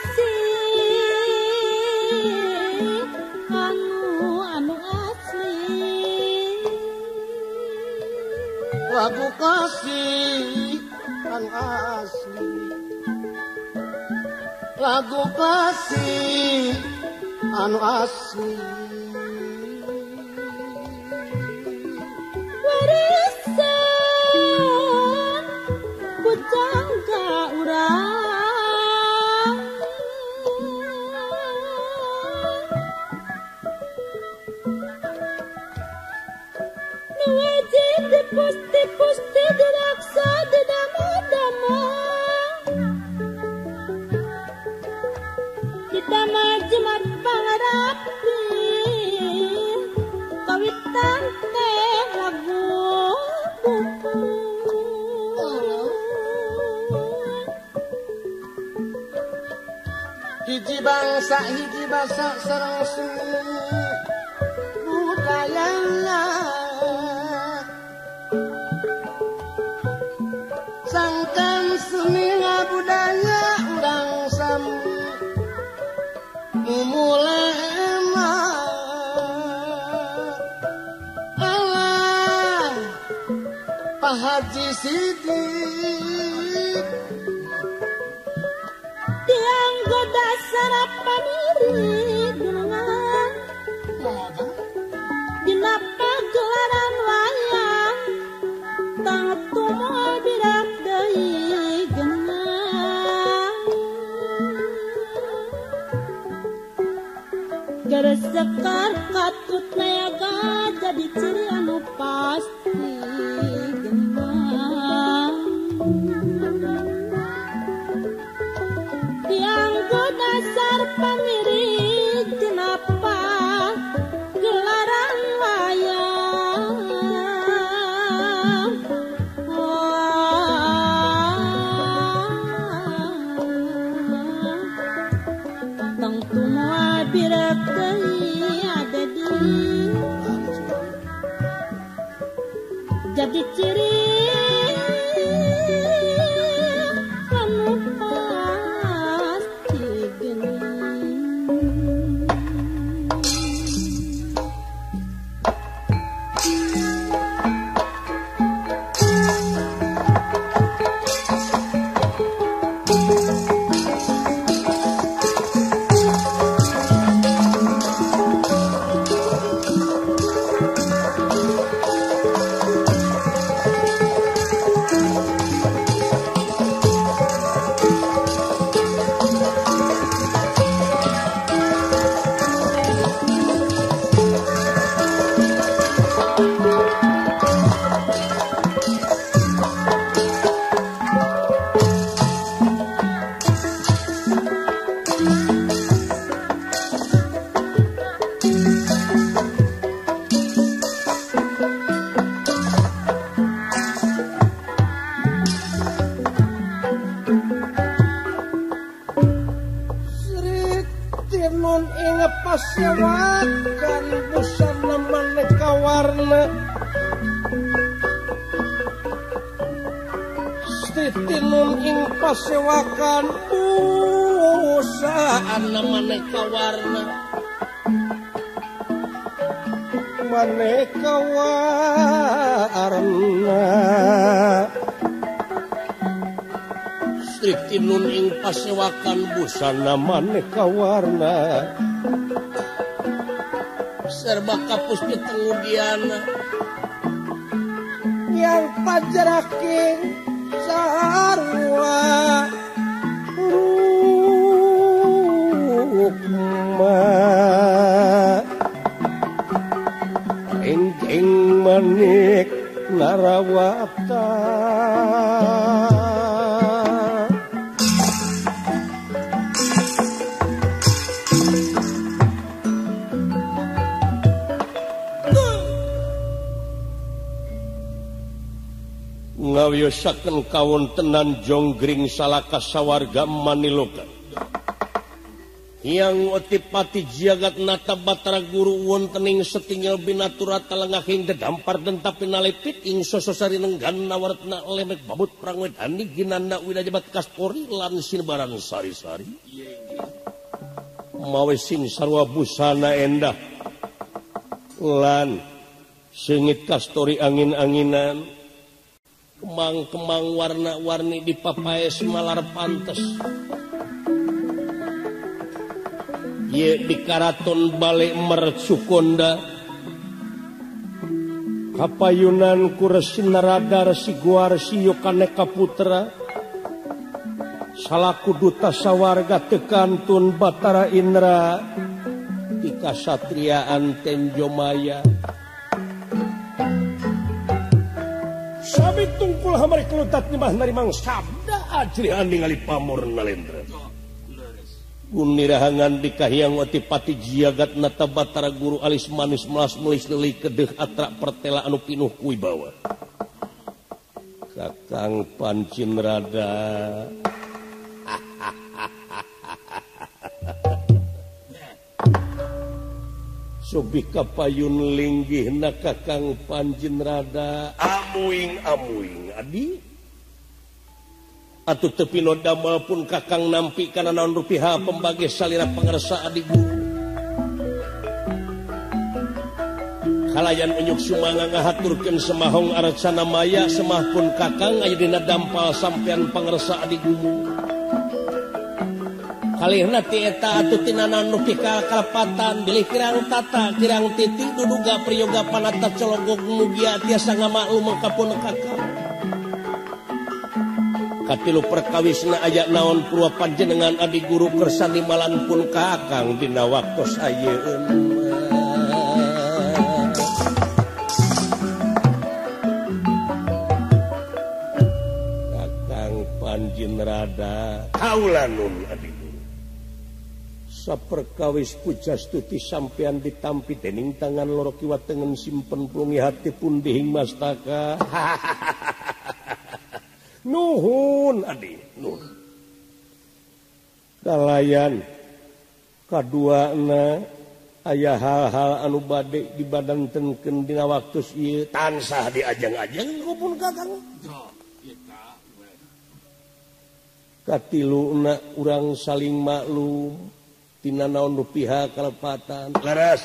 Lagu kasih kan asli, lagu kasih anu asli, warisan pujangga urang, nu wajib tipus diraksa didama-dama, didama jemat pangarapi, kawitan teh lagu buku. hiji bangsa hiji basa sareng budayana, sangkan seni budaya urang sami mulema Allah Pak Haji Sidik Tiang goda sarapan iri gunungan, dina pagelaran wayang tang tumoy birak deui geunang, garis sekar katut nayaga jadi ciri anu pasti geunang. Tianggo dasar pamirit kenapa gelaran wayang, tang tumua birak deui ada di jadi ciri anu pasti geuning. Nun ing pasewakan busana maneka warna, Siti nun ing pasewakan busana maneka warna, maneka warna. Siti nun ing pasewakan busana maneka warna, serba kapus di tengudiana, yang pajaraking sarua rukma, engking manik narawata. Ngawiyosaken kawontenan jonggring salaka sawarga Maniloka. yang otipati jagat nata batara guru wontening setinggal binatura talengahing dedampar dan tapi nalepit ing sososari nenggan nawartna lemek babut perang wedani ginanda widajabat kaspori lan sinebaran sari-sari mawe sing sarwa busana endah lan sengit kastori angin-anginan kemang-kemang warna-warni dipapae semalar pantes ye di karaton balik mercukonda kapayunan kuresin narada resi guar si yokaneka putra salaku duta sawarga tekantun batara indra di kasatriaan tenjomaya sabi tungkul hamari kelutat nimah narimang sabda ajri ningali pamor nalendra Unirahangan di kahiyang otipati jagat nata batara guru alis manis melas melis leli kedeh atrak pertela anu pinuh kuibawa Kakang Pancin Rada Sobika payun linggih na Kakang Pancin Rada amuing adi atuh tepi no damel pun Kakang nampi kana naon rupiah pembagi salira pangersa adi guru kalayan unyuk sumanga ngahaturkeun semahong aracana maya semah pun Kakang aya dina dampal sampean pangersa adi guru kalihna ti eta atuh tinana nu pikal kalepatan bilih kirang tata kirang titi duduga priyoga panata cologog mugia tiasa ngamaklum kapun Kakang katilu perkawisna aya naon purwa panjenengan adi guru kersani malan pun Kakang dina waktos ayeuna Kakang Pancin Rada kaula nun adi guru saperkawis pujastuti sampean ditampi dening tangan loro kiwa tengen simpen plungi hati pun dihing mastaka nuhun adi nuhun dalayan kaduana aya hal-hal anu bade dibadantenkeun dina waktu ieu tansah diajang-ajang kupun Kakang katiluna urang saling maklum tina naon rupiah kalepatan laras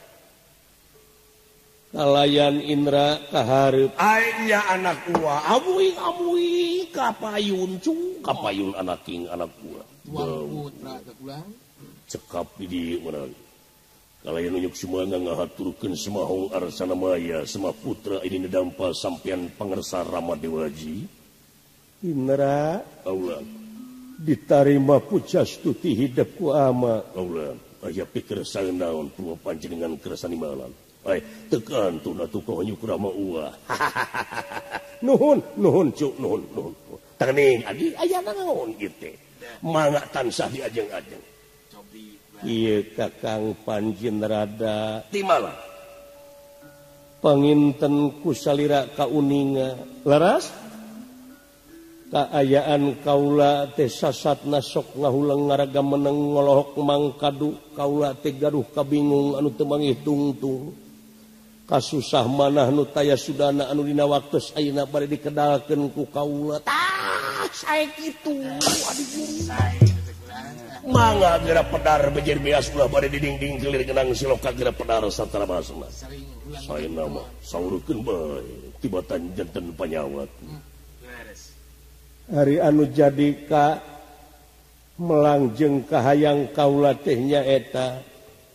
kalayan Indra kahareup aya anak gua amuing kapayun cung kapayun anak king anak gua putra tekulang cekap di dieu meunang kalayan unyuk sumanga ngahaturkeun semahong arsana maya semah putra ini dampal sampean pangersa Rama Dewaji Indra Allah ditarima pujastuti hidup ku ama Allah aya pikir saeunaon purwa panjenengan kersani malan ay tekan tu atuh kohonyuk Rama uah nuhun cuk nuhun teuing adi aya naon ieu teh mangga tansah diajeng-ajeng ieu Kakang Pancin Rada ti malah panginten ku salira kauninga laras kaayaan kaula teh sasatna sok ngahulang ngaraga meneng ngolohok mangkadu kaula teh gaduh kabingung anu teu manghitung-tung kasusah manah nu taya sudana anu dina waktos ayeuna bade dikedalkeun ku kaula tah sae kitu adi guru mangga geura pedar bejer beas ulah bade didingding kelir genang siloka geura pedar satara basna saeuna mah saureukeun bae tibatan janten panyawat hari anu jadi ka melangjeng kahayang kaula teh nyaeta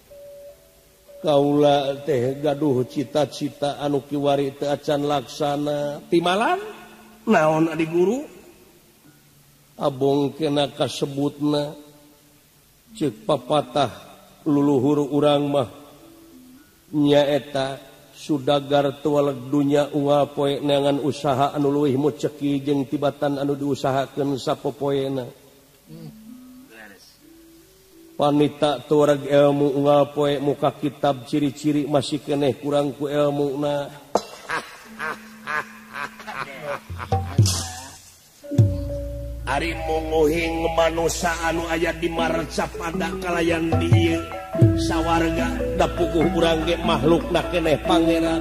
kaula teh gaduh cita-cita anu kiwari teu acan laksana timalan naon adi guru abongkeuna kasebutna ceuk papatah luluhur urang mah nyaeta sudagar tualeg dunya uwa poe neangan usaha anu leuwih muceki jeung tibatan anu diusahakeun sapopoena panita tuareg ilmu unggal poe muka kitab ciri-ciri masih keneh kurang ku ilmuna Ari munguhing manusia anu aya di marca pada kalayan dieu sawarga da puguh urang ge makhlukna keneh pangeran.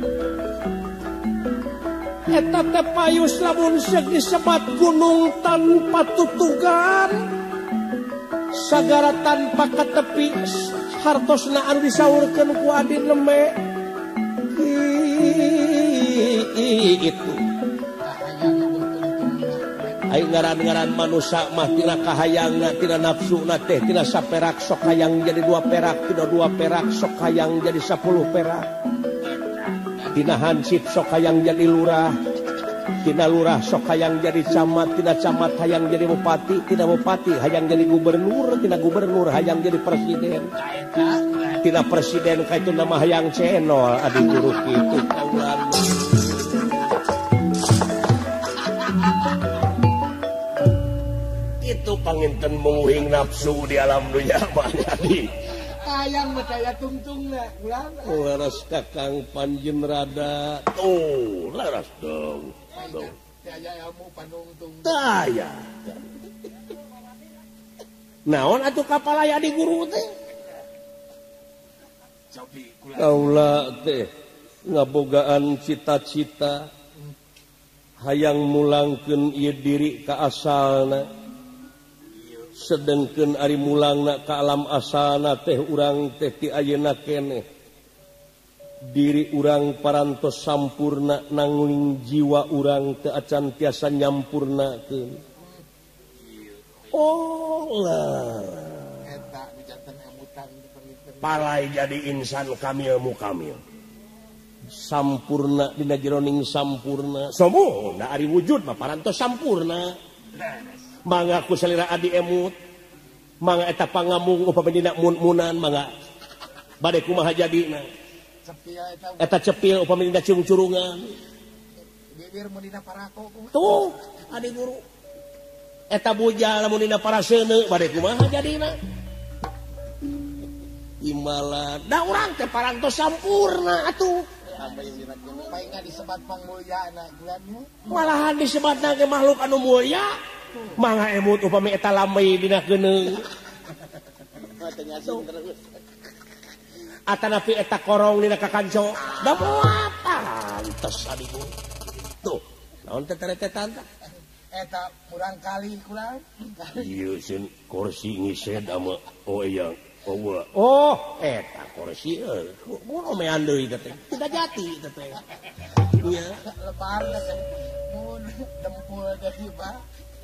Eta teh payus lamun segi sebat gunung tanpa tutugan, sagara tanpa katepi, hartosna anu disaurkeun ku adi leme. Itu ai ngaran-ngaran manusia mah tina kahayangna tina nafsuna teh tina saperak sok hayang jadi 2 perak, tina 2 perak sok hayang jadi 10 perak, tina hansip sok hayang jadi lurah, tina lurah sok hayang jadi camat, tina camat hayang jadi bupati, tina bupati hayang jadi gubernur, tina gubernur hayang jadi presiden, tina presiden ka itu nama hayang cenol adi guru kitu kaulan. Itu panginten menguhing nafsu di alam dunia banyak di ayang daya tungtungna ulang laras kakang panjen rada tuh laras dong daya ilmu panungtung daya naon atuh kapalaya di guru teh kaula teh ngabogaan cita-cita hayang mulangkeun ieu diri ka asalna. Sedengkeun ari mulangna ka alam asalna teh urang teh ti ayeuna keneh diri urang parantos sampurna nanging jiwa urang teu acan tiasa nyampurnakeun. Oh lah eta bijanten emutan palai jadi insan kamil mukamil sampurna dina jeroning sampurna somohna ari wujud mah parantos sampurna. Mangga ku salira adi emut mangga eta pangamung upami dina mun-munan mangga bade kumaha jadina eta cepil upami dina cung-curungan bibir mun dina parako tuh adi guru eta bujal lamun dina paraseuneu bade kumaha jadina imbalan da urang teh parantos sampurna atuh painga disebat pangmulyana bulannya malahan disebatna ge makhluk anu mulya. Mangga emut upami eta lamai dina geuneuh. Atanapi eta korong dina kakanco. Da moal pantes adiku. Tuh, naon teh teretetan tah? Eta kurang kali kurang. Ieu sin kursi ngised ama oyang. Oh, eta kursi kuno mean deui teh. Tidak jati teh. Nya Lebar teh mun dempul deui Pak.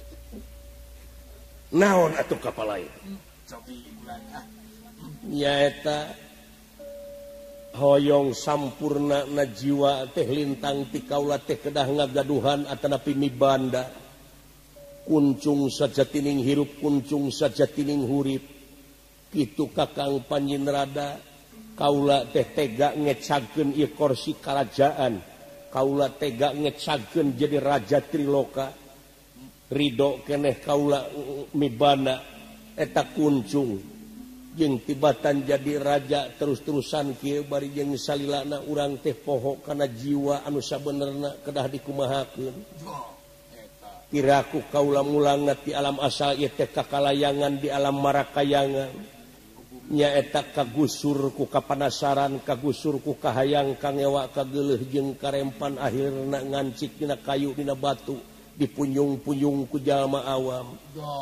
Naon atuh kapalai? Cobi bulan nyaeta hoyong sampurna na jiwa teh lintang ti kaula teh kedah ngagaduhan atanapi mibanda kuncung sajatining hirup kuncung sajatining hurip kitu kakang panjin rada kaula teh tega ngecagkeun ieu kursi karajaan kaula tega ngecagkeun jadi raja triloka ridho keneh kaula mibana eta kuncung jeung tibatan jadi raja terus-terusan kieu bari jeung salilana urang teh poho kana jiwa anu sabenerna kedah dikumahakeun piraku kaula mulangna ti alam asal ieu teh kakalayangan di alam marakayangan nyaeta kagusur ku kapanasaran kagusur ku kahayang kangewa kageuleuh jeung karempan akhirna ngancik dina kayu dina batu dipunyung-punyung ku jalma awam.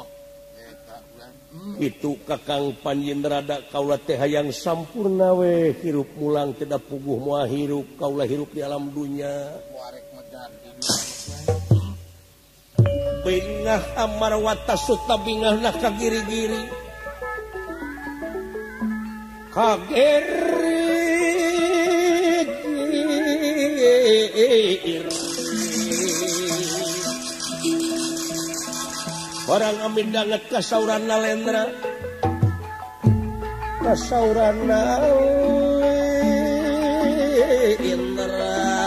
Itu kakang panjin rada kaula teh hayang sampurna we hirup mulang teh da puguh moal hirup kaula hirup di alam dunya. Bingah amar watasut tabingahna kagiri-giri. Kagerir. Barang amin danget kasauran nalendra kasauran nalendra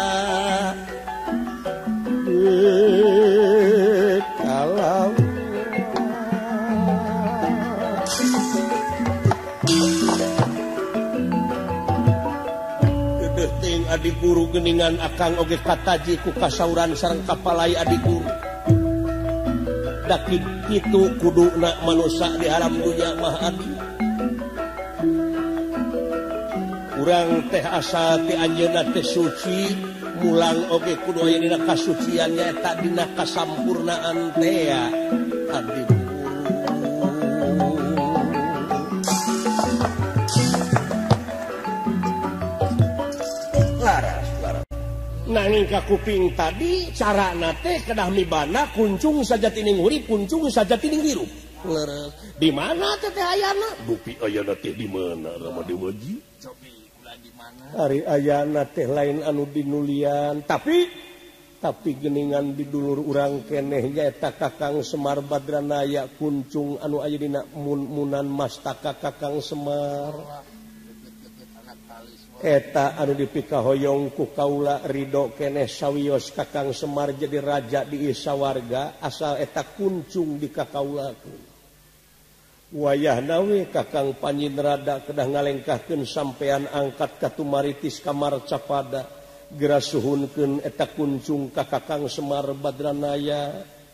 kalau dedeh ting adik guru geningan akang oge kataji ku kasauran sareng kapalai adik guru dakik itu kuduna manusia di alam dunia mah adi urang teh asa ti anjeunna teh suci mulang oge kudu aya dina kasuciannya eta dina kasampurnaan teh ya adi nanging ka kuping tadi carana teh kedah mibana kuncung saja tining urip kuncung saja tining hirup leres di mana teh ayana dupi ayana teh di mana rama dewaji cobi ulah di mana ari ayana teh lain anu dinulian tapi geningan di dulur urang keneh nyaeta Kakang Semar Badranaya kuncung anu aya dina munan mastaka Kakang Semar eta anu dipikahoyong ku kaula ridho keneh sawios Kakang Semar jadi raja di isawarga asal eta kuncung di kakaulaku wayahna we Kakang Panjinrada kedah ngalengkahkeun sampean angkat ka tumaritis kamar capada geura suhunkeun eta kuncung ka Kakang Semar Badranaya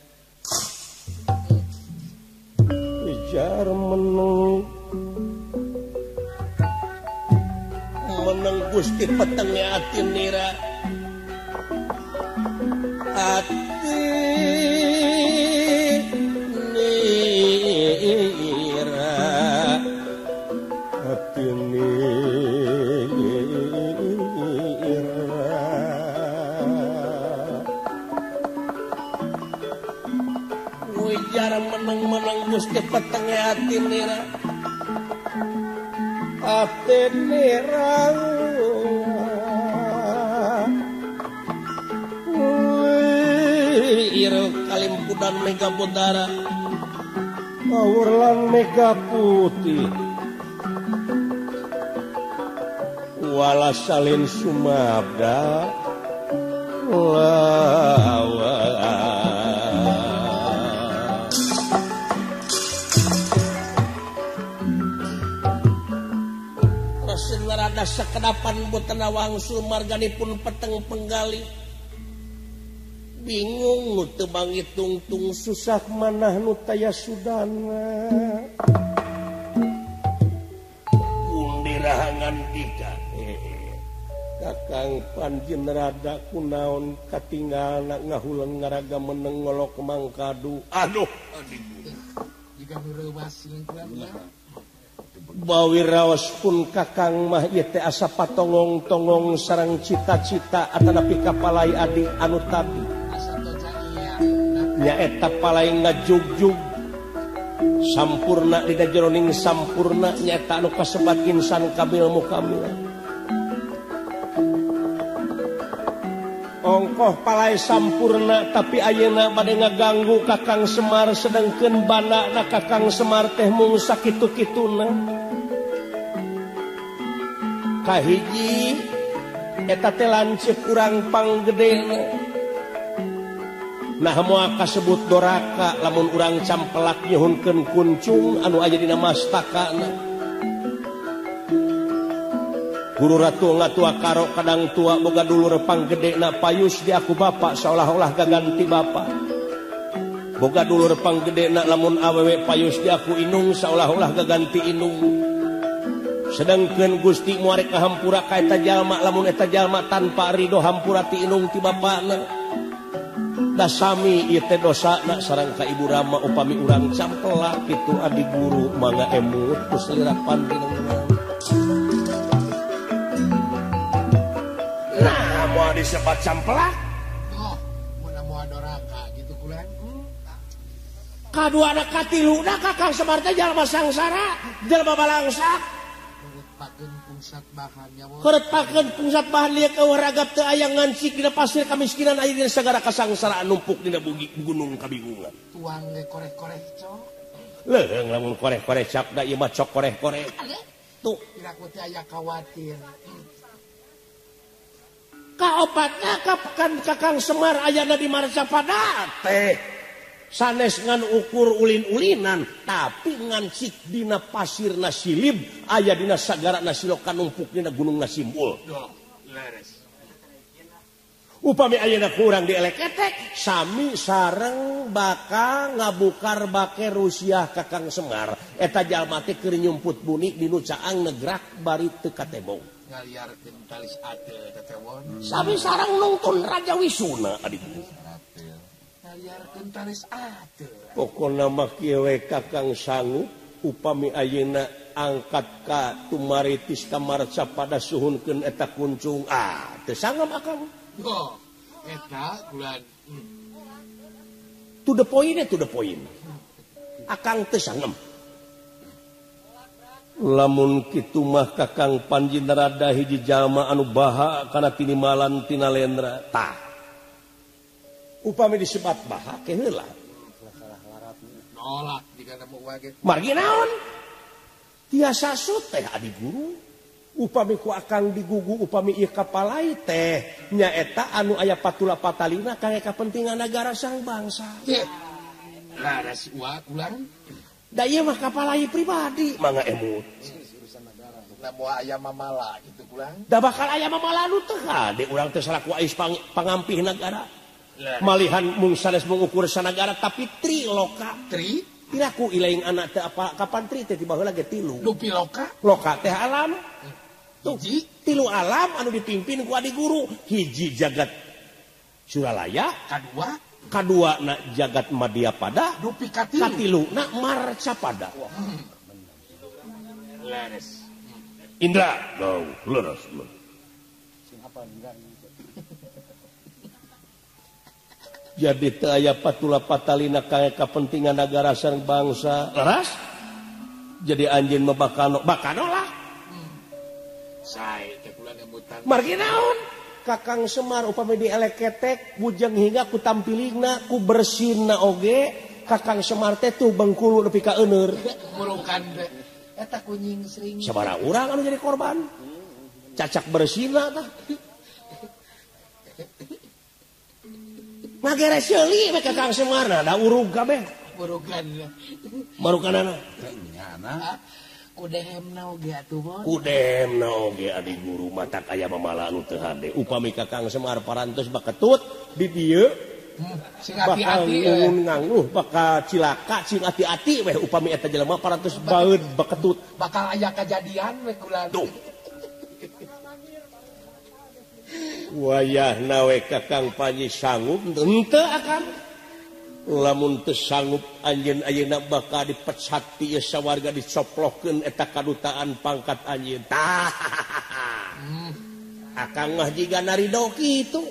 ujar meneng Gusti petenge ati nira ati nira ati nira ujar meneng Gusti petenge ati nira ate nerang iro kalimpudan mega bodara awurlan mega putih wala salin sumabda lawa rada sekedapan botana wangsul marganipun peteng penggali bingung nu teu bangitung-tung susah manah nu taya sudana pundi rahangan dika Kakang Panjinrada kunaon katinggalna ngahuleung ngaraga meneng ngolok mangkadu aduh jika nureumasing kuliah bawi raos pun Kakang mah ieu teh asa patongong-tongong sareng cita-cita atanapi kapalai adi anu tadi nyaeta palai ngajugjug sampurna dina jeroning sampurna nyaeta anu kasebat insan kamil mukamil ongkoh palai sampurna tapi ayeuna bade ngaganggu Kakang Semar sedengkeun bandana Kakang Semar teh mung sakitu-kituna kahiji eta teh lanceuk urang panggedena nah moal kasebut doraka lamun urang campelak nyuhunkeun kuncung anu aya dina mastakana Guru Ratu ngatua karo kadang tua boga dulur panggedena payus di aku bapak seolah-olah gaganti bapak boga dulur panggedena lamun awewe payus di aku inung seolah-olah gaganti inung sedangkeun Gusti muarek ngahampura ka eta jalma lamun eta jalma tanpa ridho hampura ti inung ti bapana da sami ieu teh dosana sareng ka Ibu Rama upami urang campelak kitu adi guru mangga emut ku selirapan dina nah moal disebat campelak oh mun moal doraka gitu kulan kadua anak katiluna Kakang Semar teh jalma sangsara jalma balangsak Keretpakeun pusat bahan lieu eueuh ragap teu aya ngancik dina pasir kamiskinan aya dina sagara kasangsaraan numpuk dina gunung kabingungan. Tuang ge koreh-koreh cok. Leung lamun koreh-koreh cap da ieu mah cok koreh-koreh. Tuh, kira ku teh aya khawatir. Kaopatna Kakang Semar ayana di Marcapada teh. Sanes ngan ukur ulin-ulinan tapi ngancik dina pasir nasilib aya dina sagara nasilokan numpuk dina gunung nasimbul Upami ayeuna kurang dielek-etek sami sareng bakal ngabukar bake Rusia Kakang Semar eta jalma teh keur nyumput bunik dinu caang negrak bari teu katebong ngaliarkeun talis ate tetewon sami sareng nungtun Raja Wisuna adik ngaliarkeun talis ate pokona mah kieu we Kakang sanggup upami ayeuna angkat ka tumaritis ka marca pada suhunkeun eta kuncung teu sangem akang. Oh, eta bulan. To the point. Akang teu sangem. Lamun kitu mah Kakang Panji Narada hiji jalma anu baha kana tinimalan tina lendra. Tah. Upami disebat baha ke heula. Nolak jika nemu wage. Margi naon? Tiasa suteh adi guru. Upami ku akang digugu upami ieu kapalai teh nyaeta anu aya patula patalina kangge kapentingan negara sang bangsa. Laras uak ulang. Da ieu mah kapalai pribadi mangga emut. Da moal aya mamala kitu ulang. Da bakal aya mamala nu teu hade urang teh salaku ais pangampih negara. Malihan mung sanes mengukur sanagara tapi triloka. Tri? Tiraku ilaing anak teh apa kapan tri teh tiba heula ge 3. Dupi loka? Loka teh alam. Hiji 3 alam anu dipimpin ku adi guru hiji jagat Suralaya kadua na jagat Madyapada dupi katilu na Marcapada leres Indra leres jadi teu aya patula patalina kangge kapentingan negara sareng bangsa leres jadi anjeun mah bakal lah sae teh kula nyambutan margi naon Kakang Semar upami dielek-ketek bujang hingga ku tampilingna ku bersihna oge Kakang Semar teh tuh bengkulu nepi ka euneur murukan teh eta kunying sering sabaraha urang anu jadi korban cacak bersihna tah ngagere seuli we Kakang Semar da urug kabeh murukanana nyana Kudemna oge atuh mon. Kudemna oge adi guru matak aya mamala anu teu hade. Upami Kakang Semar parantos baketut di dieu bakal ngangluh bakal cilaka cing ati-ati weh upami eta jelema parantos baeud baketut. Bakal aya kajadian we kula. Tuh. Wayahna we Kakang Panji sanggup henteu akan lamun teu sanggup anjeun ayeuna bakal dipecat ti sawarga dicoplokeun eta kadutaan pangkat anjeun. Tah. Akang mah jiga narido kitu.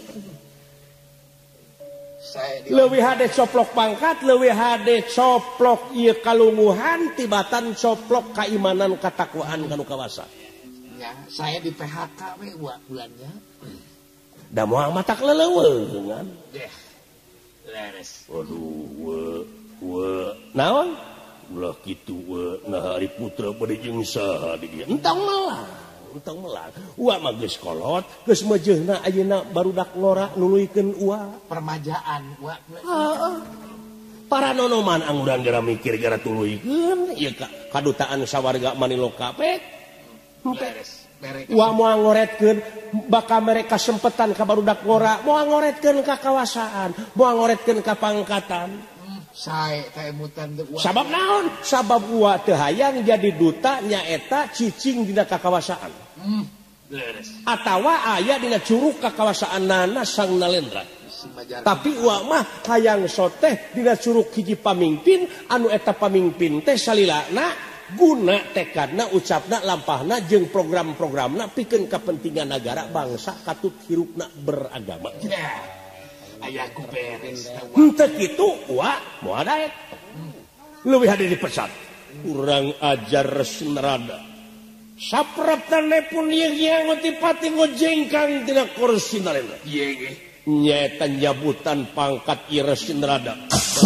Leuwih hade coplok pangkat, leuwih hade coplok ieu kalungguhan tibatan coplok kaimanan katakwaan kanu kawasa. Ya, saya di PHK we bulannya. Da moal matak leuleungan. Leres. Waduh, naon? Ulah kitu nah hari putra bade jeung saha di dieu. Entong melang. Uwa mah geus kolot, geus mejeuna ayeuna barudak ngora nuluykeun uwa. Permajaan uwa. Heeh. Para nonoman angguran gara mikir gara tuluykeun ieu kadutaan sawarga Manilo kapek. Leres. Uwa moal ngoretkeun bakal mereka sempetan ka barudak ngora, moal ngoretkeun ka kawasaan, moal ngoretkeun ka pangkatan. Sae teh emutan teh uwa. Sabab naon? Sabab uwa teu hayang jadi duta nyaeta cicing dina kakawasaan. Leres. Atawa aya dina curug kakawasaannana Sang Nalendra. Tapi uwa mah hayang soteh dina curug hiji pamimpin anu eta pamimpin teh salilana guna tekadna ucapna lampahna jeung program-programna pikeun kapentingan negara bangsa katut hirupna beragama. Aya ku beres. Henteu kitu uwa moal daek. Leuwih hade dipecat. Urang ajar Resi Narada. Sapraptane pun ieu ngotipati ngojengkang tina kursi Nalendra. Ieu ge. Nyaeta nyabutan pangkat ieu Resi Narada.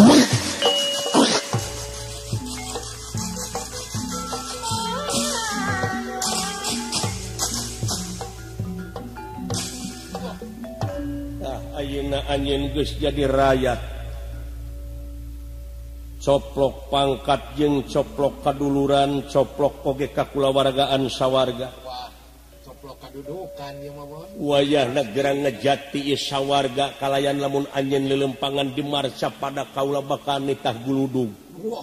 Ayeuna anjeun geus jadi rakyat. Coplok pangkat jeung coplok kaduluran, coplok oge kakulawargaan sawarga. Wah, coplok kadudukan ieu mah bon. Wayahna gerang ngejati sawarga kalayan lamun anjeun lelempangan di marca pada kaula bakal nitah guludug.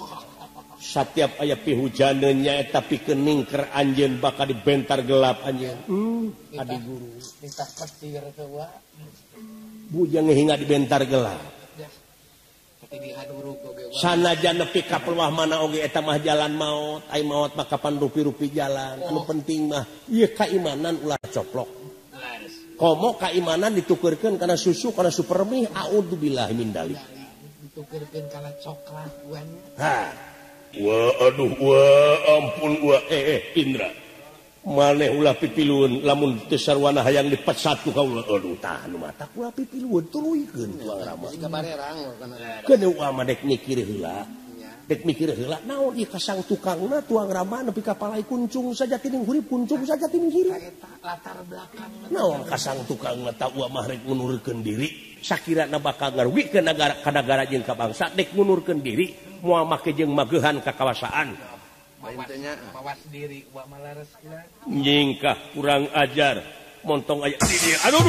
Setiap aya pihujaneun nya eta pikeun ningker anjeun bakal dibentar gelap anjeun. Adi guru. Nitah petir teh wa. Bujang hinga dibentar gelap. Tapi dihadurug oge wa. Sanajan nepi ka peluah mana oge eta mah jalan maot, ai maot mah kapan rupi-rupi jalan. Anu penting mah ieu kaimanan ulah coplok. Komo kaimanan ditukeurkeun kana susu kana supermi a'udzubillahi min dalik. Ditukeurkeun kana coklat wan. Ha. Aduh ampun Indra. Maneh ulah pipilueun lamun teu sarwana hayang dipetsat ku kaula. Aduh tah nu mata ulah pipilueun tuluykeun tuang rama. Jika barerang kana. Keun mah dek mikir heula. Dek mikir heula naon ieu kasang tukangna tuang rama nepi ka palai kuncung saja tining hurip kuncung saja tining hirup. Eta latar belakang naon kasang tukangna tah ulah mah rek ngunurkeun diri. Sakirana bakal ngarugikeun ka nagara jeung ka bangsa dek ngunurkeun diri moal make jeung magehan kakawasan. Mawas diri wa malares kula. Nyingkah kurang ajar montong aya di dieu. Aduh.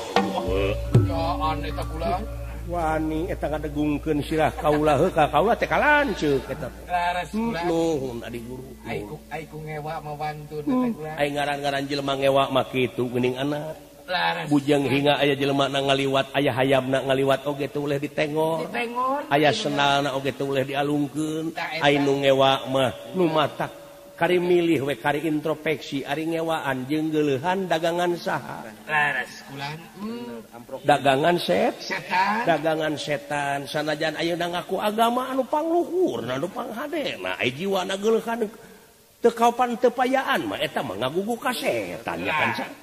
Ya aneh ta kula. Wani eta ngadegungkeun sirah kaula heuh ka kaula teh kalanceuk eta. Lares kula. Nuhun adi guru. Ai ku ngewa mawantun teh kula. Ai ngaran-ngaran jelema ngewa mah kitu geuning anak. Lares. Bujang hinga aya jelema na ngaliwat aya hayamna ngaliwat oge teh uleh ditengor. Aya senalna oge teh uleh dialungkeun. Ai nu ngewa mah nu matak kari milih we kari introspeksi ari ngewaan jeung geuleuhan dagangan saha. Lares kulan. Dagangan Setan. dagangan setan sanajan ayeuna ngaku agama anu pangluhurna anu panghadena ai jiwana geuleuhan teu kaopan teu payaan mah eta mah ngagugu ka setan ya kan sa.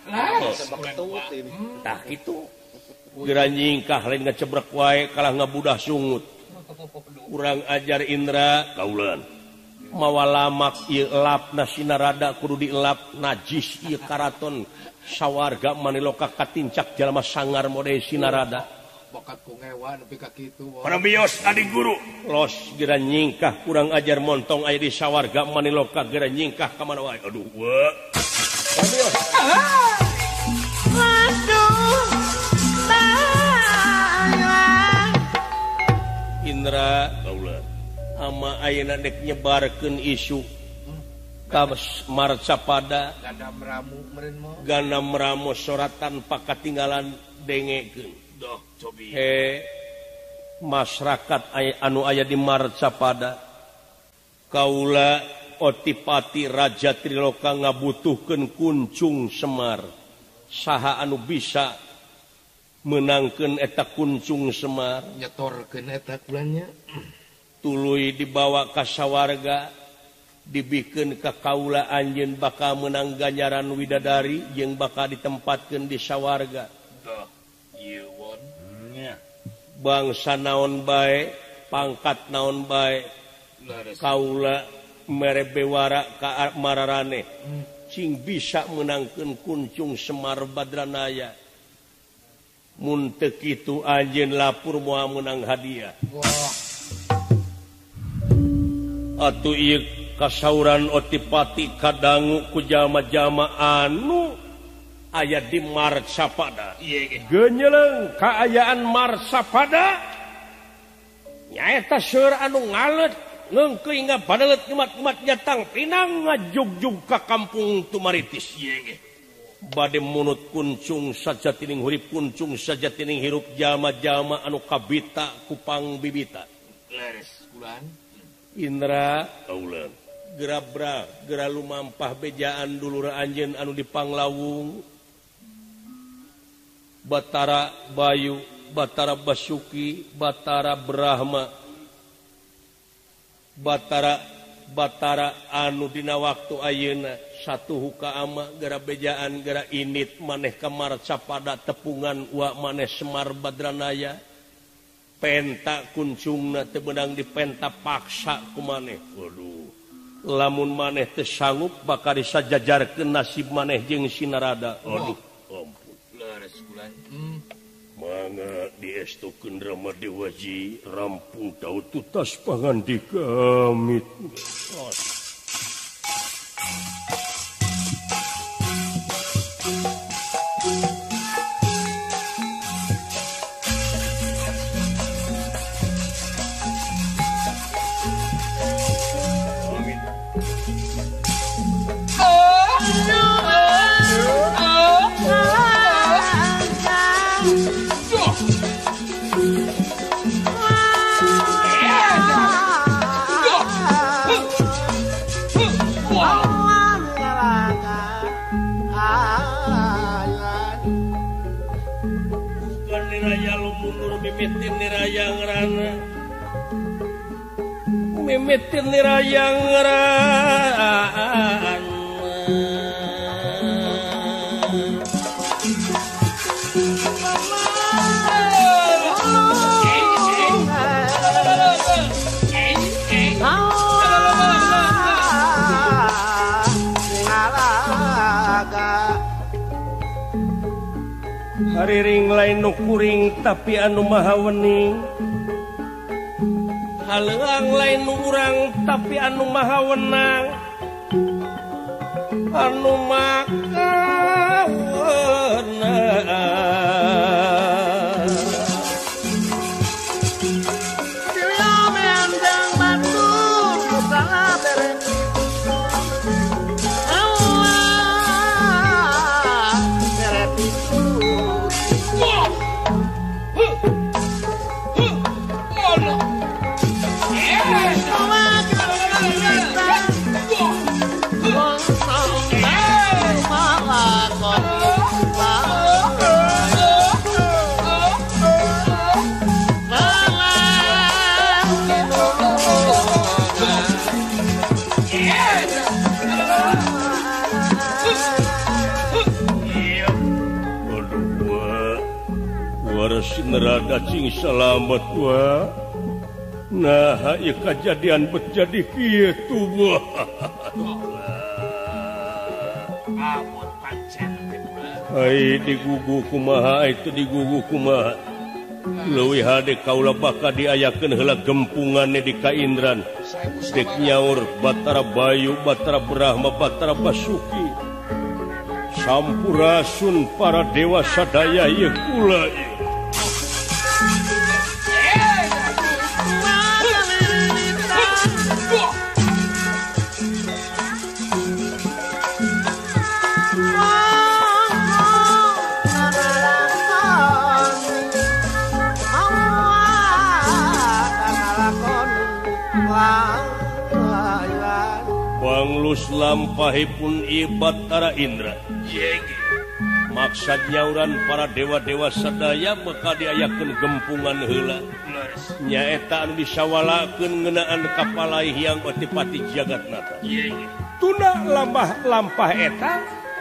Tah kitu. Geura nyingkah lain ngecebrek wae kalah ngabudah sungut. Urang ajar Indra kauleun. Mawa lamak ieu elapna sinarada kudu dielap najis ieu karaton sawarga maniloka katincak jalma sangar mode sinarada. Bakat ku ngewa nepi ka kitu. Parabios adi guru. Los geura nyingkah kurang ajar montong aya di sawarga maniloka geura nyingkah ka mana wae. Aduh wa. Parabios. Waduh. Indra kaula ama ayeuna dek nyebarkeun isu ka marcapada gana meramu soratan pakatinggalan dengekeun. Masyarakat anu aya di marcapada kaula Otipati Raja Triloka ngabutuhkeun kuncung Semar. Saha anu bisa menangkeun eta kuncung Semar? Nyetorkeun eta kulannya. Tuluy dibawa ka sawarga, dibikeun ka kaula anjeun bakal menang ganjaran widadari jeung bakal ditempatkeun di sawarga. Bangsa naon bae, pangkat naon bae, kaula mere bewara ka mararane. Cing bisa menangkeun kuncung Semar Badranaya. Mun teu kitu anjeun lapur moal menang hadiah. Atuh ieu kasauran Otipati kadangu ku jalma-jalma anu aya di Marcapada. Geunyeuleng kaayaan Marcapada nyaeta seur anu ngaleut ngeungkeuy ngabadaleut umat-umat jatang pinang ngajugjug ka kampung Tumaritis. Bade munut kuncung saja tining hurip kuncung saja tining hirup jalma-jalma anu kabita kupang bibita. Leres kulan. Indra kauleun gerabra gera lumampah bejaan dulur anjeun anu di Panglawung. Batara Bayu, Batara Basuki, Batara Brahma, Batara anu dina waktu ayeuna satuhu ka ama gara bejaan gara init maneh ka Marcapada tepungan wa maneh Semar Badranaya. Penta kuncungna teu beunang dipenta paksa ku maneh. Waduh. Lamun maneh teu sanggup bakal disajajarkeun nasib maneh jeung Sinarada. Aduh, ampun. Leres kulan. Mangga diestukeun Rama Dewaji rampung tahu tutas pangandika amit. raya lumundur mimitin ni raya ngerana mimitin ni raya ngerana hariring lain nu kuring tapi anu maha wening haleung lain nu urang tapi anu maha wenang anu maka wenang Silio meandang batu salah bere nerada cing salamet wa nah ieu kajadian berjadi kitu wa amun pancen ai digugu kumaha itu digugu kumaha leuwih hade kaula baka diayakeun heula gempunganna di Kaindran dek nyaur Batara Bayu Batara Brahma Batara Basuki sampurasun para dewa sadaya ieu kula Panglus lampahipun Batara Indra maksud nyauran para dewa-dewa sadaya maka diayakeun gempungan heula nyaeta anu disawalakeun ngeunaan kapalaih yang otipati jagatnata tuna lampah eta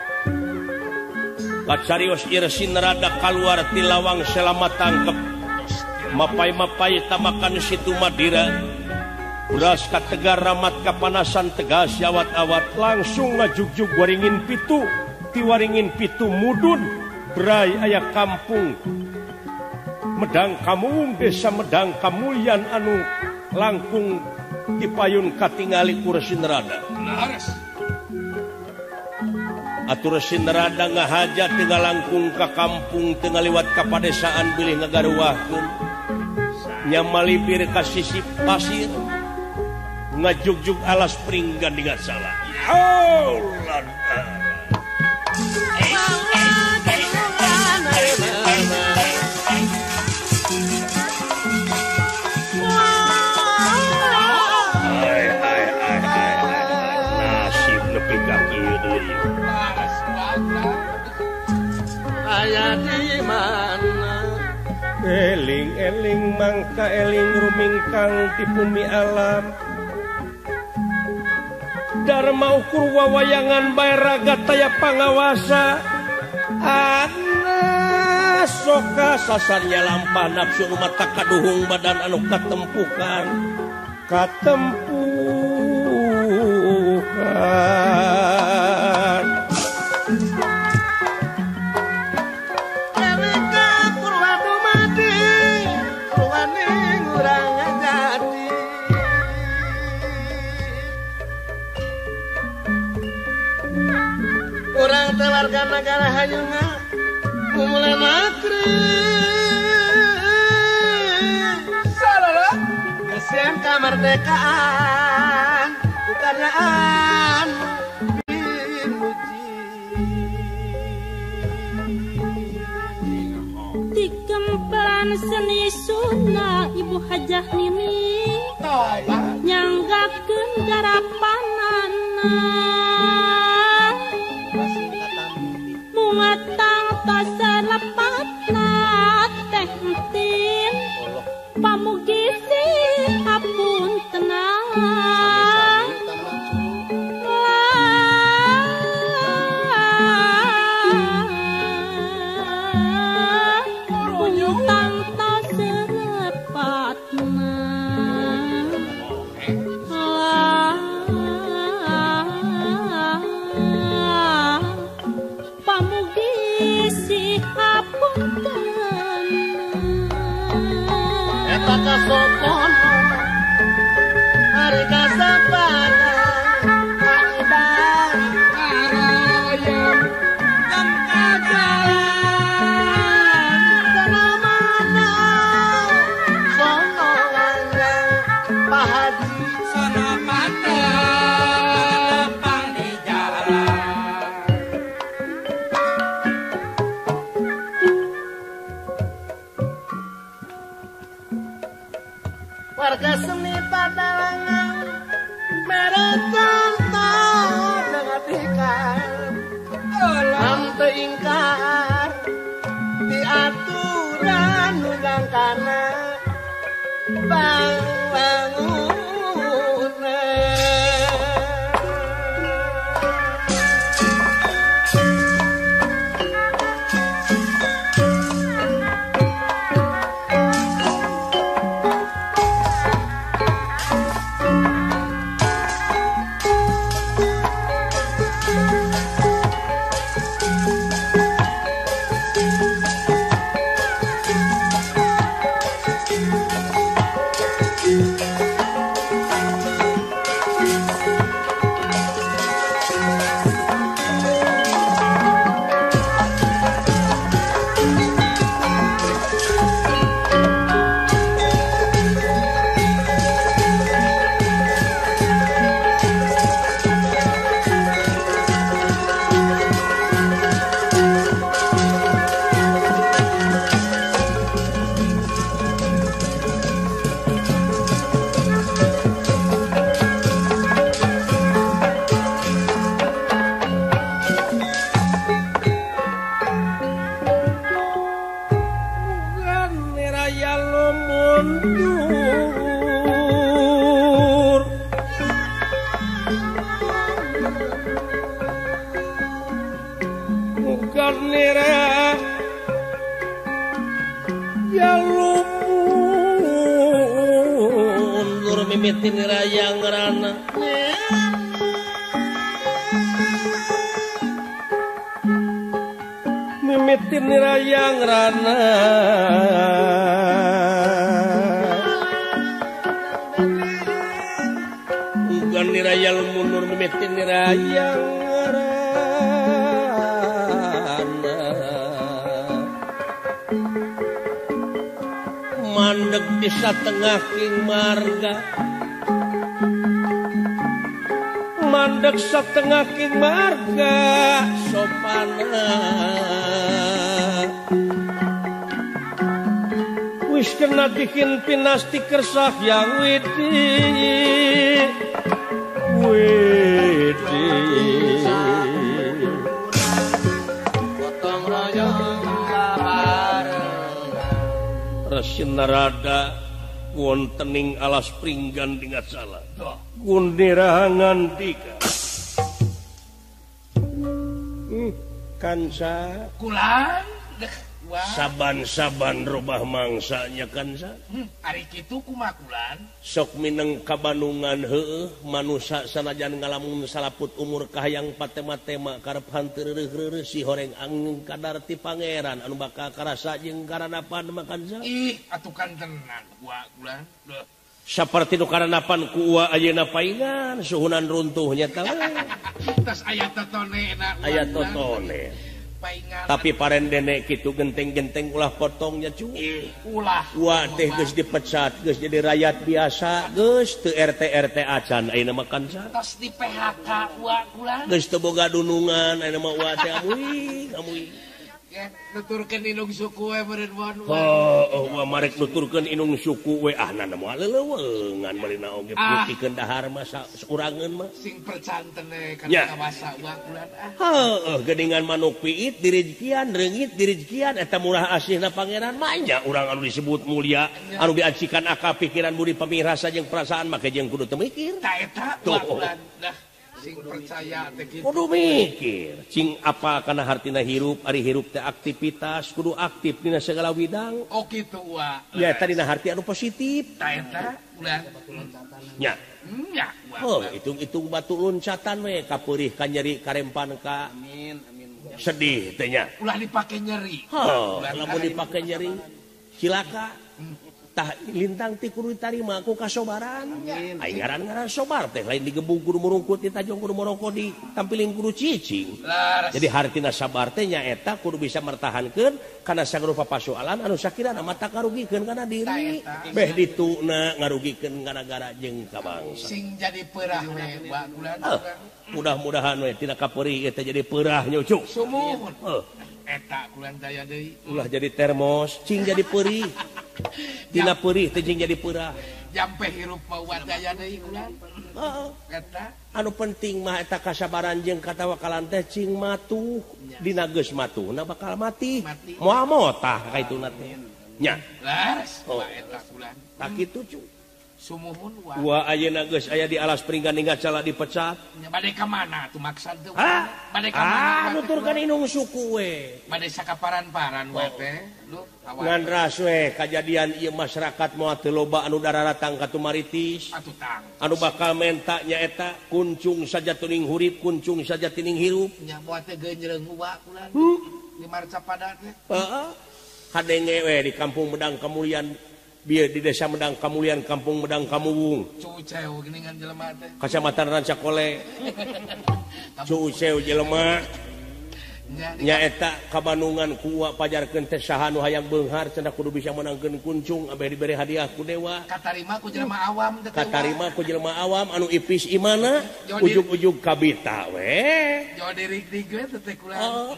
kacarios irsi nerada kaluar ti lawang selama tangkep mapai-mapai tamakan situ Madira beras ka tegar ramat kapanasan tegas awat-awat langsung ngajugjug waringin pitu ti waringin pitu mudun berai aya kampung Medang Kamung desa Medang Kamulyan anu langkung dipayun katingali ku Resi Nerada atur Resi Nerada ngahaja teu langkung ka kampung teu ngaliwat ka padesaan bilih ngagaruwahkeun nya malibir ka sisi pasir ngajugjug alas pringgan dengan salah. Nasib nepi ka kieu deui. Aya di mana? Eling-eling mangka eling rumingkang di bumi alam. Dharma ukur wawayangan bae raga taya pangawasa ana soka sasarnya lampah nafsu mata kaduhung badan anu katempukan Elika kurwa dumadi ruwani urang jadi urang teh warga negara hayuna mulai nakri salala kasihan kemerdekaan bukanaan di gempelan seni Sunda Ibu Hajah Nini nyanggakeun garapanana muatang tasa lepatna teh apakah sopon hari kasabana pangdang karoyong dan kajalan sana mana sono lanang pahadi sono mana warga seni padalangan meretan dengan ikan alam teingkar di aturan ulang kana bangunan mimitin raya ngerana mimitin raya ngerana bukan niraya lumunur mimitin raya ngerana mandeg di satengah king marga mandeg satengah king marga sopana wis kena bikin pinasti kersah yang widi potong royong Rasin narada wontening alas pringgan dengan salah kundirangan dika kansa kulan saban-saban robah mangsanya kansa ari kitu kumaha kulan sok mineng kabanungan heueuh manusa sanajan ngalamun salaput umur kahayang patema-tema karep hanteureureuh si horeng angin kadar ti pangeran anu bakal karasa jeung karanapan mah kansa ih atukan tenan kulan saperti nu karanapan ku ua ayeuna paingan suhunan runtuhnya tah tas aya totonena aya totone tapi parendene kitu genteng-genteng ulah potongnya cu ulah wah teh geus dipecat geus jadi rakyat biasa geus teu RT acan ayeuna mah kansa tos di PHK wa kulan geus teu boga dunungan ayeuna mah wa teh amuy ya nuturkeun inung suku we meureun wa marek nuturkeun inung suku we nana moal leuweungan meulina oge putikeun dahar mah saurangeun mah sing percanten kana kawasa wa kulan geuningan manuk piit direjekian reungit direjekian eta murah asihna pangeran manya urang anu disebut mulia anu diacikan akal pikiran budi pamirasa jeung perasaan make jeung kudu teu mikir ta eta wa kulan sing percaya teh kitu kudu mikir cing apa kana hartina hirup ari hirup teh aktivitas kudu aktif dina segala widang oh kitu wa ya tadi na harti anu positif ta eta ulah nya nya hitung batu loncatan we kapeurih ka nyeri karempan ka amin sedih teh nya ulah dipake nyeri lamun dipake nyeri cilaka tah lintang ti kudu ditarima ku kasobaran aing ngaran sobar teh lain digebung kudu murungkut ditajong kudu morongko ditampilin kudu cicing jadi hartina sabar teh nyaeta kudu bisa mertahankeun kana sagrupa pasoalan anu sakirana mata karugikeun kana diri beh dituna ngarugikeun ka nagara jeung ka bangsa sing jadi peurah we bulan mudah-mudahan we tina kapeuri eta jadi peurah nya cuk sumuhun eta kulan daya deui ulah jadi termos cing jadi peurih tina peurih teh cing jadi peurah jampe hirup mah daya deui kulan eta anu penting mah eta kasabaran jeung katawakalan teh cing matuh dina geus matuhna bakal mati moal motah kaituna teh nya laras eta kulan tak kitu cu sumuhun wa ayeuna geus aya di alas pringgan ninggal cala dipecat bade ka mana tuh maksud teh bade ka mana nuturkeun inung suku we bade sakaparan-paran we teh lu ngandras we kajadian ieu masyarakat moal teu loba anu dararatang ka tumaritis atuh tang anu bakal menta nya eta kuncung saja tuning hurip kuncung saja tining hirup nya moal teh geunjreung uwa kulan di marca padat teh hadenge we di kampung Medang Kamulian biar di desa Medang Kamulian kampung Medang Kamuwung cuceu geuningan jelema teh kecamatan Rancakole cuceu jelema nya eta kabandungan ku pajarkeun teh saha nu hayang beunghar cenah kudu bisa menangkeun kuncung abeh diberi hadiah ku dewa katarima ku jelema awam teh katarima ku jelema awam anu ipis imana ujug-ujug kabita we jo dirig-dig we teh kulan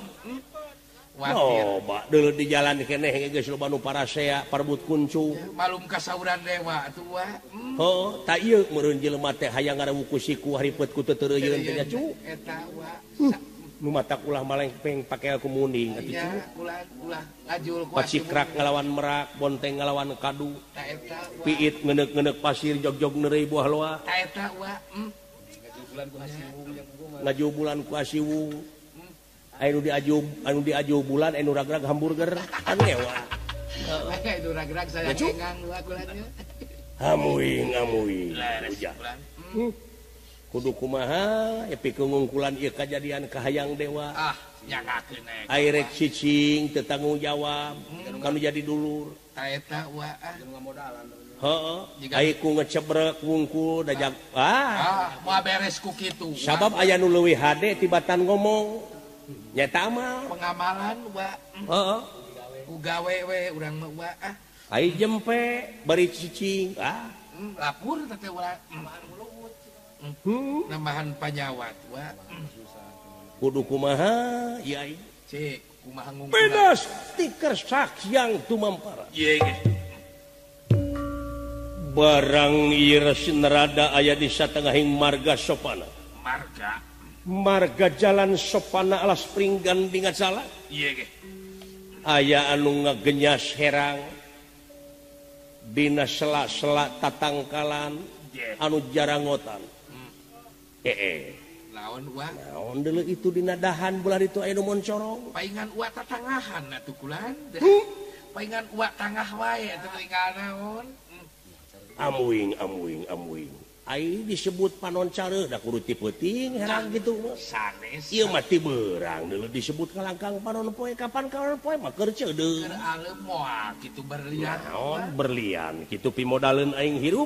Bak dulu di jalan keneh geus loba nu parasea parebut kuncung. Malum kasauran dewa atuh wah. Tak ieu meureun jelema teh hayang ngarewu ku siku haripeut ku teu teureuyeuan teh nya cu. Eta wah. Nu matak ulah malengpeng pake ku muning atuh cu. Ulah ngajul ku Pacikrak ngalawan merak, bonteng ngalawan kadu. Ta eta wah. Piit ngeneuk-ngeneuk pasir jog-jog neureuy buah loa. Ta eta wah. Ngaju bulan ku asiwung. Anu diaju bulan anu ragrag hamburger kan ngewa. Anu ragrag saya kengang kulannya. Amuing. Kudu kumaha pikeun ngungkulan ieu kajadian kahayang dewa. Nyagakeun ai rek cicing teu tanggung jawab kanu jadi dulur. Ta eta wa ngamodalan. Heeh. Ai ku ngecebrek wungkul dajak moal beres ku kitu. Sabab aya nu leuwih hade tibatan ngomong. Nyata amal pengamalan wa ku gawe we urang mah wa ai jempe bari cicing lapur teh wa nambahan panyawat wa kudu kumaha yai cek kumaha ngungkul bedas stiker sakyang tumampara ieu barang ieu nerada aya di satengahing marga sopana marga jalan sopana alas pringgan di ngacala iya ge aya anu ngagenyas herang dina sela-sela tatangkalan anu jarangotan lawan uang naon deuleu itu dina dahan bulan itu aya nu moncorong paingan uwa tatangahan atuh kulan paingan uwa tangah wae atuh tinggal naon amuing ai disebut panon careuh da kudu ti peuting herang gitu sanes ieu mah ti beurang deuleu disebut kalangkang panon poe kapan kapan poe mah keur ceudeuh keur aleup moal kitu berlian naon berlian kitu pimodaleun aing hirup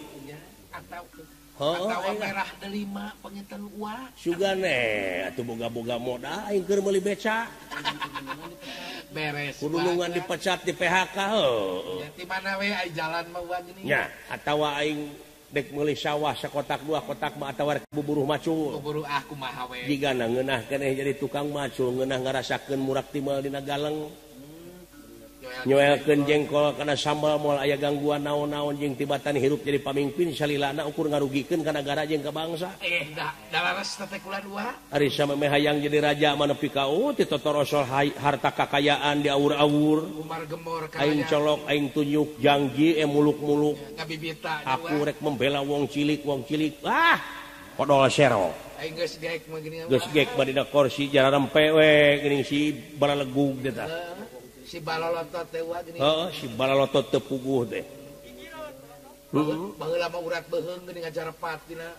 atau merah delima penginten uang sugane atuh boga-boga modal aing keur meuli beca beres kudu nungan dipecat di PHK di mana we ai jalan mah uang gini nya atawa aing dek meuli sawah sakotak dua kotak mah atawa rek buburuh macul buburuh kumaha we jigana ngeunah keneh jadi tukang macul ngeunah ngarasakeun murak timal dina galeng nyoelkeun jengkol kana sambal moal aya gangguan naon-naon jeung tibatan hirup jadi pamimpin salilana ukur ngarugikeun ka nagara jeung ka bangsa da laras teh kula dua ari samemeh hayang jadi raja manepi ka ti totorosol harta kakayaan di awur-awur umar gemor aing colok aing tunjuk janji muluk-muluk ngabibita aku rek membela wong cilik podol sero aing geus geek mah gini geus geek badina kursi jararempe we geuning si balalegug teh tah si balolotot teh wa gini si balolotot teu puguh teh baheula mah urat beuheung geuning ngajarepat dina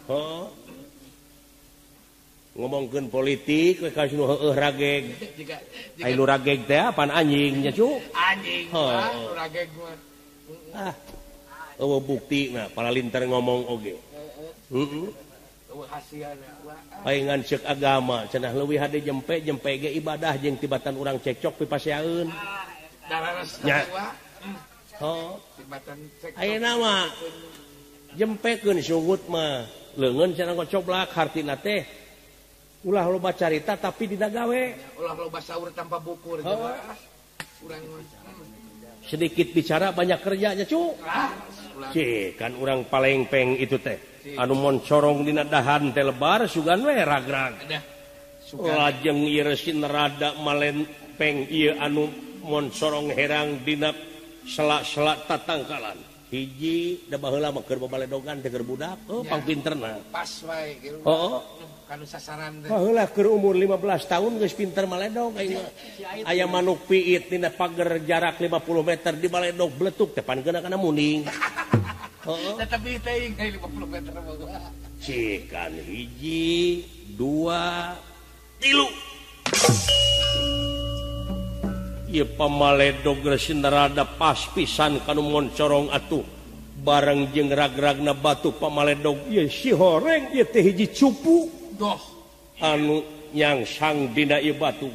ngomongkeun politik we ka nu heueuh rageg ai nu rageg teh apaan anjing nya cu anjing nu rageg mah bukti para lintar ngomong oge paingan cek agama cenah leuwih hade jempe ge ibadah jeung tibatan urang cekcok pipasyaeun nya tibatan cekcok ayeuna mah jempekeun sungut mah leungeun cenah ngocoblak hartina teh ulah loba carita tapi dina gawe ulah loba saur tanpa bukur urang sedikit bicara banyak kerjanya cu kan urang palengpeng itu teh anu moncorong dina dahan teh lebar sugan we ragrag lajeng ieu reusin rada malempeng ieu anu moncorong herang dina selak-selak tatangkalan hiji da baheula mah keur babaledogan teh keur budak pang pinterna pas wae kieu kanu sasaran teh baheula keur umur 15 tahun geus pinter maledog aya manuk piit dina pager jarak 50 meter di baledog bletuk teh pangeuna kana muning tapi teuing 50 meter mah cikan hiji 2 3 ieu pamaledog reusin rada pas pisan kanu moncorong atuh bareng jeung ragragna batu pamaledog ieu si horeng ieu teh hiji cupu doh anu nyangsang dina ieu batu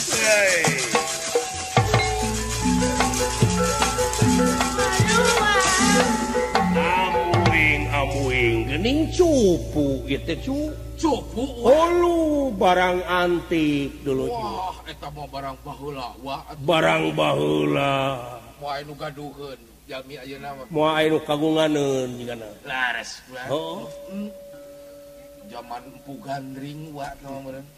amuing geuning cupu ieu teh cupu lu barang antik dulu wah eta mah barang baheula barang baheula moal anu gaduheun jalmi ayeuna mah moal anu kagunganeun jigana laras zaman empu gandring wa tah meureun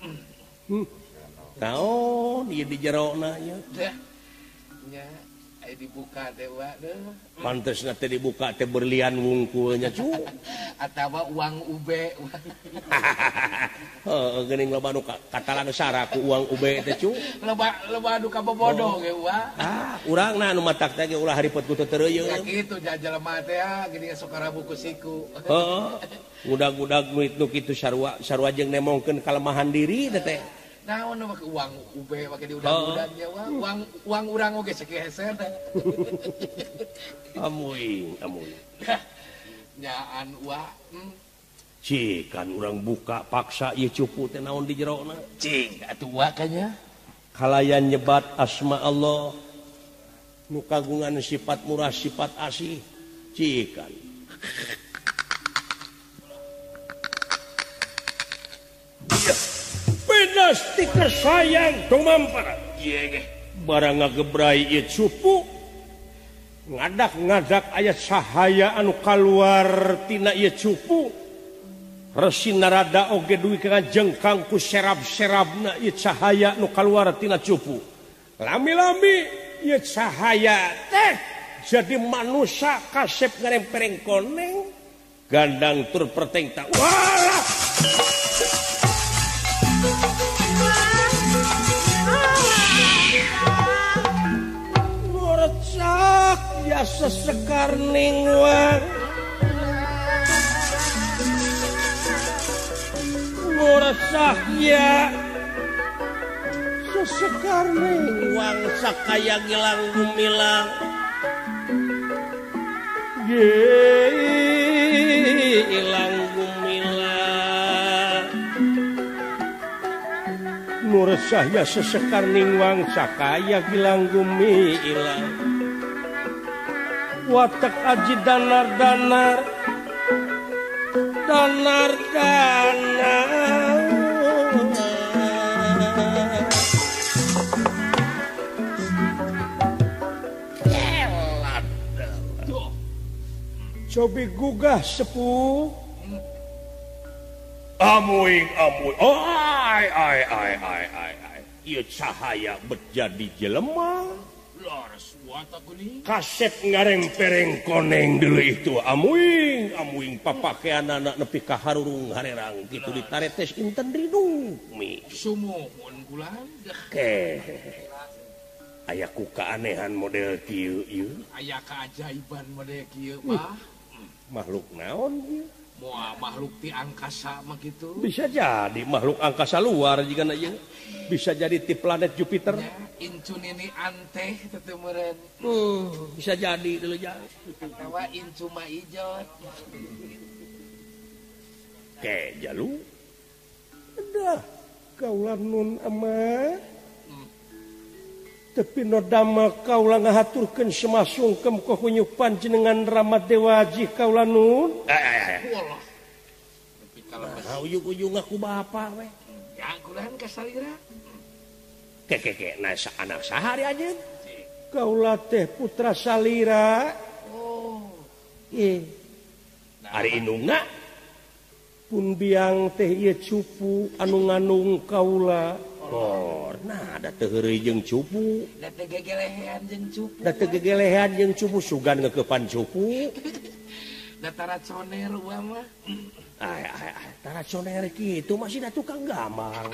naon ieu di jerona nya nya aya dibuka teh wa pantesna teh dibuka teh berlian wungkulnya cu atawa uang ube geuning loba nu katalan sara ku uang ube teh cu loba anu kabobodo ge wa urangna anu matak teh ge ulah haripet ku teureuyeuh ya kitu jelema teh geuning sok karabu ku siku ngudag-ngudag nu kitu sarua jeung nemongkeun kalemahan diri teh naon mah uang ube make diudag-udagnya uang urang oge sakit hese amuing nyaan wa cikan urang buka paksa ieu cupu teh naon di jerona cing atuh wa kanya kalayan nyebat asma Allah nu kagungan sifat murah sifat asih cikan stiker sayang tumampar barang ngagebrai ieu cupu ngadak-ngadak aya cahaya anu kaluar tina ieu cupu resina rada oge duwi kajengkang ku serab-serabna ieu cahaya anu kaluar tina cupu lami-lami ieu cahaya teh jadi manusia kasep ngarempereng koneng gandang tur perteng tak walah ya sesekar ningwang ngurasah ya sesekar ningwang sakaya gilang gumilang ilang gumilang ngurasah ya sesekar ningwang sakaya gilang gumilang watak aji danar-danar cobi gugah sepuh amuing ai ieu cahaya berjadi jelema kasep ngarempereng koneng dulu itu amuing papakean anak nepi ka harurung harerang gitu ditaretes inten ridung mi sumuhun kulan aya ku keanehan model kieu ieu aya keajaiban model kieu mah makhluk naon ieu moal makhluk ti angkasa mah kitu bisa jadi makhluk angkasa luar jigana ieu bisa jadi ti planet Jupiter. Ya, incun ini anteh teu meureun. Bisa jadi dulu ya. Tawa incu mah ijot. Ke jalu. Dah kaulah nun ama. Tapi no damel kaulah ngahaturkeun semasungkem ka hunyuk panjenengan Rama Dewaji kaulah nun. Wallah. Tapi kalau ujung-ujung aku bapak we. Ya kulaan ka salira. Ke nah anak saha ari ajeun? Kaulah teh putra salira. Oh. Ari indungna pun biang teh ieu cupu anu nganung kaula. Nah ada teu heureuy jeung cupu. Da teu gegelehean jeung cupu. Da teu gegelehean jeung cupu sugan ngeukepan cupu. Da tara coner ulah mah. Tara coner kitu masih da tukang gamang.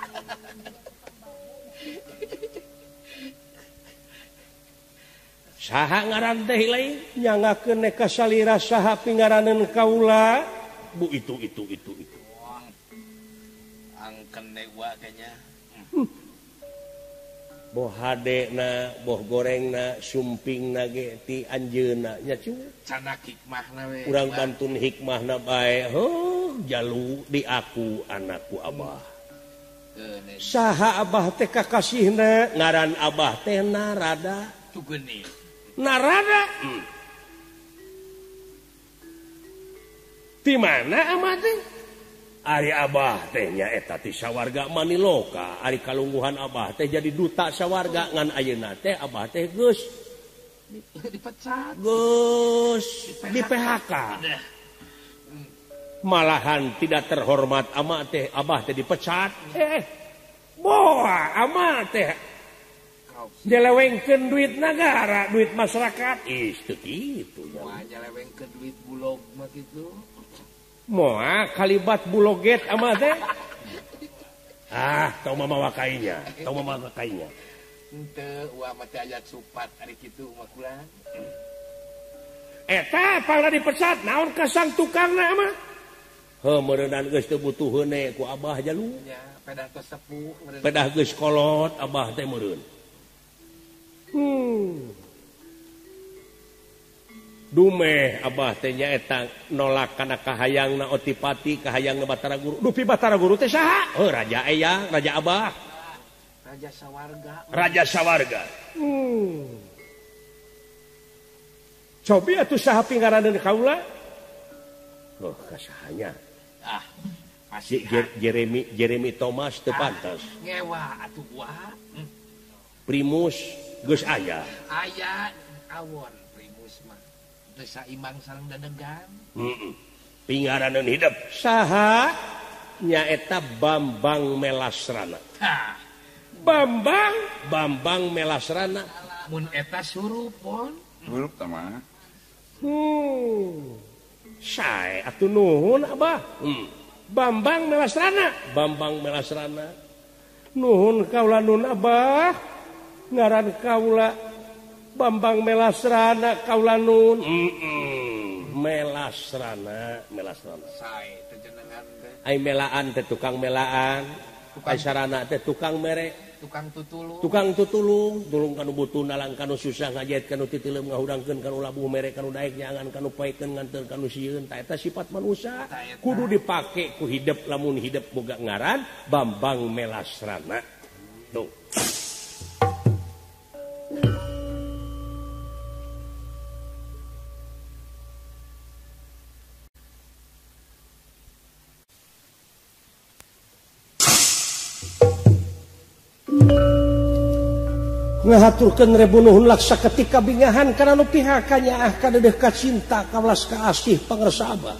Saha ngaran teh lain nyangakeun ka salira saha pingaraneun kaula? Bu itu. Angken dewa kayaknya. Boh hadena, boh gorengna, sumpingna ge ti anjeunna nya cu. Cana hikmahna we. Urang bantun hikmahna bae. Jalu di aku anakku Abah. Saha Abah teh kakasihna? Ngaran Abah teh Narada. Tugeuni. Narada. Di mana Amah teh? Ari Abah teh nya eta ti sawarga Maniloka. Ari kalungguhan Abah teh jadi duta sawarga ngan ayeuna teh Abah teh geus dipecat. Geus di PHK. Malahan tidak terhormat Amah teh Abah teh dipecat. Boa Amah teh jelewengkeun duit negara, duit masyarakat. Teu kitu nya. Moal jelewengkeun duit bulog mah kitu. Moal kalibat buloget Amah teh. Tau mama wakainya. Henteu ulah mah teh aya supat ari kitu mah kulaan. Eta pangna dipecat naon ka sang tukangna Amah? Meureunan geus teu butuh heune ku Abah jalu. Ya, pedah teh sepuh meureun. Pedah geus kolot Abah teh meureun. Dumeh Abah teh nyaeta nolak kana kahayangna Otipati, kahayangna Batara Guru. Dupi Batara Guru teh saha? Raja Eyang, Raja Abah. Raja Sawarga. Cobi atuh saha pingaraneun kaula? Kasahanya. Pasti Jeremy Thomas teu pantes. Ngewa atuh gua. Primus geus aya. Aya awon Primus mah. Desa Imang sareng dadegan. Pingaraneun hidup. Saha? Nyaeta Bambang Melasrana. Bambang Melasrana. Mun eta surup pon. Surup tama. Sae atuh nuhun Abah. Bambang Melasrana. Nuhun kaula nun Abah. Ngaran kaula Bambang Melasrana kaula nun. Melasrana. Sae teh jenengan teh. Ai melaan teh tukang melaan. Ai sarana teh tukang mere. Tukang tutulung. Tulung kanu butuh nalang kanu susah ngajet kanu titeuleum ngahudangkeun kanu labuh mere kanu daek nyangan kanu paekeun nganteun kanu sieun. Ta eta sifat manusia. Kudu dipake ku hidup lamun hidup boga ngaran Bambang Melasrana. Tuh. Ngahaturkeun rebunuhun laksa ketika bingahan kana nu pihakanya kadeudeuk ka cinta kawelas ka asih pangresa Abah.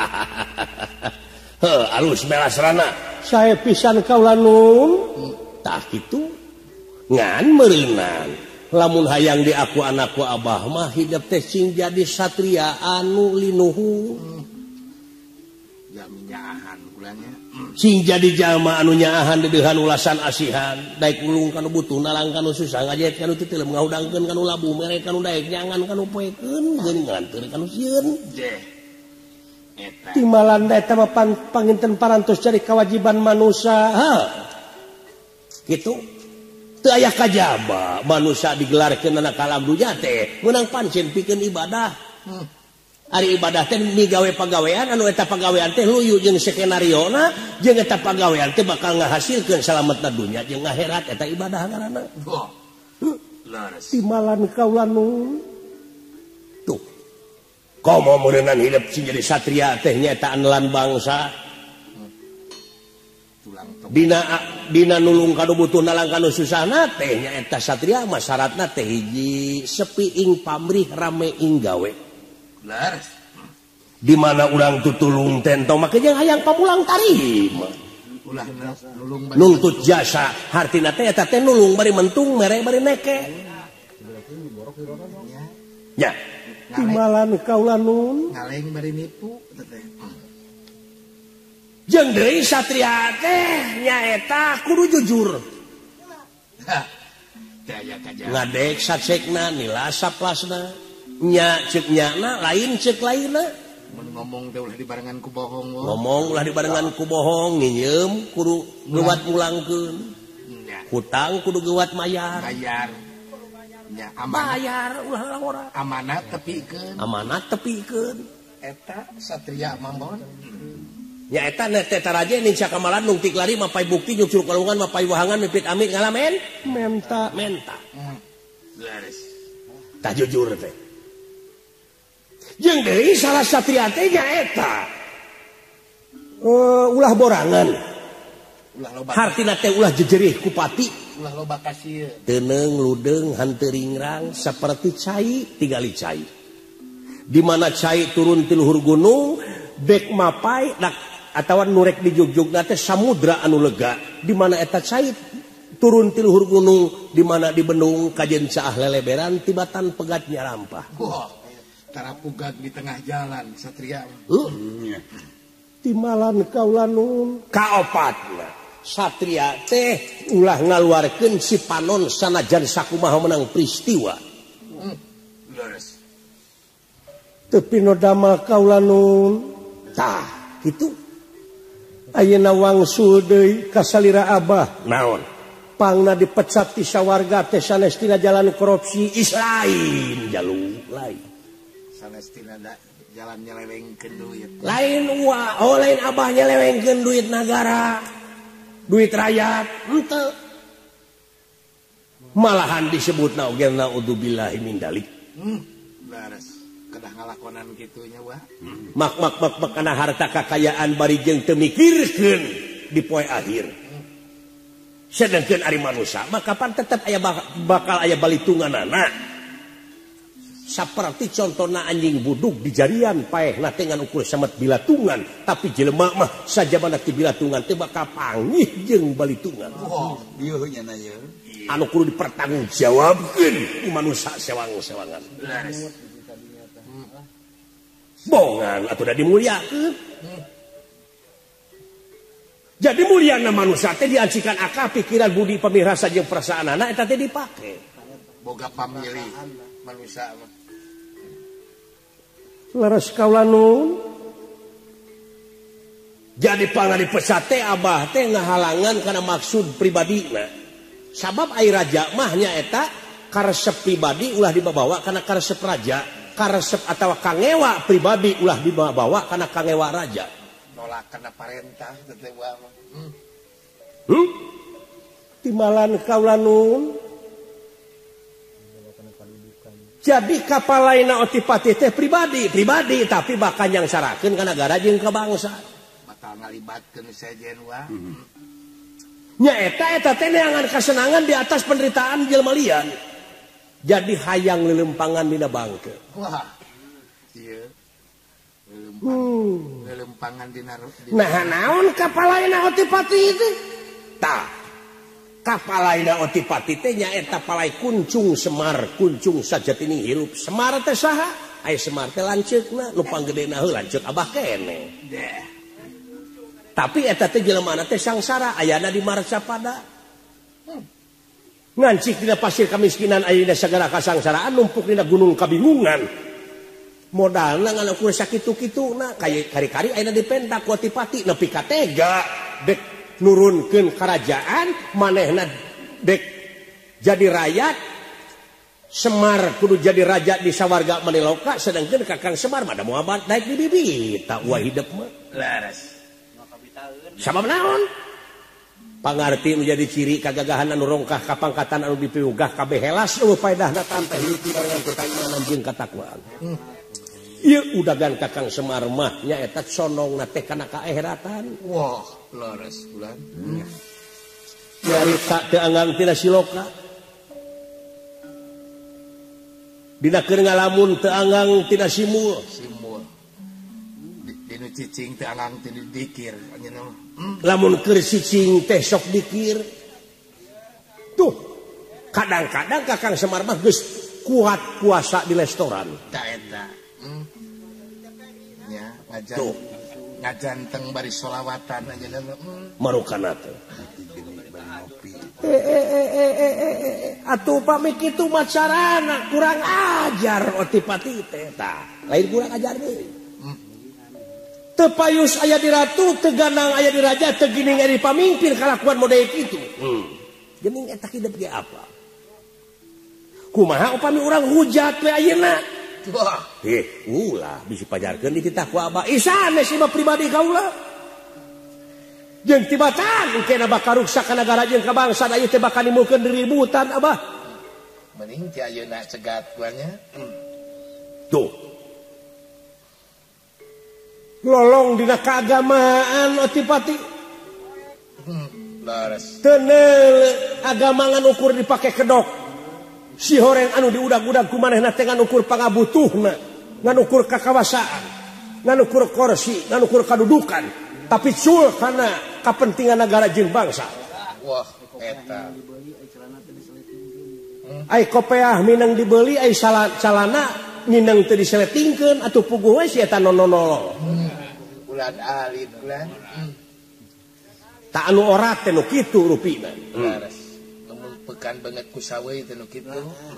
Alus Melasrana. Sae pisan kaula nun. Tah kitu. Ngan meureunan. Lamun hayang di aku anakku Abah mah hidup teh cing jadi satria anu linuhu. Ya minjaahan kulanya. Sing jadi jalma anu nyaahan dedeuhan ulasan asihan daek ulung kanu butuh nalang kanu susah ngajet kanu titeuleum ngahudangkeun kanu labuh mere kanu daek nyangan kanu poekeun geun nganteur kanu sieun Eta timalan da eta mah panginten parantos cari kewajiban manusia gitu teu aya kajaba manusia digelarkeun anak alam dunya teh meunang pancen pikeun ibadah ari ibadah teh migawe pagawean anu eta pagawean teh luyu jeung skenariona jeung eta pagawean teh bakal ngahasilkeun salametna dunya jeung akhirat eta ibadah ngaranna timalan kaula nu tuh komo meunang hidup sing jadi satria teh nyaeta anelan bangsa Dina nulung kanu butuh nalang kanu susahna teh nyaeta satria mah syaratna teh hiji sepi ing pamrih rame ing gawe. Leres. Di mana urang tutulung tentong make jeung hayang pamulang tarima. Ulah nulung nuntut jasa hartina teh eta teh nulung bari mentung mere bari neke. Nya. Timalan kaula nun ngaleng bari nipu teh. Jeung deui satria teh nyaeta kudu jujur. Daya kaja. Ngadek satsekna nila saplasna. Nya ceuk nyana lain ceuk lainna. Mun ngomong teh ulah dibarengan ku bohong. Ngomong ulah dibarengan ku bohong, ngieum kudu geuwat mulangkeun. Hutang kudu geuwat mayar. Bayar. Nya amanah. Bayar ulah ora. Amanat tepikeun. Amanat tepikeun. Eta satria mambon. Ya eta teh taraje ning sakamalan nung tik lari mapai bukti jeung curug kalungan mapai wahangan mipit amit ngalamen menta Beres. Tah jujur teh jeung deui salah satria teh nyaeta ulah borangan ulah loba hartina teh ulah jejerih ku pati ulah loba kasieun teuneng ludeung hanteu ringrang saperti cai tigali cai di mana cai turun ti luhur gunung bek mapai atawa nurek di jugjugna teh samudra anu lega di mana eta cai turun ti luhur gunung di mana di bendung kajen caah leleberan tibatan pegatnya rampah. Wah, tara pugag di tengah jalan satria. Timalan kaula nun kaopatna satria teh ulah ngaluarkeun si panon sanajan sakumaha menang peristiwa. Leres. Teu pinodama kaula nun tah kitu. Ayeuna wangsul deui ka salira abah naon pangna dipecat ti sawarga teh sanestina jalan korupsi lain jalur lain sanestina jalan nyelewengkeun duit lain lain abah nyelewengkeun duit negara duit rakyat henteu malahan disebutna oge naudzubillahi min dalik beres kedah ngalakonan kitunya wah mak kana harta kakayaan bari jeung teu mikirkeun di poe akhir sedangkeun ari manusia maka kapan tetep aya bakal aya balitunganana saperti contona anjing budug di jarian paehna teh ngan ukur samet bilatungan tapi jelema mah sajabana ti bilatungan teh bakal panggih jeung balitungan dieu nya na ye anu kudu dipertanggungjawabkeun ku manusia sewang-sewangan bongan atau udah dimuliakeun. Jadi muliana manusia teh diancikan akal pikiran budi pamirasa jeung perasaanana eta teh dipake. Boga pamilih manusia. Leres kaula nun. Jadi pangna dipecat teh abah teh ngahalangan kana maksud pribadina. Sabab ai raja mah nya eta karesep pribadi ulah dibawa kana karesep raja. Karesep atau kangewa pribadi ulah dibawa karena kangewa raja nolak karena parentah teh timalan kaula nun jadi kapal lainna otipati teh pribadi tapi bakal yang sarakeun ka negara jeung ka bangsa bakal ngalibatkeun sejen wah nya eta teh neangan kasenangan di atas penderitaan jelema lian. Jadi hayang lelempangan dina bangke. Wah. Ieu. Lelempangan dina. Nah, naon kapalaina otipati itu? Tah. Kapalaina otipati teh nyaeta palai kuncung Semar, kuncung sajatini hirup. Semar teh saha? Aya Semar teh lanceukna, nu panggedena heula lanceuk abah kene. Tapi eta teh jelemaana teh sangsara, ayana di Marcapada. Ngancik dina pasir kamiskinan aya dina sagara kasangsaraan numpuk dina gunung kabingungan modalna ngana ukur sakitu-kituna kaya kari-kari aya di pentak ku otipati nepi ka tega dek nurunkeun kerajaan manehna dek jadi rakyat. Semar kudu jadi raja di sawarga Maniloka sedangkan Kakang Semar mah da moal naik di bibit tak ulah hidup mah laras sabab naon pangarti menjadi ciri kagagahan anu rongkah kapangkatan anu dipiugah kabeh helas eueuh paedahna tanteh hiji barengan ketaimana jeung katakwaan ieu udagan Kakang Semar mah nyaeta sonongna teh kana kaakheratan wah laras ulan nyarita teu anggang tina Siloka dina keur ngalamun teu anggang tina simul dina cicing teu anggang teu dikir lamun keur cicing teh sok dikir tuh kadang-kadang Kakang Semar mah geus kuat puasa di restoran ta eta nya ngajanteng bari sholawatan aja marukana teh atuh pami kitu mah carana kurang ajar otipati teh tah lain kurang ajar deui teu payus aya di ratu teu ganang aya di raja teu geuning aya di pamimpin kalakuan model kitu geuning eta hidup ge apa kumaha upami urang hujat we ayeuna ulah bisi pajarkeun di titah ku Abah isane si mah pribadi kaula jeung tibatan engke bakal rusak ka nagara jeung ka bangsa da ieu teh bakal nimulkeun ributan Abah mending ti ayeuna cegat guanya tuh lolong dina keagamaan otipati laras teunel agama ngan ukur dipake kedok si horeng anu diudag-udag ku manehna teh ngan ukur pangabutuhna ngan ukur kakawasaan ngan ukur kursi ngan ukur kadudukan tapi cul karena kepentingan negara jeung bangsa. Wah, eta. Ai kopeah minang dibeli ai calana minang teu diseletingkeun atuh puguh we si eta nononolol. Ulan alit ulan. Tak anu orat teh nu kitu rupina. Laras. Lamun pekan banget ku sawe teh nu kitu.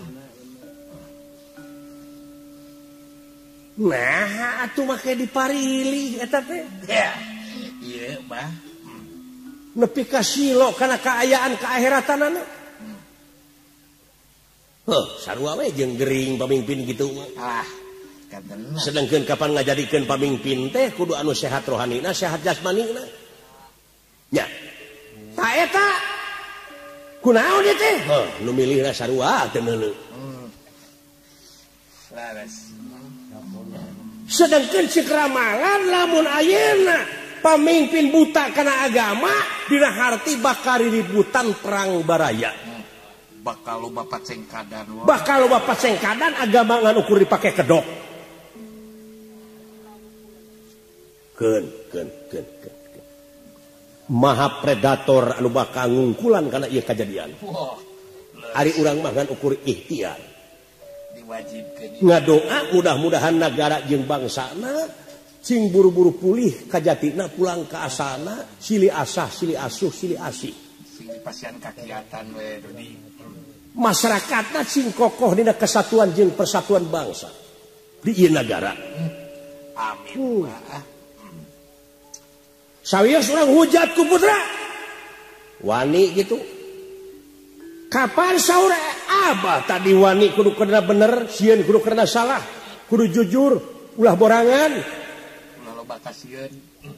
Nah, atuh make diparilih eta teh. Ya. Iya, Bah. Nepi ka silo kana kaayaan kaakhiratana. Sarua we jeung gering pamimpin kitu mah. Ah, kadang. Sedengkeun kapan ngajadikeun pamimpin teh kudu anu sehat rohanina, sehat jasmanina. Nya. Ta eta kunaon ieu teh? Nu milihna sarua teh neuleuh. Laras. Sedengkeun cik ramalan lamun ayeuna pamimpin buta kana agama dina harti bakal ributan perang baraya bakal loba pacengkadan agama ngan ukur dipake kedok keun maha predator anu bakal ngungkulan kana ieu kajadian ari urang mah ngan ukur ikhtiar diwajibkeun ngadoa mudah-mudahan negara jeung bangsana cing buru-buru pulih kajatina pulang ke asana silih asah silih asuh silih asih sing dipasian kakiatan we Dodi masyarakatna cing kokoh dina kesatuan jeung persatuan bangsa di ieu nagara amin sawios urang hujat ku putra wani gitu kapan saur Abah tadi wani kudu kena bener sieun kudu kena salah kudu jujur ulah borangan bakasieun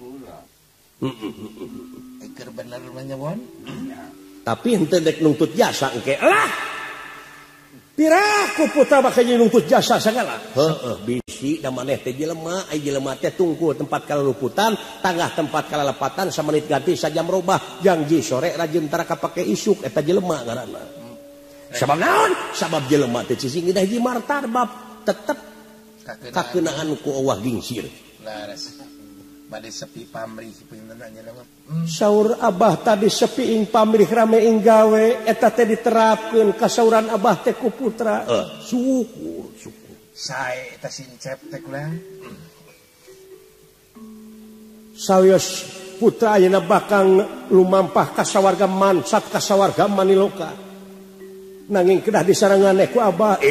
keur bener mah nyawon tapi henteu dek nuntut jasa engke lah piraku putra bakal nuntut jasa segala bisi da maneh teh jelema ai jelema teh tungku tempat kaluluputan tangah tempat kalalepatan samanit ganti sajam robah janji sore rajin tara kapake isuk eta jelema ngaranna sabab naon sabab jelema teh cicing indah hiji martabat tetep kakeunaan ku Allah gingsir laras bade sepi pamrih pinten nya nama saur Abah tadi sepi ing pamrih rame ing gawe eta teh diterapkeun ka sauran Abah teh ku putra syukur sae eta sincep teh kulang sawios putra ayeuna bakal lumampah ka sawarga mansat ka sawarga Maniloka nanging kedah disaranganeh ku Abah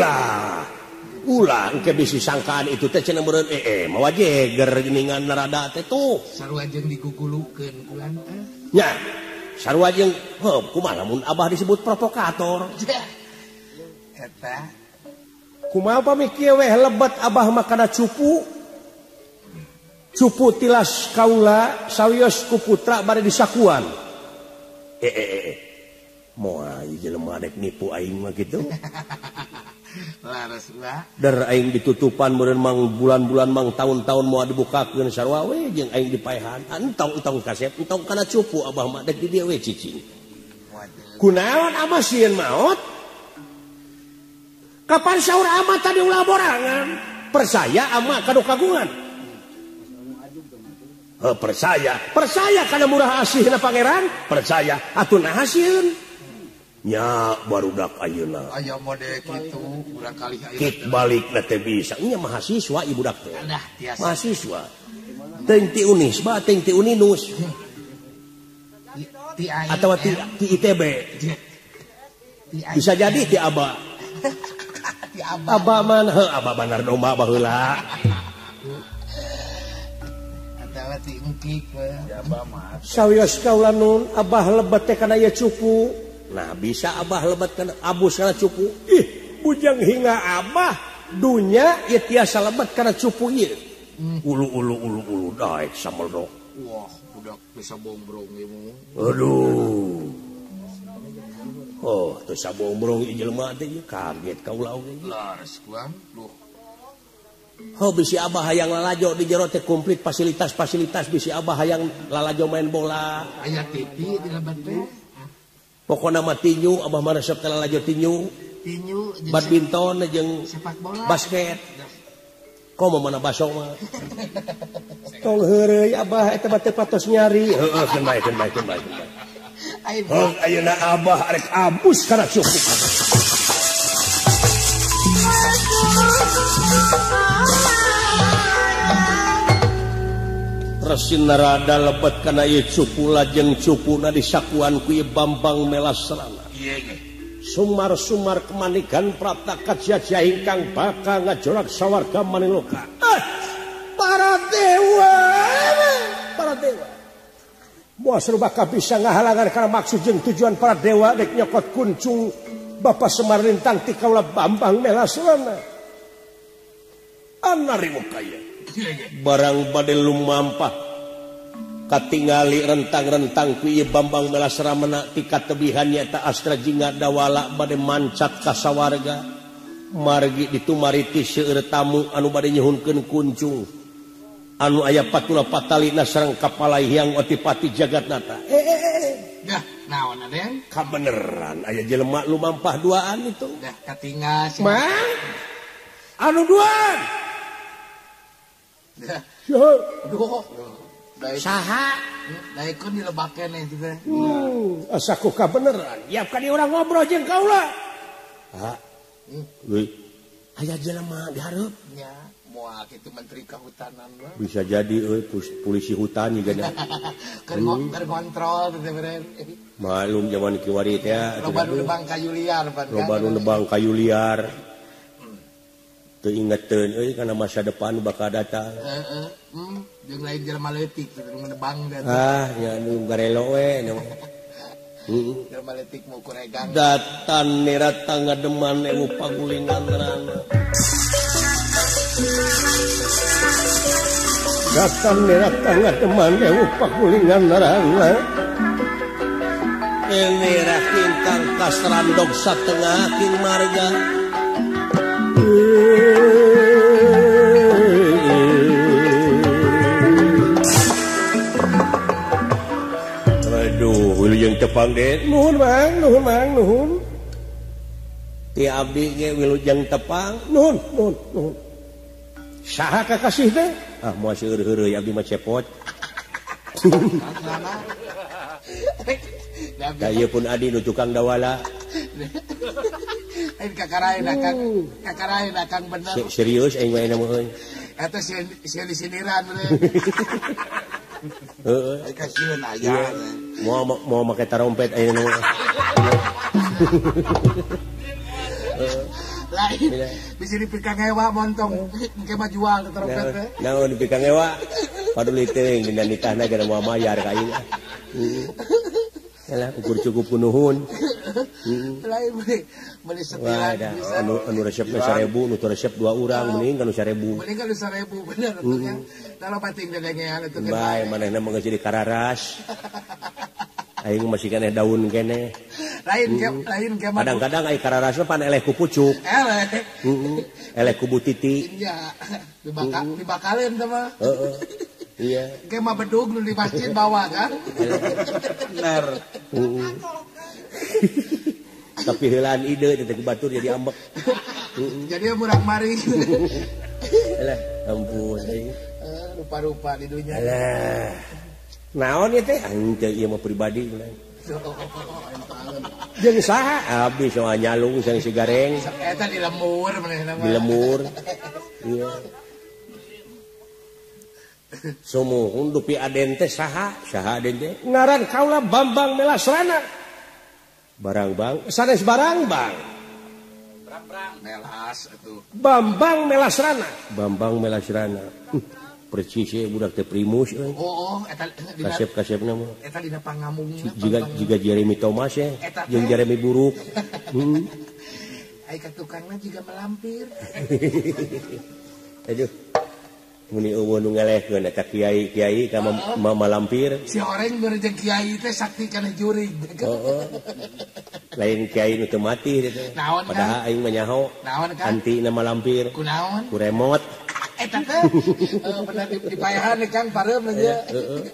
ulah engke bisi sangkaan itu teh cenah meureun mawa jeger geuningan narada teh tuh sarua jeung digugulukeun kulan nya sarua jeung kumaha lamun abah disebut provokator eta kumaha pami kieu we lebat abah mah kana cupu tilas kaula sawios ku putra bade disakuan moal jelema dek nipu aing mah kitu laras ulah dar aing ditutupan meureun mang bulan-bulan mang tahun-tahun moal dibukakeun sarua we jeung aing dipaehan entong kasep entong kana cupu abah mah dek di dieu we cicing kunaon abah sieun maot kapan saur amah tadi ulah borangan percaya amah kadu kagungan percaya kana murah asihna pangeran percaya atuh naha sieun nya barudak ayeuna aya model kitu urang kali aya kit balikna teh bisa nya mahasiswa ibu dak teh adah tiasa mahasiswa teuing ti Unis ba teuing ti Uninus ti atawa ti ITB bisa jadi ti aba ti aba man aba banar domba baheula atawa ti engkik aba mah sawios kaula nun abah lebat teh kana ieu cupu. Nah bisa abah lebat kana abus kana cupu. Bujang hinga abah dunya ieu tiasa lebat kana cupu ieu. Ulu daek sameldok. Wah, budak bisa bombrong ieu. Aduh. Oh, teu sabombrong ieu jelema teh kaget kaula oge. Laras kuang, duh. Oh, bisi abah hayang lalajo di jero teh komplit fasilitas bisi abah hayang lalajo main bola. Aya TV di lebat teh. Pokokna mah tinju abah mah resep teh lalajo tinju badminton jeung sepak bola basket komo mana baso mah tong heureuy abah eta mah teu patos nyari heeh keun bae ayeuna abah arek abus kana cukup Resin narada lebat kana ieu cupu lajeng cupuna disakuan ku ieu Bambang Melasrana. Sumar-sumar kemanikan pratakat jajah ingkang bakal ngajolak sawarga Maniloka. Para dewa. Moal serba bisa ngahalangan kana maksud jeung tujuan para dewa dek nyokot kuncung Bapa Semar Lintang ti kaula Bambang Melasrana. Anari mukaya. Barang bade lumampah katingali rentang-rentang ku ieu Bambang Melasrana ti katebihan nyaeta astra jingga dawala bade mancat ka sawarga margi ditumariti seueur tamu anu bade nyuhunkeun kuncung anu aya patula patalina sareng kapalaihang otipati jagatnata dah naon aden kabeneran aya jelema lumampah duaan itu dah katingal mang anu duaan Duh, saha? Daikun dilebakeun itu teh. Asa ku kabeneran. Yapkan urang ngobrol jeung kaula. Aya jelema dihareup. Nya, moal kitu menteri kehutanan mah. Bisa jadi polisi hutan juga dah. Keur kontrol teh beren. Malum zaman kiwari teh. Loba nu nebang kayu liar pan. Loba nu nebang kayu liar. Teu ingeteun euy kana masa depan bakal datang. Jeung lain jelema leutik nu nebang da. Nya nu garelo we. Jelema leutik mau kuregang. Datan nirata ngademan ewu pagulingan rana. Datan nirata ngademan ewu pagulingan rana. Nirah kintang kasrandog satengah king marga. Aduh, wilujeng tepang deh. Nuhun mang. Ti abdi ge wilujeng tepang. Nuhun. Saha kakasih teh? Moal seueur-heureuy abdi mah cepot. Da ieu pun adi nu tukang dawala. Aing kakarain akang bener. Serius aing mah mah euy. Eta siniran bener. Heeh. Aing kasieun aya. Mau make tarompet ayeuna mah. Lain bisa dipikang ewa montong engke mah jual tarompet teh. Naon dipikang ewa? Paduli teuing dina nikahna gara moal mayar ka ieu. Yalah ukur cukup nuhun. Lain beli setilan bisa. Anu resepna 1000, nu resep 2 urang mending kan 1000. Mending kan 1000 bener atunya. Kalau pating dagangan atuh kan. Bae manehna mah geus jadi kararas. Aing masih keneh daun keneh. Lain ke kadang-kadang ai kararasna pan eleh ku pucuk. Eleh ku butiti. Iya. Dibakaleun teh mah. Heeh. Iya. Ke mah bedug nu di masjid bawa kan. Bener. Tapi heulaan ide teh batur jadi ambek. Jadi murang mari. Alah, ampun aing. Rupa-rupa di dunia. Alah. Naon ieu teh? Aing teh ieu mah pribadi ulah. Jeung saha? Abdi soal nyalung sang sigareng. Eta di lemur manehna mah. Di lemur. Iya. Sumuhun dupi aden teh saha? Saha aden teh? Ngaran kaula Bambang Melasrana. Barang bang, sanes barang bang. Brang melas atuh. Bambang Melasrana. Bambang Melasrana. Percis ya budak teh primus euy. Eta kasep-kasepna mah. Eta dina pangamungna. Juga Jeremy Thomas ya, jeung Jeremy Buruk. Ai ka tukangna juga melampir. Aduh. Muni eueuh nu ngelehkeun eta kiai ka malampir. Si horeng beureuh jeung kiai teh sakti kana jurig. Lain kiai nu teu mati teh. Padahal aing mah nyaho. Naon kan? Antina malampir. Kunaon? Ku remote. Eta teh bener dipayahan nih Kang pareum aja.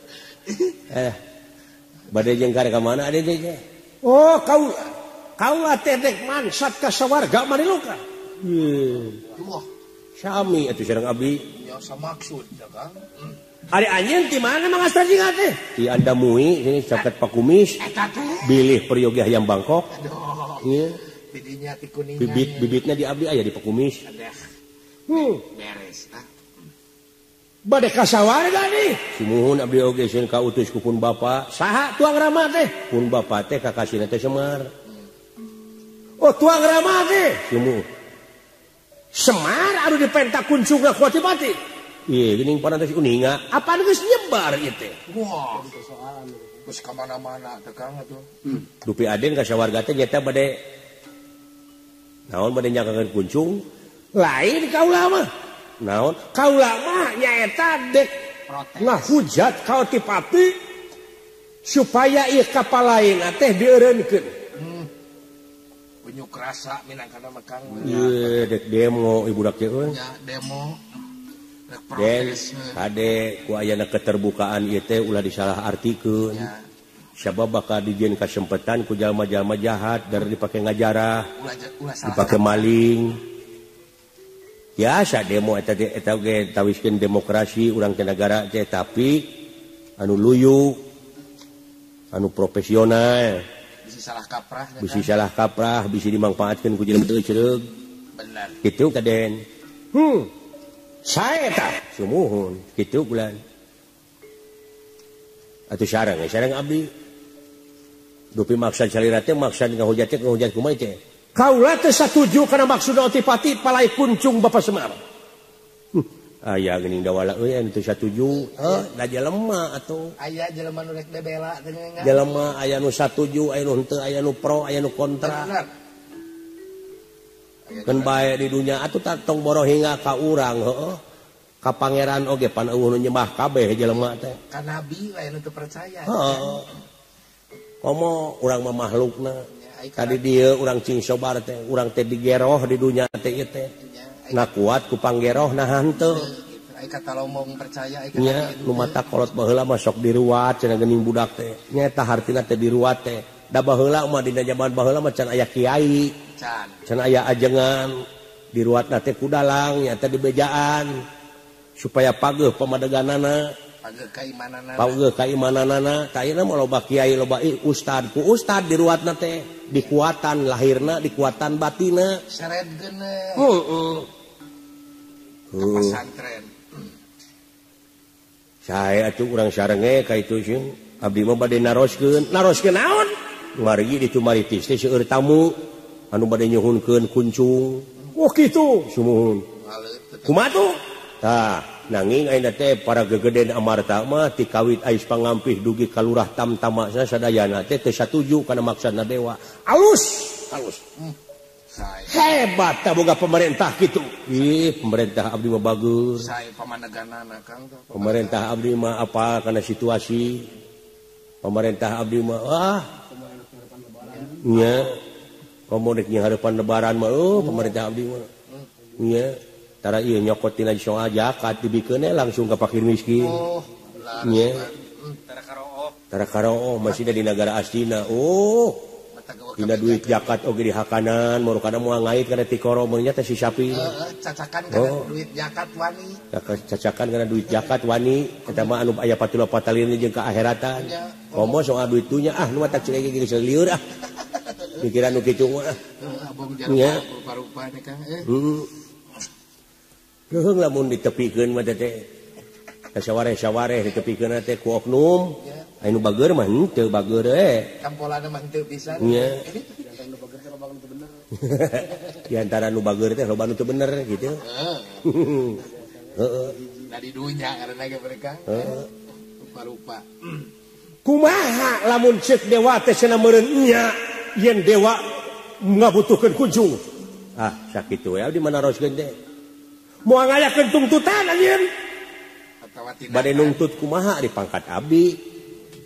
Bade jeung kare ka mana ade teh? Oh, kaula teh dek mansat ka sawarga mariluka. Wah, sami atuh sareng abdi. Ya samaksud ya Kang. Ari anjeun ti mana Mang Astarjinga teh? Ti Andamui sini caket Pakumis. Eta teh Bilih periog hayam Bangkok. Aduh. Ieu. Bidinya ti kuningan. Bibitna di abdi aya di Pakumis. Beres. Bade kasawarga nih. Sumuhun abdi oge sieun kautus ku pun bapa. Saha tuang rama teh? Pun bapa teh kakasina teh Semar. Oh tuang rama teh. Sumuh. Semar anu dipentak kuncungna ku Adipati. Ieu geuning parantos uninga. Apaan geus nyebar ieu teh? Wah. Geus ka mana-mana teh Kang atuh. Dupi aden kasawarga teh nyata bade naon bade nyakakeun kuncung. Lain kaula mah. Naon? Kaula mah nyaeta dek ngahujat ka Adipati supaya ieu kapal lain teh dieureunkeun. Penyuk rasa minangkana mah Kang. Ieu dek demo ibu budak ieu. Ya demo. Den kade ku ayana keterbukaan ieu teh ulah disalahartikeun. Ya. Sabab bakal dijieun kasempetan ku jalma-jalma jahat dari dipake ngajarah, dipake maling. Biasa demo eta ge tawiskeun demokrasi urang teh nagara teh tapi anu luyu, anu profesional. Bisi salah kaprah, bisi dimangpaatkeun ku jelema teu cereug. Bener. Kitu kaden. Sae tah sumuhun kitu bulan. Atuh sareng abdi. Dupi maksud salira teh maksud ngahujat teh ngahujat kumaha teh? Kaula teh satuju kana maksud Adipati palai kuncung Bapak Semar. Aya geuning dawala euy anu teu satuju. Da jelema atuh. Aya jelema nu rek bebela teh ngan. Jelema aya nu satuju, aya nu henteu, aya nu pro, aya nu kontra. Keun bae di dunya atuh tong boro hinga ka urang heueuh. Ka pangeran oge pan eueuh nu nyembah kabeh jelema teh. Ka nabi aya nu teu percaya. Heeh. Komo urang mah makhlukna. Tadi dia urang cing sobar teh, urang teh digeroh di dunia teh ieu teh. Na kuat ku panggeroh nah henteu. Ai kata lomong percaya ai nya nu mata kolot baheula mah sok diruat cenah geuning budak teh. Nya eta hartina teh diruat teh. Da baheula mah dina jaman baheula mah can aya kiai. Can aya ajengan. Diruatna teh ku dalang nya teh dibejaan supaya pageuh pamadeganana. Pageuh kaimananana, ta ayeuna mah loba kiai loba ustad, ku ustad diruatna teh dikuatan lahirna, dikuatan batina. Saredgeun. Pesantren. Sae atuh urang sarenge ka itu sieun. Abdi mah bade naroskeun. Naroskeun naon? Margi di Tumaritis teh seueur tamu anu bade nyuhunkeun kuncung. Oh kitu sumuhun. Kumaha tuh? Tah nanging ayeuna teh para gegeden amarta mah ti kawit ais pangampih dugi ka lurah tamtamasna sadayana teh teu satuju kana maksudna dewa. Alus. Hebat ta boga pemerintah kitu. Ih, pemerintah abdi mah bagus. Sae pamaneganana Kang. Pemerintah abdi mah apa kana situasi. Pemerintah abdi mah nya komunik nya hareupan lebaran mah pemerintah abdi mah. Nya tara ieu nyokot tina soal zakat dibikeun langsung ka fakir miskin. Nya tara karoo masih di negara aslina. Dina duit zakat oge dihakanan muru kana moal ngait kana ti koro meunya teh si sapi. Cacakan kana duit zakat wani. Cacakan kana duit zakat wani eta mah anu aya patula patalina jeung ka akheratan. Komo soal duit tunya nu mah tak cek geus lieur pikiran nu kitu mah. Nya rupa-rupa teh Kang. Geung lamun ditepikeun mah teh. Sawareh-sawareh ditepikeun teh ku oknum. Anu bageur mah henteu bageur Kampolana mah henteu pisan. Nya. Di antara nu bageur teh loba nu teu bener gitu. Heeh. Da di dunya karena ge mereka. Rupa-rupa. Kumaha lamun ceuk dewa teh cenah meureun nya yen dewa ngabutuhkeun kunjung. Sakitu we abdi manaroskeun teh. Moal ngayakeun tungtutan anjeun. Bade nuntut kumaha di pangkat abdi.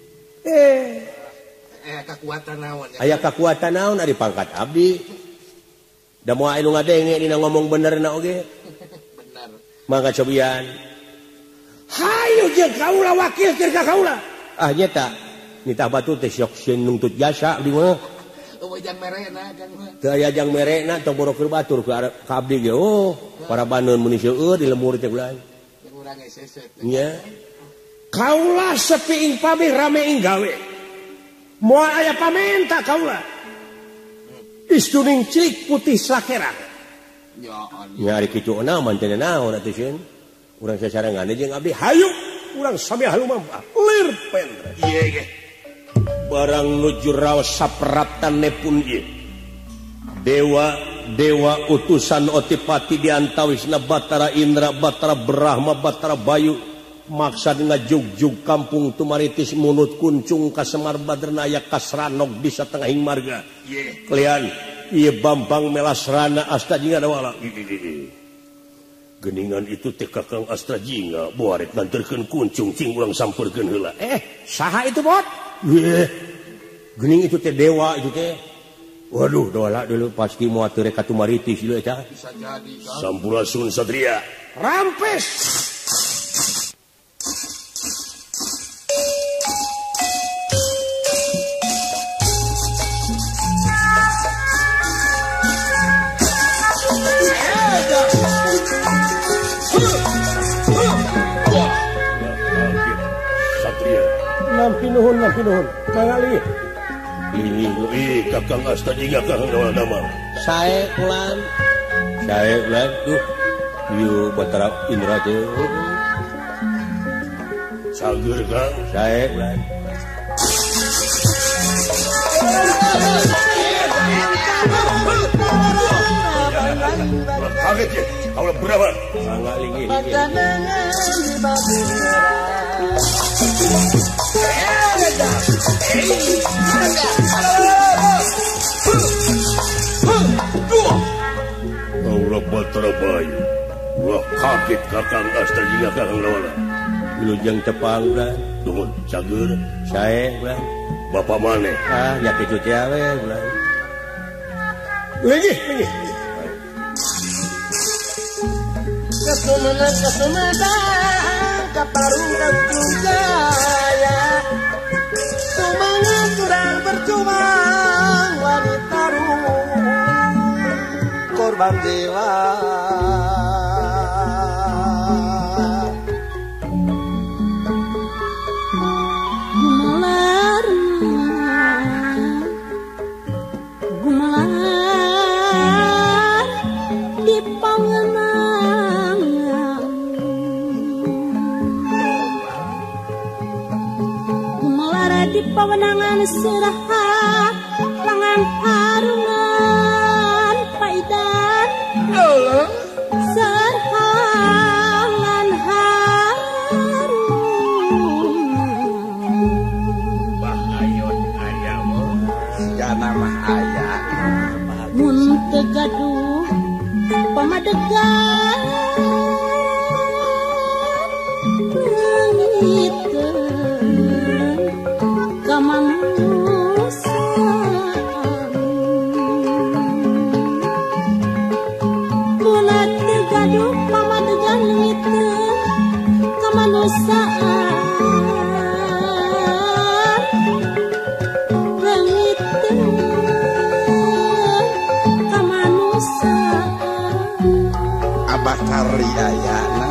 Kekuatan naon ya? Aya kekuatan naon di pangkat abdi. Da moal anu ngadenge dina ngomong benerna oge. Bener. Mangga cobian. Hayu jeung kaula wakil keur ka kaula. Nyata nitah batu teh sok sieun nuntut jasa abdi mah. Jang merena Kang mah. Teu aya jang merena tong boro keur batur ka abdi ge. Para baneun mun seueur di lemur teh ulah. Urang geus seset. Nya. Kaula sepi ing pamih rame ing gawe. Moal aya pamenta kaula. Istuning cik putih sakera. Ya Allah. Nyari kitu naon teh naon atuh sieun. Urang sasarengan jeung abdi hayu urang sami halu mah lir pendre. Ieu ge. Barang nuju raos sapraptane pun ieu. Dewa utusan Otipati diantawisna Batara Indra, Batara Brahma, Batara Bayu. Maksad ngajugjug kampung tumaritis munut kuncung ka Semar Badrnaya kasranog di satengahing marga. Kalian ieu Bambang Melasrana Astajinga dawala. Geningan itu teh Kakang Astajinga boaret nganterkeun kuncung cing urang sampeurkeun heula. Saha itu bot? Gening itu teh dewa itu teh. Waduh, doala dulu pasti moal teu rek ka tumaritis ieu eta. Bisa jadi Kang. Sampurasun Satria. Rampes. Nampi nuhun. Kangali. Kakang Astajinga Kakang nama. Sae ulan. Tuh. Ieu Batara Indra teh. Sager Kang. Sae ulan. Kaget ya. Kaulah berapa? Enggak linggih. Kaulah Batara Bayu. Wah kaget Kakang Astajinga Kakang Lawala. Wilujeng tepang ulah. Tunggu cager. Sae ulah. Bapak maneh. Nya kitu teh we ulah. Linggih. Kasumana kaparurang jaya Sumangan kurang berjuang wanita korban jiwa Gumelar di pangenang di pawenangan serahat langan harungan paidan serhangan gaduh pamadegan ngangitkeun kamanusiaan bulat teu gaduh pamadegan ngangitkeun kamanusiaan Abah Kari ayana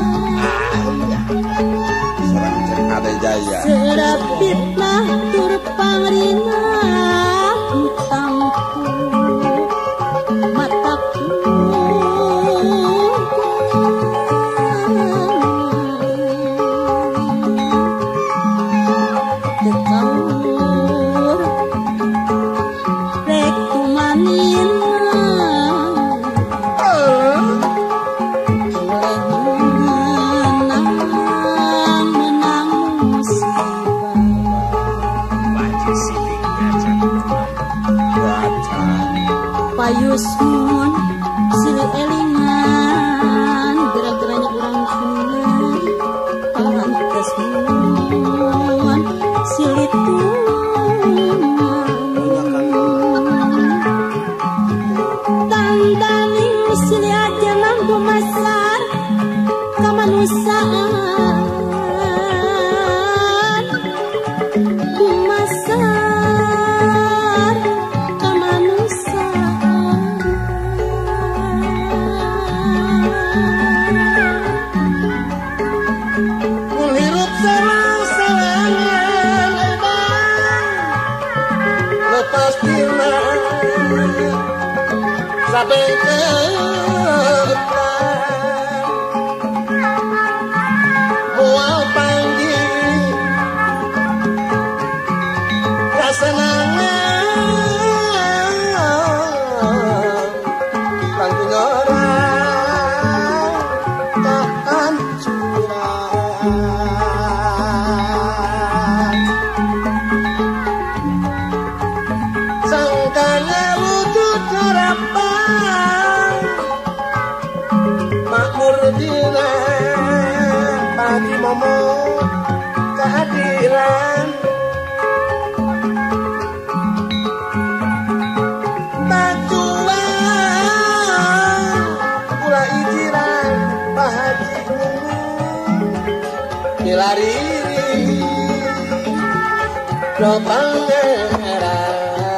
serang cek ada jaya serapitlah tur pangrina hutangku mataku tekaur rek tumanin payusmun silih elingan gerak-geranya urang sungai pantes mun silih dandaning silih aja mampu masar kamanusiaan kumasar sampai ke mual panggil rasa nangan tanggung orang kehancuran sangkanya wujud harapan makmur dina pagi momo kehadiran bajuan pula ijiran bahaji dilariri do pangeran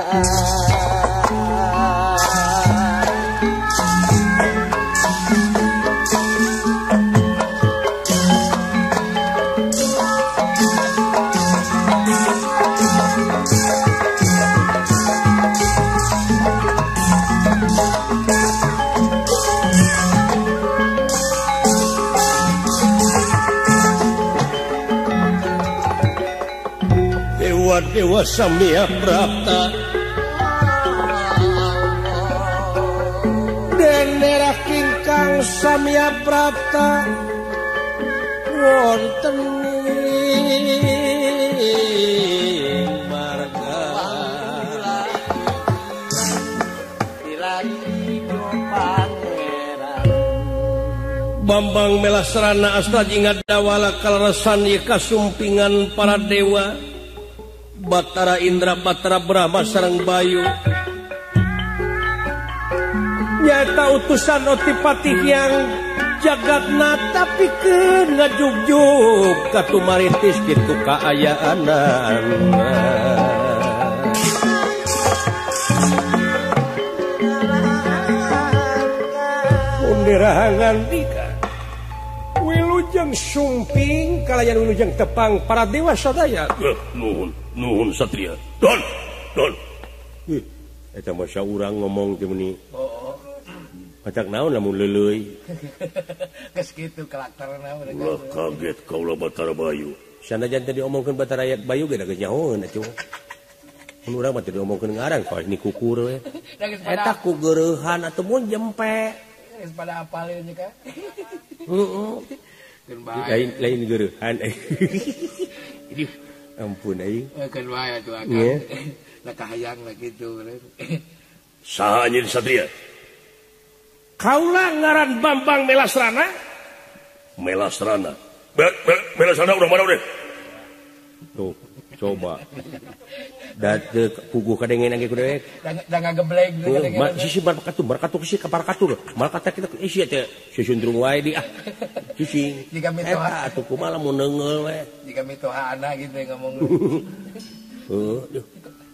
Dewa Samya Prapta Denderah Kingkang Samya Prapta wonten marga Bambang Melasrana Astra Jingat Dawala Kalarasan Kasumpingan para dewa Batara Indra Batara Brahma sareng Bayu nyata utusan Otipati yang jagatna tapi ke ngajugjug katumaritis gitu kaayaanan undirahangan dika wilujeng sumping kalayan wilujeng tepang para dewa sadaya nuhun satria don eta mah saurang ngomong teh meuni macak naon lamun leuleuy geus kitu karakterna ulah kaget kaula Batara Bayu sanajan teh diomongkeun Batara Bayu ge da geus nyahoeun atuh mun urang mah teh diomongkeun ngarang kok ni kukur we eta ku geureuhan atuh mun jempe geus pada apal ieu ka lain geureuhan ini ampun aing kan wae atuh akang da kahayang lah kitu saha anjeun satria Kaula ngaran Bambang Melasrana. Melasrana. Melasrana urang mana deh? Tuh, coba. Date puguh kadengen lagi kudu. Da ngagebleng deui. Sisi barkatu sisi kaparkatur. Mal kata kita isi teh susundrung wae di ah. Sisi. Jika mitoha atuh kumaha lamun neungeul we. Jika mitohana gitu ngomong. Heuh.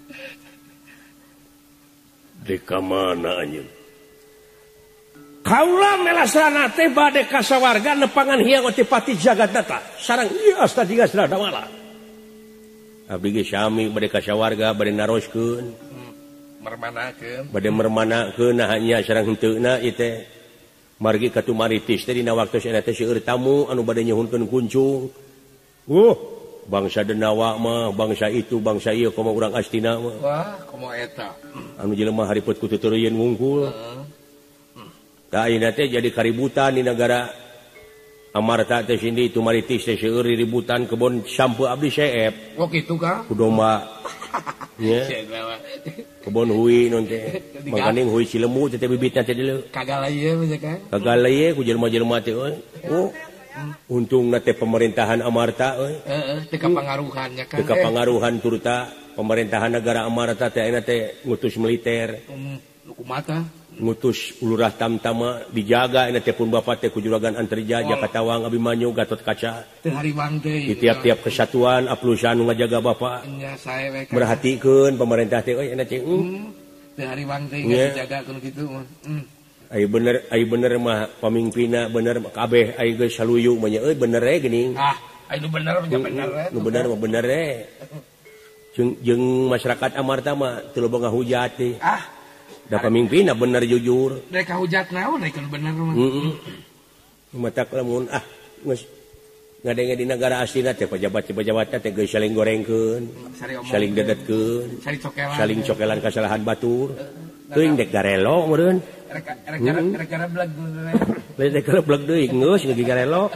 Deka mana anjeun? Kaula Melasrana teh bade ka sawarga nepangan hiang ti pati Jagadata. Sareng ieu asta digasna damala. Abdi ge sami bade ka sawarga bade naroskeun. Mermanakeun. Bade mermanakeun nah nya sareng henteuna ieu teh margi ka Tumaritis teh dina waktos eta teh seueur tamu anu bade nyuhunkeun kuncung. Bangsa Denawa mah bangsa itu bangsa ieu komo urang astina mah. Wah, komo eta. Anu jelema hariput ku tuturieun ngungkul. Tah ayeuna teh jadi kaributan di negara Amarta teh sindi Tumaritis teh seueur ributan kebon sampeu abdi seep. Oh kitu ka? Ku domba. Nya. Kebon hui non teh. Mangkaning hui Cilembu teh bibitna teh dieu. Kagala ieu mah kan? Kagala ieu ku jelema-jelema teh euy. Oh. Untungna teh pemerintahan Amarta euy. Teu kapangaruhannya kan. Teu kapangaruhan turta pemerintahan negara Amarta teh ayeuna teh ngutus militer. Kumaha? Ngutus Lurah Tamtama dijaga ini teh pun bapak teh ku Juragan Antarja Jakatawang Abimanyu Gatot Kaca teu hariwang teh di tiap-tiap kesatuan aplusan nu ngajaga bapak nya sae we merhatikeun pemerintah teh euy ena cing teu hariwang teh dijaga kudu kitu mah ai bener mah pamimpinna bener kabeh ai geus saluyu mah nya euy bener geuning ai nu bener mah bener nu bener mah bener jeung masyarakat Amarta mah teu loba ngahujat teh da pamimpinna bener jujur. Dek kahujat naon dek bener mah. Matak lamun geus ngadenge di negara aslinya teh pejabat-pejabatna teh geus saling gorengkeun, saling dedetkeun, saling cokelan kasalahan batur. Teuing dek garelo meureun. Rek garebleg. Rek garebleg deui geus ngeugi garelo.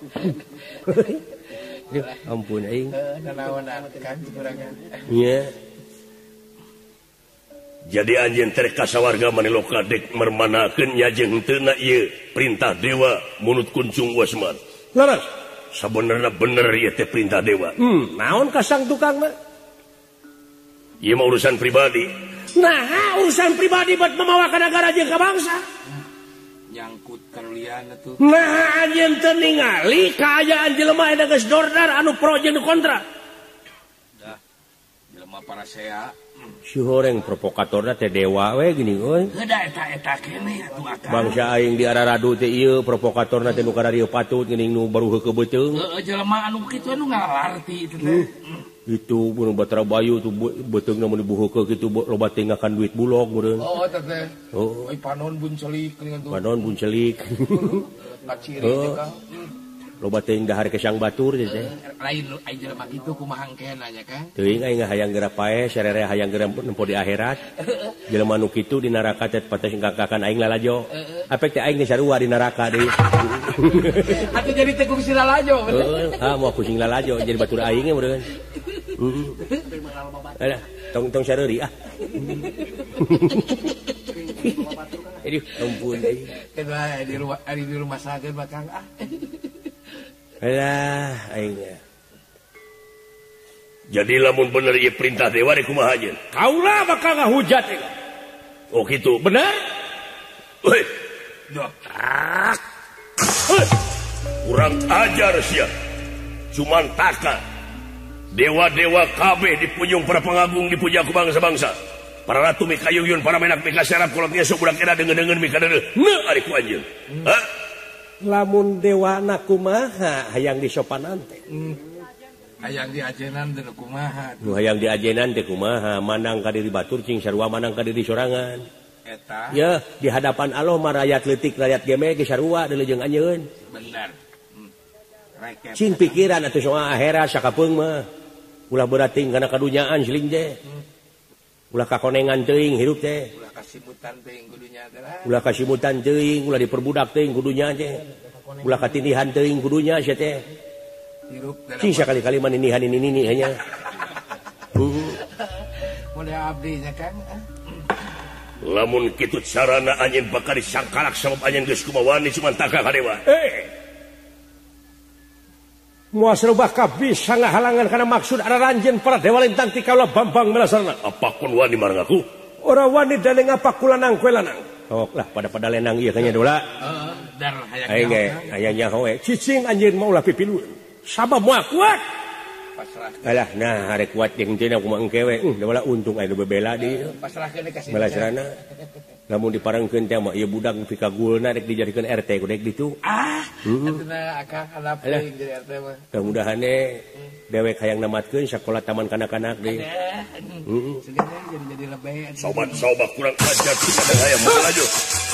Ampun aing. Nanaon kan kurangan. Iya. Jadi anjeun teh ka sawarga maneloka dek mermanakeun nya jeung henteu ieu perintah dewa munut kuncung Wasman. Laras, sabenerna bener ieu teh perintah dewa. Naon ka sang tukang mah? Ieu mah urusan pribadi. Nah, urusan pribadi buat memawa ka negara jeung ka bangsa. Nyangkut karuliana tuh. Nah, anjeun teu ningali kaayaan jelema eda geus dordar anu pro jeung kontra. Dah. Jelema parasea si horeng provokatorna teh dewa we gini euy. Heuda eta keneh atuh akal. Bangsa aing di Araradu teh ieu provokatorna teh nu kararieu patut geuning nu baru heukeut beuteung. Jelema anu kitu anu ngalarti itu teh. Itu mun Batra Bayu tuh beuteungna mun dibuheukeun kitu loba teh ngakan duit bulog meureun. Oh eta teh. Oh, panon buncelik geuning tuh. Panon buncelik. Kaciri juga. Loba teuing dahar ke sang batur teh. Lain ai jelema kitu kumaha engkena nya kan. Teuing aing hayang geura pae sarere hayang geura nempo di akhirat. Jelema nu kitu di neraka teh pates ngangkakan aing lalajo. Apek teh aing geus sarua di neraka deui. Atuh jadi teh kusi lalajo. Heeh, moal pusing lalajo jadi batur aing ge meureun. Alah, tong sareuri ah. Aduh, ampun deui. Eta di rumah sageun bakang ah. Alah, aing. Jadi lamun bener ieu perintah dewa rek kumaha ajeun? Kaula bakal ngahujat eta. Oh kitu, bener? Heuh. Dah. Kurang ajar sia. Cuman taka. Dewa-dewa kabeh dipunjung para pengagung dipuja ku bangsa-bangsa. Para ratu mika yuyun, para menak mika serap kolotnya sok budak kena dengen-dengen mika deudeuh. Neuh ari ku anjeun. Hah? Lamun dewana kumaha hayang disopanan teh. Hayang diajenan teh kumaha. Nu hayang diajenan teh kumaha, manang ka diri batur cing sarua manang ka diri sorangan. Eta. Ya, di hadapan Allah mah rakyat leutik rakyat geme ge sarua deuleu jeung anjeun. Bener. Cing pikiran atuh soal akhirat sakapeung mah. Ulah berating kana kadunyaan siling teh. Ulah kakonengan teuing hirup teh. Ulah kasimutan teuing kudunya teh. Ulah kasimutan teuing, ulah diperbudak teuing kudunya teh. Ulah katindihan teuing kudunya sia teh. Hirup teh. Cing sakali-kali maninihan ini hanya. Mulai abdi nya kan. lamun kitu carana anjeun bakal disangkalak sabab anjeun geus kumaha wani cuma tangka kadewa. Moal sarubah bisa ngahalangan kana maksud araranjeun para dewa lintang ti kaula Bambang Melasarana. Apapun wani marang aku. Ora wani daleng apa kulanang kue lanang. Oh lah pada lenang ieu kanya dola. Dar hayang ge aya we. Cicing anjeun mau lah pipilueun. Sabab moal kuat. Pasrah. Alah nah arek kuat jeung cenah kumaha engke we. Dawa untung aya bebela di. Pasrahkeun ka Melasarana. Lamun diparengkeun teh mah ieu budak pikagulna rek dijadikeun RT kudek ditu. Atuna akang halap teuing jadi RT mah. Mudah-mudahane dewek hayang namatkeun sakola taman kanak-kanak deui. Segede jadi lebih. Sobat-sobat kurang ajar kita hayang melaju.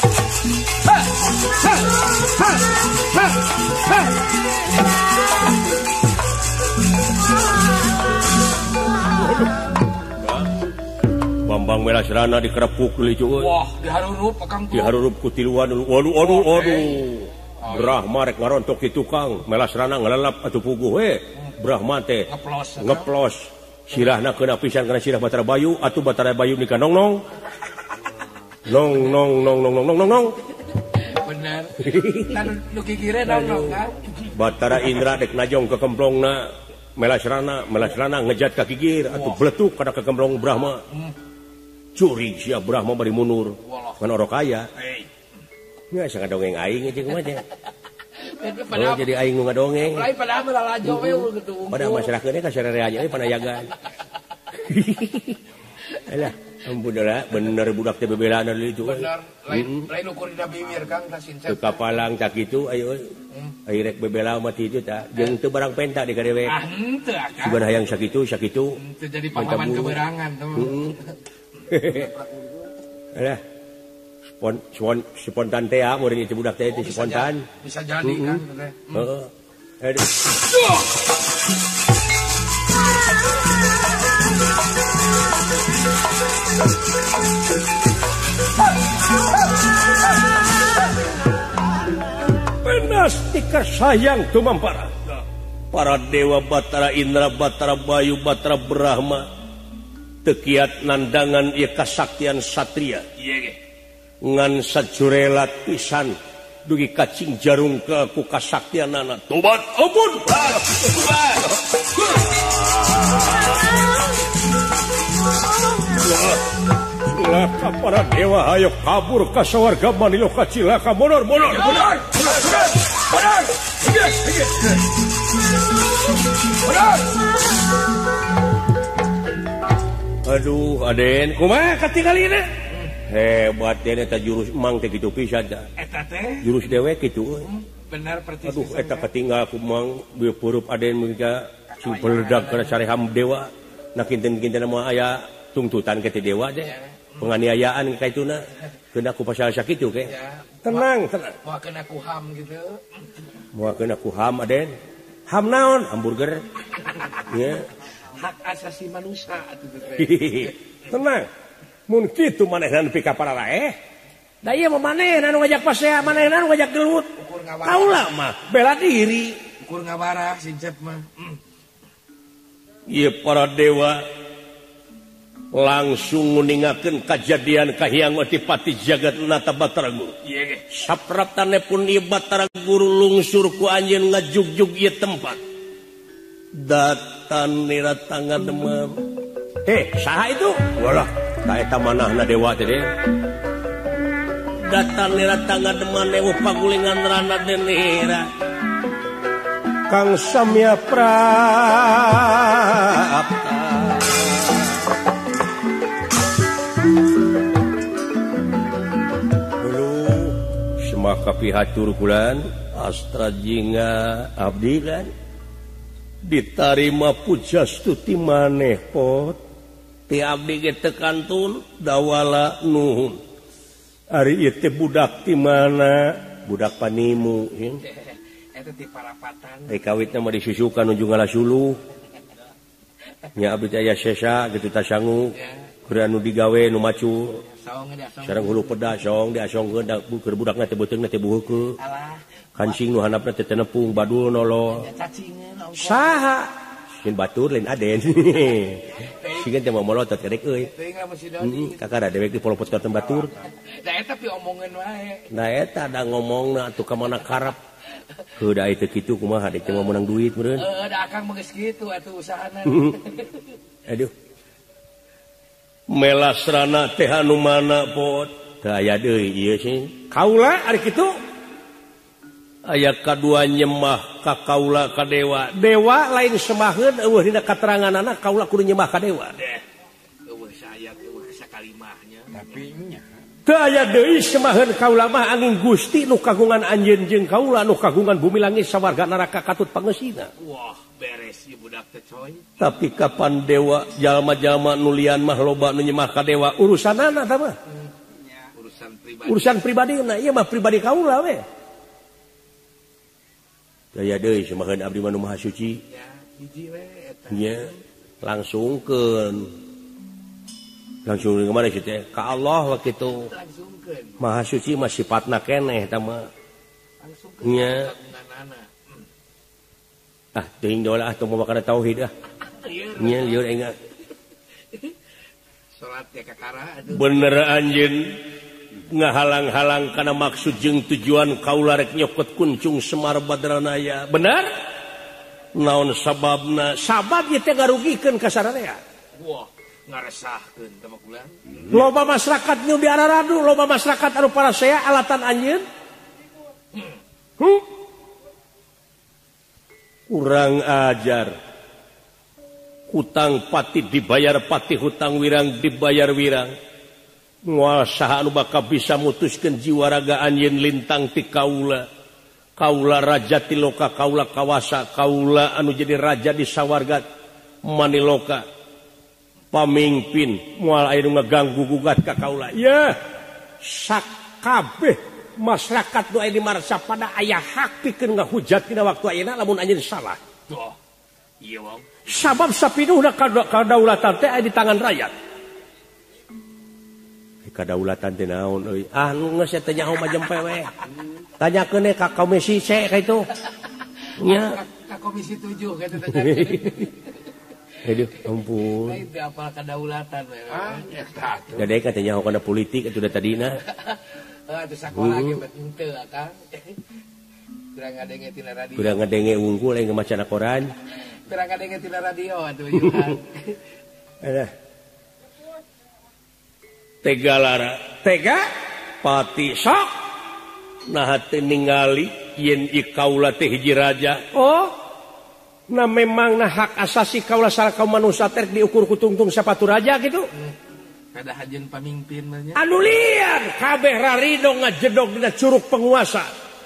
Bambang Melasarana dikerepuk deui cuy. Wah, diharurup akang tuh. Diharurup ku tiluan dulu. Waduh. Brahma rek ngarontok di tukang. Melasarana ngelalap atuh puguh we. Brahma teh ngeplos. Sirahna keuna pisan kana sirah Batara Bayu atuh Batara Bayu nikah nong. Nong. Bener. Kan nu kikire nong kan. Batara Indra dek najong ke kemplongna Melasarana ngejat ka kikir atuh bletuk kana ka kemplong Brahma. Curi sia Brahma bari mundur ngan orok aya. Nya sanga dongeng aing jeung mah teh. Oh, jadi aing nu ngadongeng. Lain padahal melalajo we gitu. Pada masyarakat ka sararea nya panayagan. Alah, ampun bener budak teh bebelana deui itu. Bener. Lain ukur dina bibir Kang tah sincet. Teu kapalang tak kitu ayo. Ai rek bebela mah ti itu tah. Jeung teu barang penta di kadewe. Henteu akang. Sugan hayang sakitu. Teu jadi pahlawan keberangan tuh. Alah. Spontan teh murid itu budak teh itu spontan. Bisa jadi kan teh. Heeh. Penas tika sayang tumampara. Para dewa Batara Indra, Batara Bayu, Batara Brahma tekiat nandangan ieu kasaktian satria. Ieu ge. Ngan sajurelat pisan dugi kacing jarung ke ku kasaktianana. Tobat ampun. Cilaka para dewa hayo kabur ka sawarga Maniloka cilaka mundur. Aduh, Aden, kumaha katingalina? Hebat dia eta jurus emang teh kitu pisan tah. Eta teh jurus dewek kitu. Bener persis. Aduh, eta katinggal ku mang bieu peurup Aden mangga sing peledak kana sareham dewa. Na kinten-kinten mah aya tungtutan ke ti dewa teh. Penganiayaan kaituna. Keuna ku pasal sakitu ke. Tenang. Moakeun aku ham gitu. Moakeun aku ham Aden. Ham naon? Hamburger. Ya. Hak asasi manusia atuh teh. Tenang. Mun kitu manehna nepi ka para laeh. Da ieu mah manehna nu ngajak pasea, manehna nu ngajak gelut. Kaula mah bela diri. Ukur ngabarah sincep mah. Ieu para dewa langsung nguningakeun kajadian kahiyang Adipati Jagatnata Batara Guru. Ieu ge. Sapratanepun ieu Batara Guru lungsur ku anjeun ngajugjug ieu tempat. Datan niratangga demam. Saha itu? Walah, ta eta manahna dewa teh. Datan niratangga demam ewu pagulingan rana denira. Kang Samya Prapta. Semaka pihatur kulan astra jinga abdi kan ditarima pujastuti maneh pot ti abdi ge teu kantun dawala nuhun ari ieu teh budak ti mana budak panimu eta ti parapatan kawitna mah disusukan ujung ngalasuluh nya abdi teh aya sesa kitu tasangu keur anu digawe nu macu sareng hulu pedas song diasongkeun da keur budakna teh beuteungna teh buheukeun kancing nu handapna teh tenepung badul nolol saha sin batur lain Aden sieun teh molot kerek euy. Teuing lah masih Dodi. Kakara dewek di polopot keur batur. Da eta pi omongeun wae. Nah eta da ngomongna atuh ka mana karep. Heuh da teh kitu kumaha dek teh menang duit meureun. Da akang mah geus kitu atuh usahana. Aduh. Melasrana teh anu mana pot? Teu aya deui ieu sih. Kaula ari kitu. Aya kadua nyembah ka kaula ka dewa. Dewa lain semaheun eueuh dina kateranganana kaula kudu nyembah ka dewa. Eueuh sayat eueuh sakalimahnya. Tapi nya teu aya deui semaheun kaula mah angin Gusti nu kagungan anjeun jeung kaula nu kagungan bumi langit sawarga neraka katut pangeusina. Wah, beres ieu budak teh coy. Tapi kapan dewa jalma-jalma nu lian mah loba nu nyembah ka dewa urusanana tah mah. Urusan pribadina ieu mah pribadi kaula we. Daya deui semaheun abdi mah nu maha suci. Ya, hiji we eta. Nya langsungkeun. Langsung ke mana sih teh? Ka Allah wa kitu. Langsungkeun. Maha suci mah sifatna keneh tah mah. Langsungkeun. Nya. Ah, teuing dola atuh mau kana tauhid ah. Nya lieur enggak. Salat ya kakara aduh. Bener anjeun. Ngahalang-halang karena maksud jeung tujuan kaula rek nyokot kuncung Semar Badranaya. Benar? Naon sababna? Sabab ieu teh garugikeun ka sararea. Wah, ngaresahkeun teh mah kula. Loba masyarakat nu diararadu, loba masyarakat anu parasea alatan anjeun. Urang ajar. Hutang pati dibayar pati, hutang wirang dibayar wirang. Moal saha anu bakal bisa mutuskeun jiwa raga anjeun lintang ti kaula. Kaula raja ti loka, kaula kawasa, kaula anu jadi raja di sawarga maniloka. Pamimpin moal aya nu ngaganggu gugat ka kaula. Ya, sakabeh masyarakat nu aya di marsa pada aya hak pikeun ngahujat dina waktu ayeuna lamun anjeun salah. Tuh. Iya, Wong. Sabab sapinuhna kadaulatan teh aya di tangan rakyat. Kadaulatan teh naon euy? Ah nu geus teh nyaho mah jempe we. Tanyakeun ka komisi C ka itu. Nya ka komisi 7 ka teh tanyakeun. Aduh, ampun. Lain teh apal kadaulatan we. eta tuh. Dadek teh nyaho kana politik atuh da tadina. Atuh sakola ge bet henteu akang. Kurang ngadenge tina radio. Kurang ngadenge unggul lain macana koran. Kurang ngadenge tina radio atuh ieu. Adah. Tega lara, tega pati sok nah teu ningali yen ieu kaula teh hiji raja. Oh, nah memang nah hak asasi kaula salah kaum manusia teh diukur ku tungtung sapatu raja gitu. Kada hajeun pamimpin mah nya. Anu liar kabeh rarido ngajedog dina curug penguasa.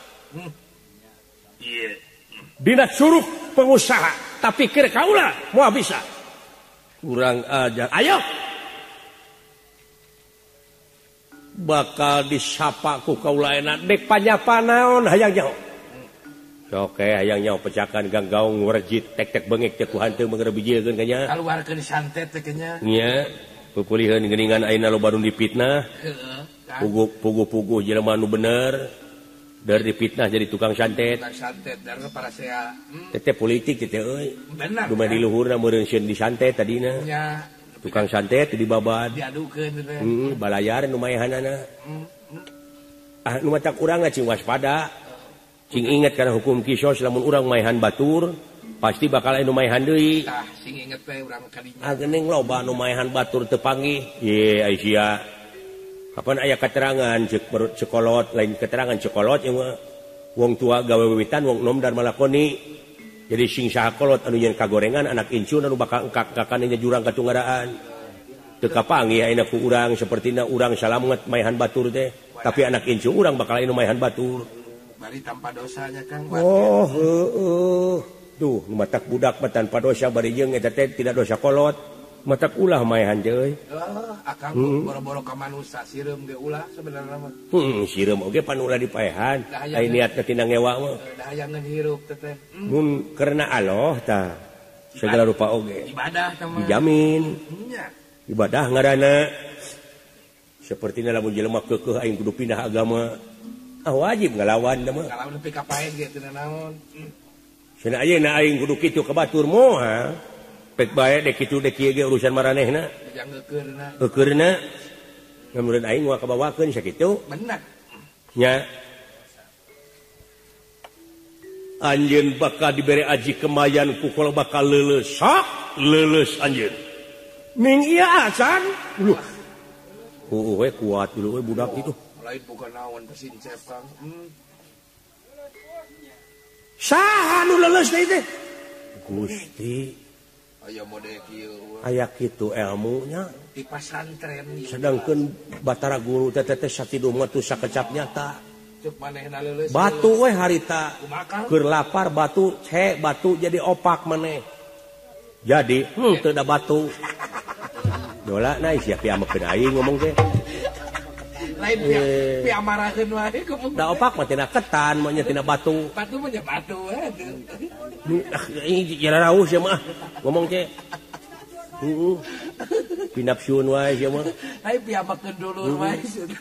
Iya. Dina curug pengusaha, tapi keur kaula moal bisa. Kurang ajar. Ayo. Bakal disapa ku kaula enak dek panyapa naon hayang nyaho. Oke hayang nyaho pecakan ganggaung werjit tek-tek bengek teh ku hanteu mangrebijieun ka nya. Kaluarkeun santet teh nya. Nya pupulihkeun geuningan ayeuna loba nu dipitnah. Heeh. Puguh jelema nu bener. Dari dipitnah jadi tukang santet. Tukang santet dari parasea. Teh politik teh euy. Benar. Cuma di luhurna meureun sieun di santet tadina. Nya. Tukang santet di babad. Diadukeun teh. Balayar nu mayahanana. Ah nu matak urang cing waspada. Cing inget kana hukum kisos lamun urang maehan batur, pasti bakal aya nu maehan deui. Tah sing inget teh urang kadinya. Ah geuning loba nu maehan batur teu panggih. Ye Aisyah. Kapan aya keterangan ceuk cekolot lain keterangan cekolot yang wong tua gawe wiwitan wong nom dar malakoni. Jadi sing saha kolot anu nyen kagorengan anak incun anu bakal engkak-engkakan nya jurang katunggaraan. Teu kapanggih ayeuna ku urang sapertina urang salamet maehan batur teh, tapi anak incun urang bakal anu maehan batur. Bari tanpa dosanya Kang. Oh, heueuh. Duh, nu matak budak mah tanpa dosa bari jeung eta teh tidak dosa kolot. Matak ulah maehan teh euy. Akang boro-boro ka manusia sireum ge ulah sebenarnya mah. Sireum oge pan ulah dipaehan. Ai niatna tina ngewa mah. Da hayangan hirup teh. Mun karena Allah tah segala rupa oge. Ibadah teh mah. Dijamin. Nya. Ibadah ngaranna. Sapertina lamun jelema keukeuh aing kudu pindah agama. Ah wajib ngalawan teh mah. Kalau nepi ka paen ge teu naon. Cenah ayeuna aing kudu kitu ka batur moal. pek bae dek kitu dek kieu ge urusan maranehna. Eukeurna. Ngamureun aing moal kabawakeun sakitu. Bener. Nya. Anjeun bakal dibere aji kemayan kukul bakal leuleus. Sok leuleus anjeun. Ning ieu acan. We kuat dulu we budak itu. Lain bukan naon pesincep Kang. Saha nu leuleus deui teh? Gusti. Aya mode kieu. Aya kitu ilmunya. Di pasantren. Sedangkeun Batara Guru teh satiduh mah teu sakecap nyata. Cep manehna leuleus. Batu we harita. Keur lapar batu jadi opak maneh. Jadi teu da batu. Dola naik siap piamekeun aing ngomong teh. Lain piamaraheun wae ngomong. Da opak mah tina ketan mah nya tina batu. Batu mah nya batu Ini kira raus ya mah ngomong teh. Pinapsyun wae sia mah. Ai piamakeun dulur wae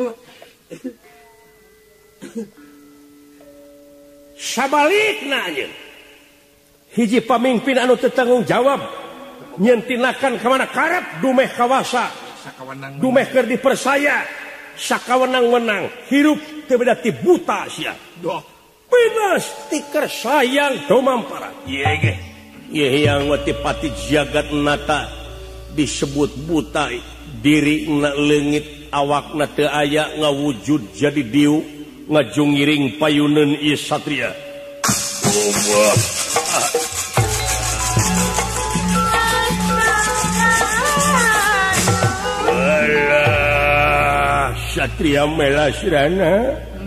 Sabalikna anjeun. Hiji pamimpin anu teu tanggung jawab nyentinakan ka mana karep dumeh kawasa. Dumeh keur dipersaya. Sakawenang-wenang hirup teu beda ti buta sia. Doh. Pinas tiker sayang domampara. Ieu ge. Ieu yang watipati jagat nata disebut buta dirina leungit awakna teu aya ngawujud jadi diu ngajungiring payuneun ieu satria. Satria Melasrana.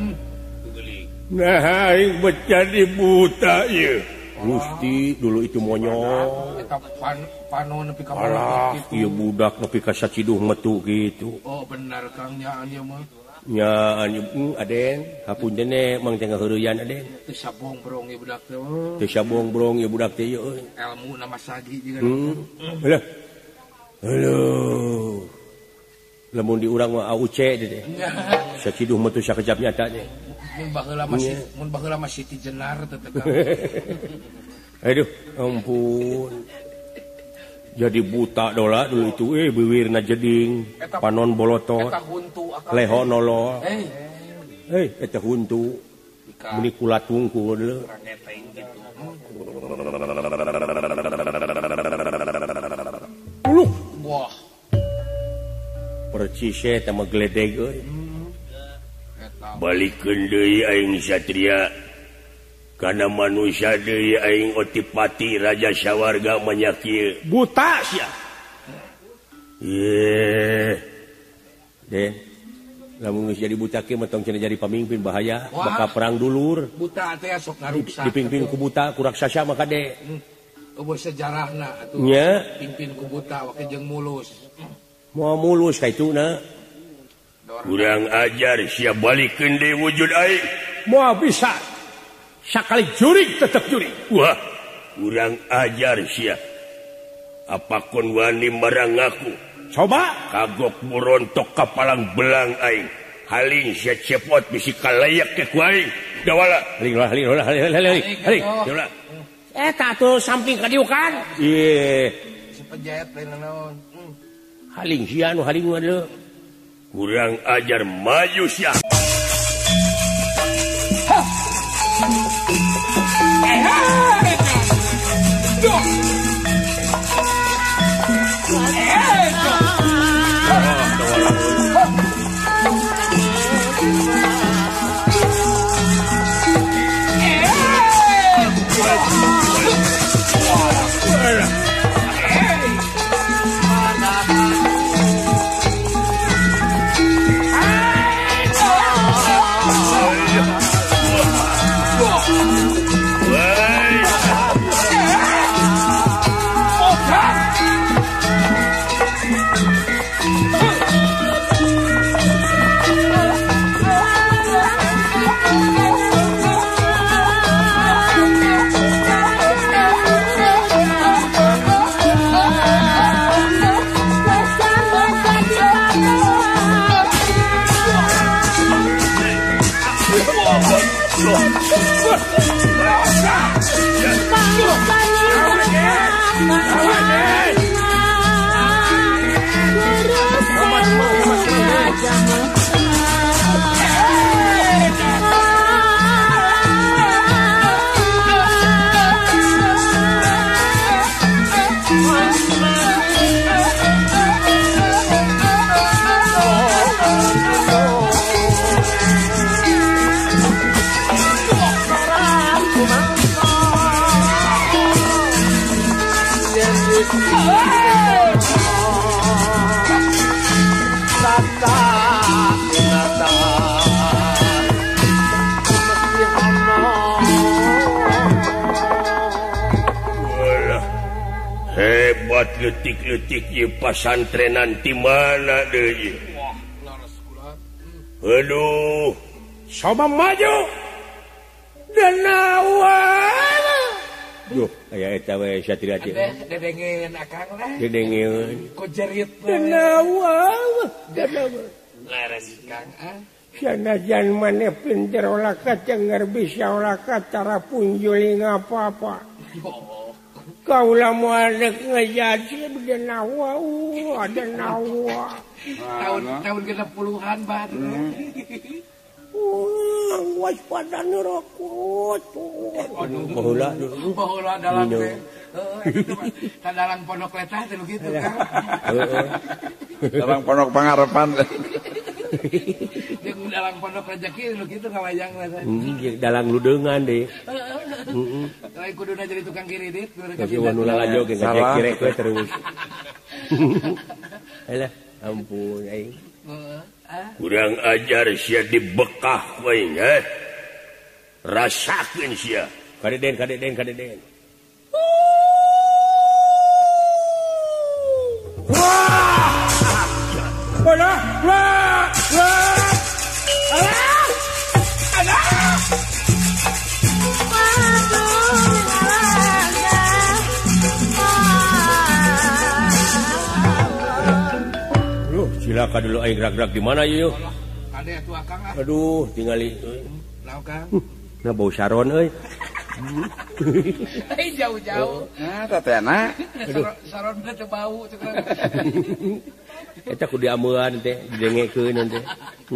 Nah, aing jadi buta ieu. Gusti dulu itu monyong. Eta panon nepi ka alah, ieu budak nepi ka saciduh metu gitu. Oh, benar Kang nya anu mah. Nya anu Aden, hapunten ne Mang teh ngaheureyan Aden. Teu sabong brong ieu budak teh. Teu sabong brong ieu budak teh euy. Ilmu nama sagi juga. Halo. Lamun di urang mah AUC teh. Saciduh metu sakejap nyata teh. Mun baheula mah Siti Jenar teh. Aduh, ampun. Jadi buta dola dulu itu beuwirna jeding, panon bolotot. Eta huntu akal. Leho nolol. Eta huntu. Meni kula tungkul deuleu. Wah. Percis eta mah gledeg euy. Balikeun deui aing satria. Kana manusia deui aing Otipati Raja Sawarga manya kieu. Buta sia. Den. Lamun geus jadi buta kieu mah tong cenah jadi pamimpin bahaya, bakal perang dulur. Buta teh sok ngaruksa. Dipimpin ku buta ku raksasa mah kade. Eueuh sejarahna atuh. Nya. Pimpin ku buta wake jeung mulus. Moal mulus ka ituna. Kurang ajar sia balikeun deui wujud aing. Moal bisa. Sakali jurig tetep jurig. Wah, kurang ajar sia. Apakun wani marang aku. Coba kagok murontok ka palang belang aing. Haling sia cepot bisi kalayak ke ku aing. Dawala. Haling. Dawala. Eta tuh samping ka dieu kan? Ieu. Si penjahit lain naon. Haling sia anu haling mah deuleu. Kurang ajar maju sia. Bangsa buat letik-letik ieu pasantrenan di mana deui? Wah, laras kula. Aduh, coba maju. Denawan. Duh, aya eta we satria teh. Dedengeun akang lah. Dedengeun. Ku jerit. Denawan. Laras Kang Sanajan maneh pinter olah kacengar bisa olah cara punjuling apa-apa. Kaulah muadek ngejadi denawa, denawa. Tahun genep puluhan bat. Waspada nerokot. Baheula dalam teh. Dalang pondok letah teh gitu kan. Dalang pondok pangarepan. Jeung dalang pondok rezeki nu kitu ngawayang lah. Dalang ludeungan deh. Lain kuduna jadi tukang kiridit. Tapi wanu lalajo ge ngajek we terus. Alah, ampun aing. Kurang ajar sia dibekah we nya. Rasakeun sia. Kadeden. Wah! Wah! Cilaka dulu aing gerak-gerak di mana yeuh? Ade atuh Akang ah. Aduh, tingali euy. Naon Kang? Na bau saron euy. Jauh-jauh. Tatena. Saron teh bau cek. Eta kudu diameuan teh, didengekeun teh.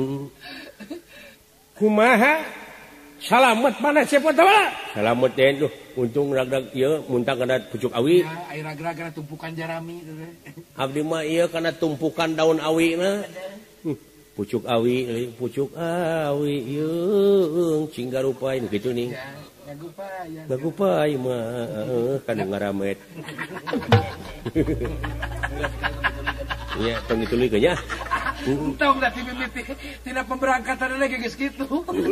Kumaha? Salamet mana siapa tahu? Salamet teh duh, untung rag-rag ieu muntang kana pucuk awi. Ya, air rag-rag kana tumpukan jarami teh. Abdi mah ieu kana tumpukan daun awina. Pucuk awi ieu cing garupai kitu nih. Ya, Gagupai mah kana ngaramet. Iya, tong dituluy nya. Untung da ti mimiti tina pemberangkatan lagi geus kitu.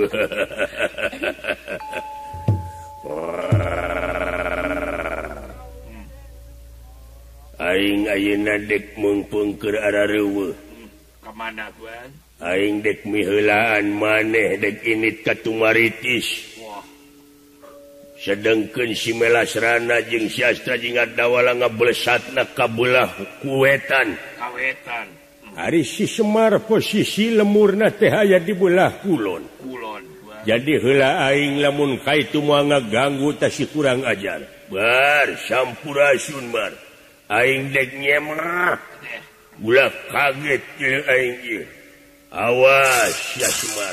Aing ayeuna dek meungpeung keur arareuweuh. Ka mana Tuan? Aing dek miheulaan maneh dek init ka Tumaritis. Wah. Sedengkeun si Melasrana jeung si Astra jeung Adawala ngablesatna ka beulah kuwetan. Kawetan. Ari si Semar posisi lemurna teh aya di beulah kulon. Kulon. Jadi heula aing lamun kaitu moal ngaganggu tah si kurang ajar. Bar sampurasun mar. Aing dek nyemah. Ulah kaget jeung aing ieu. Awas ya Semar.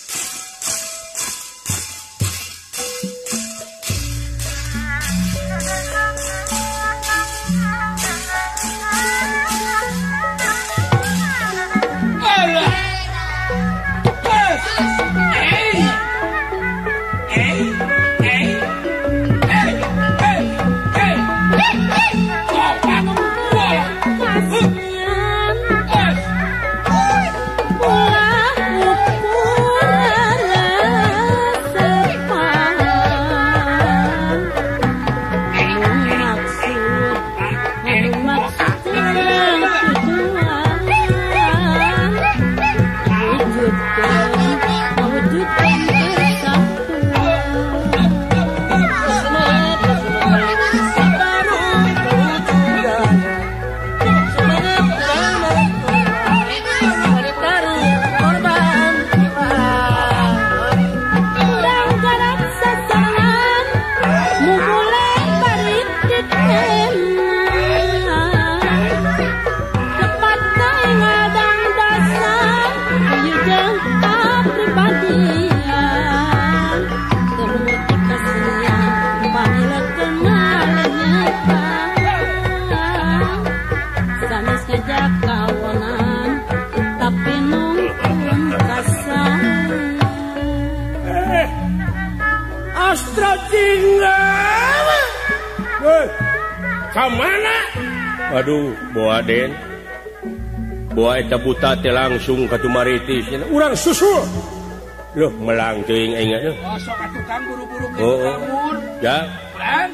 Kamana? Aduh, Boa Den. Boa eta buta teh langsung ka Tumaritis. Urang susul. Loh, melang teuing aing atuh. Oh, sok atuh Kang buru-buru ke Oh, kabur. ya. Kan?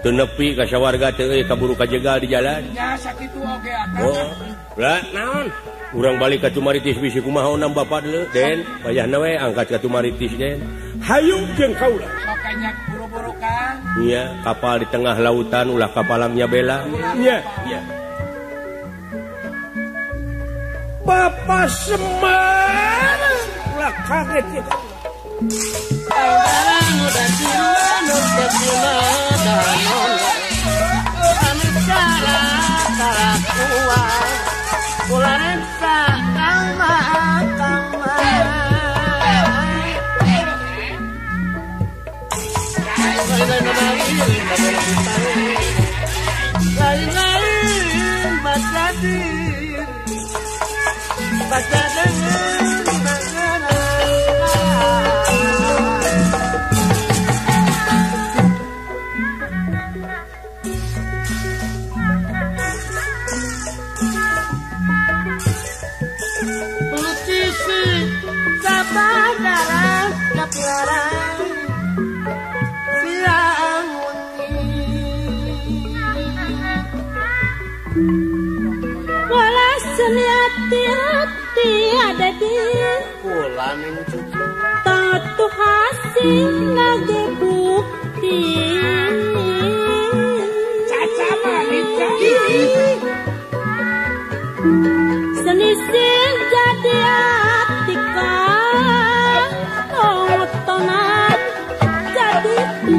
nepi ka sawarga teu kaburu kajegal di jalan. Nya sakitu oge atuh. Oh, lah naon? Urang balik ka Tumaritis bisi kumaha nam Bapak deuleu, Den. Payahna we angkat ka Tumaritis, Den. Hayu jeung kaula. Makanya buru-buru kan. Iya, kapal di tengah lautan ulah kapalangnya bela. Iya, iya. Bapak Semar ulah kaget ya. Hati-hati ada di tatu hasil lagi bukti Caca manica. senisih jadi atika otonan jadi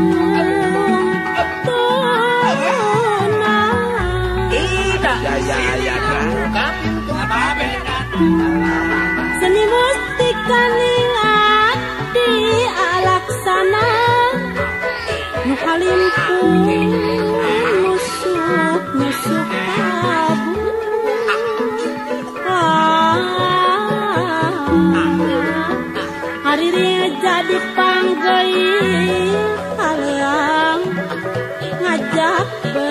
seni mustika ningat di alaksana nu kalimpung nusuk kabu haririnya jadi panggeing halang ngajak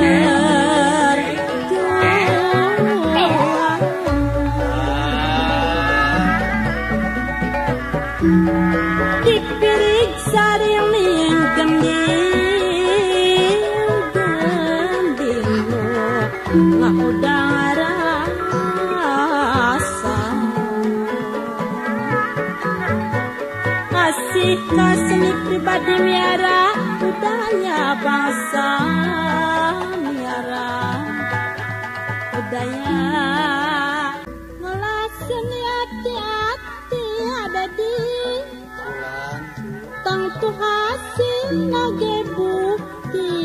dipirik sariling gending nggak udah rasa kasih seni pribadi miara budaya bangsa miara budaya ngelasin hati-hati ada di tangtu hasil lagi bukti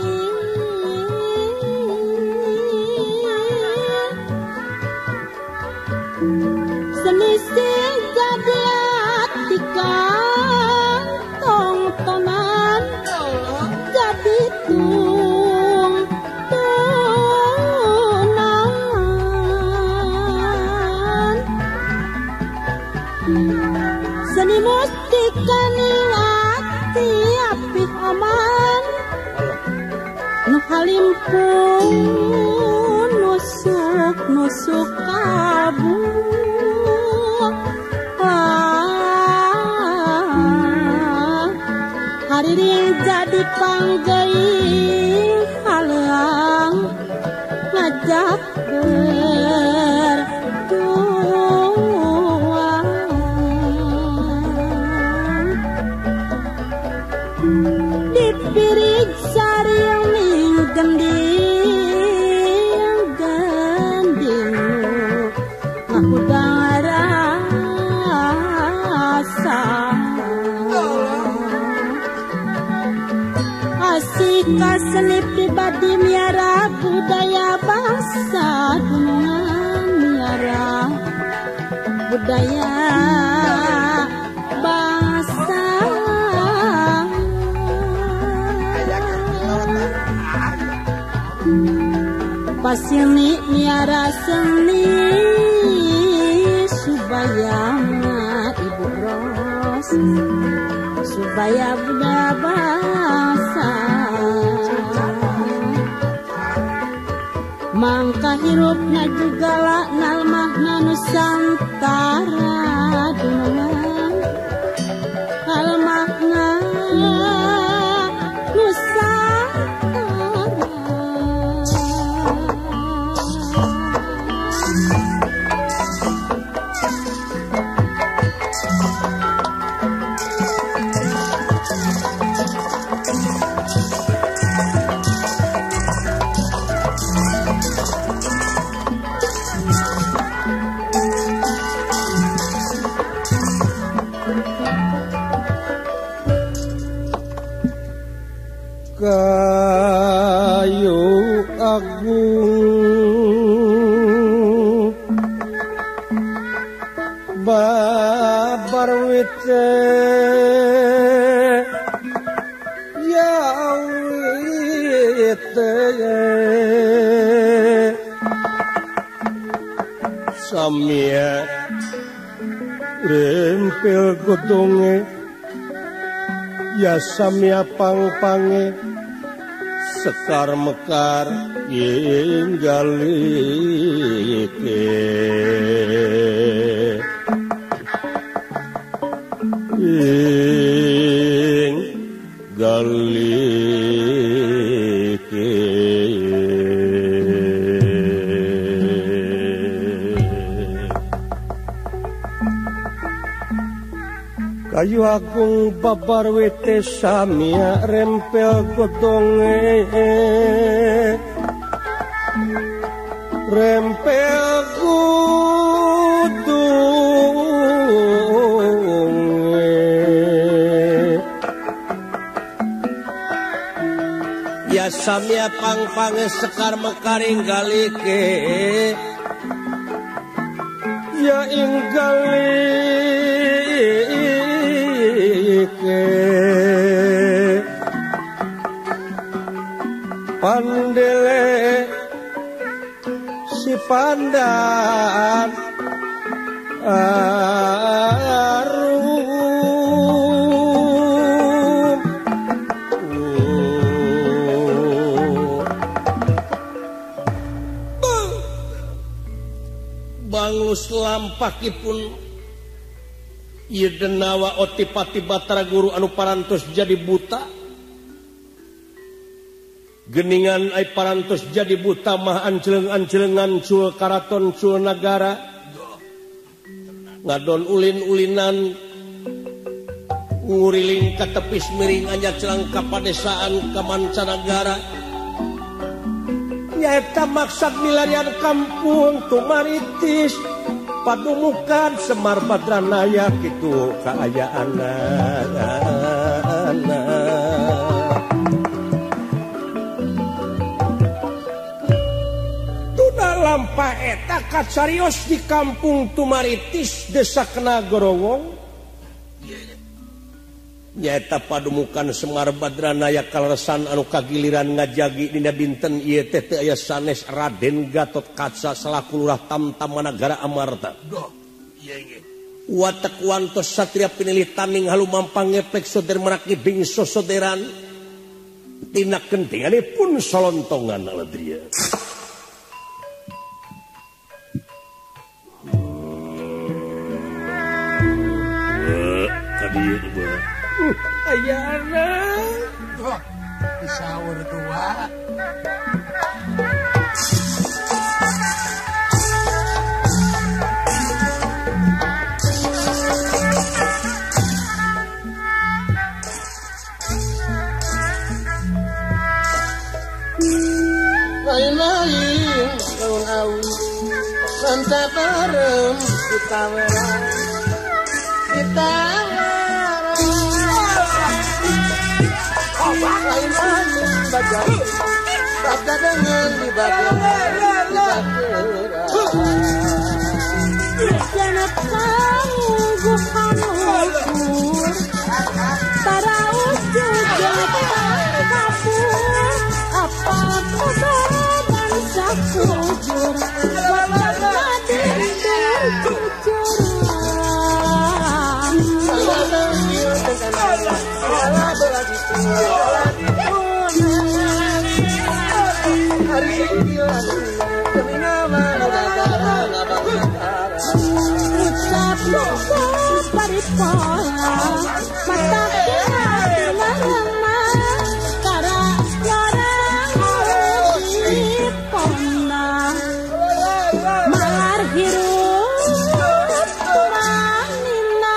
senisih jadi atika tong-tongan jadi tunan seni mustika ningati api aman nu halimpung nusuk kabu hariring jadi panggeing halang ngajak dipirik sariling gending aku rasa asik seni pribadi miara budaya bangsa gunungan miara budaya bangsa pasini miara seni supaya ibu ros supaya budaya bangsa mangka hirupna juga lah nalmahna nusantara dunungan almahna nusantara kayu agung babar wite ya wite samia rempel godonge ya samia pang-pange sekar mekar inggalike inggalike kayu agung babar wete samia rempel godonge rempel godonge ya samia pang-pange sekar mekaring galike ya inggalike pandele si pandan arum banglus lampakipun ieu denawa otipati Batara Guru anu parantos jadi buta geningan ai parantos jadi buta mah anceleng-ancelengan cul karaton cul nagara ngadon ulin-ulinan nguriling ka tepis miring anya celang ka padesaan ka mancanagara nyaeta maksud milarian kampung Tumaritis padumukan Semar Badranaya kitu kaayaanna tuna lampa eta kacarios di kampung Tumaritis Desa Kenagorowong nyaeta padumukan Semar Badranaya kaleresan anu kagiliran ngajagi dina dinten ieu teh teu aya sanes Raden Gatot Kaca selaku Lurah Tamtamanagara Amarta. Watak wantos satria pinilih taning halumampang ngepek soder meraki bingso soderan tina kentinganipun solontongan aladria. Kadieu teh ayana disaur tua lain-lain daun awi santa bareng kita werang kita lain-lain bagai kata dengan dibaca jangan sanggupan ukur para ujung kapur apa kotoran sakujur wadadin bercucuran hari ini ucap lukuk paripola mata kira marama kara larang di pona malar hirup manina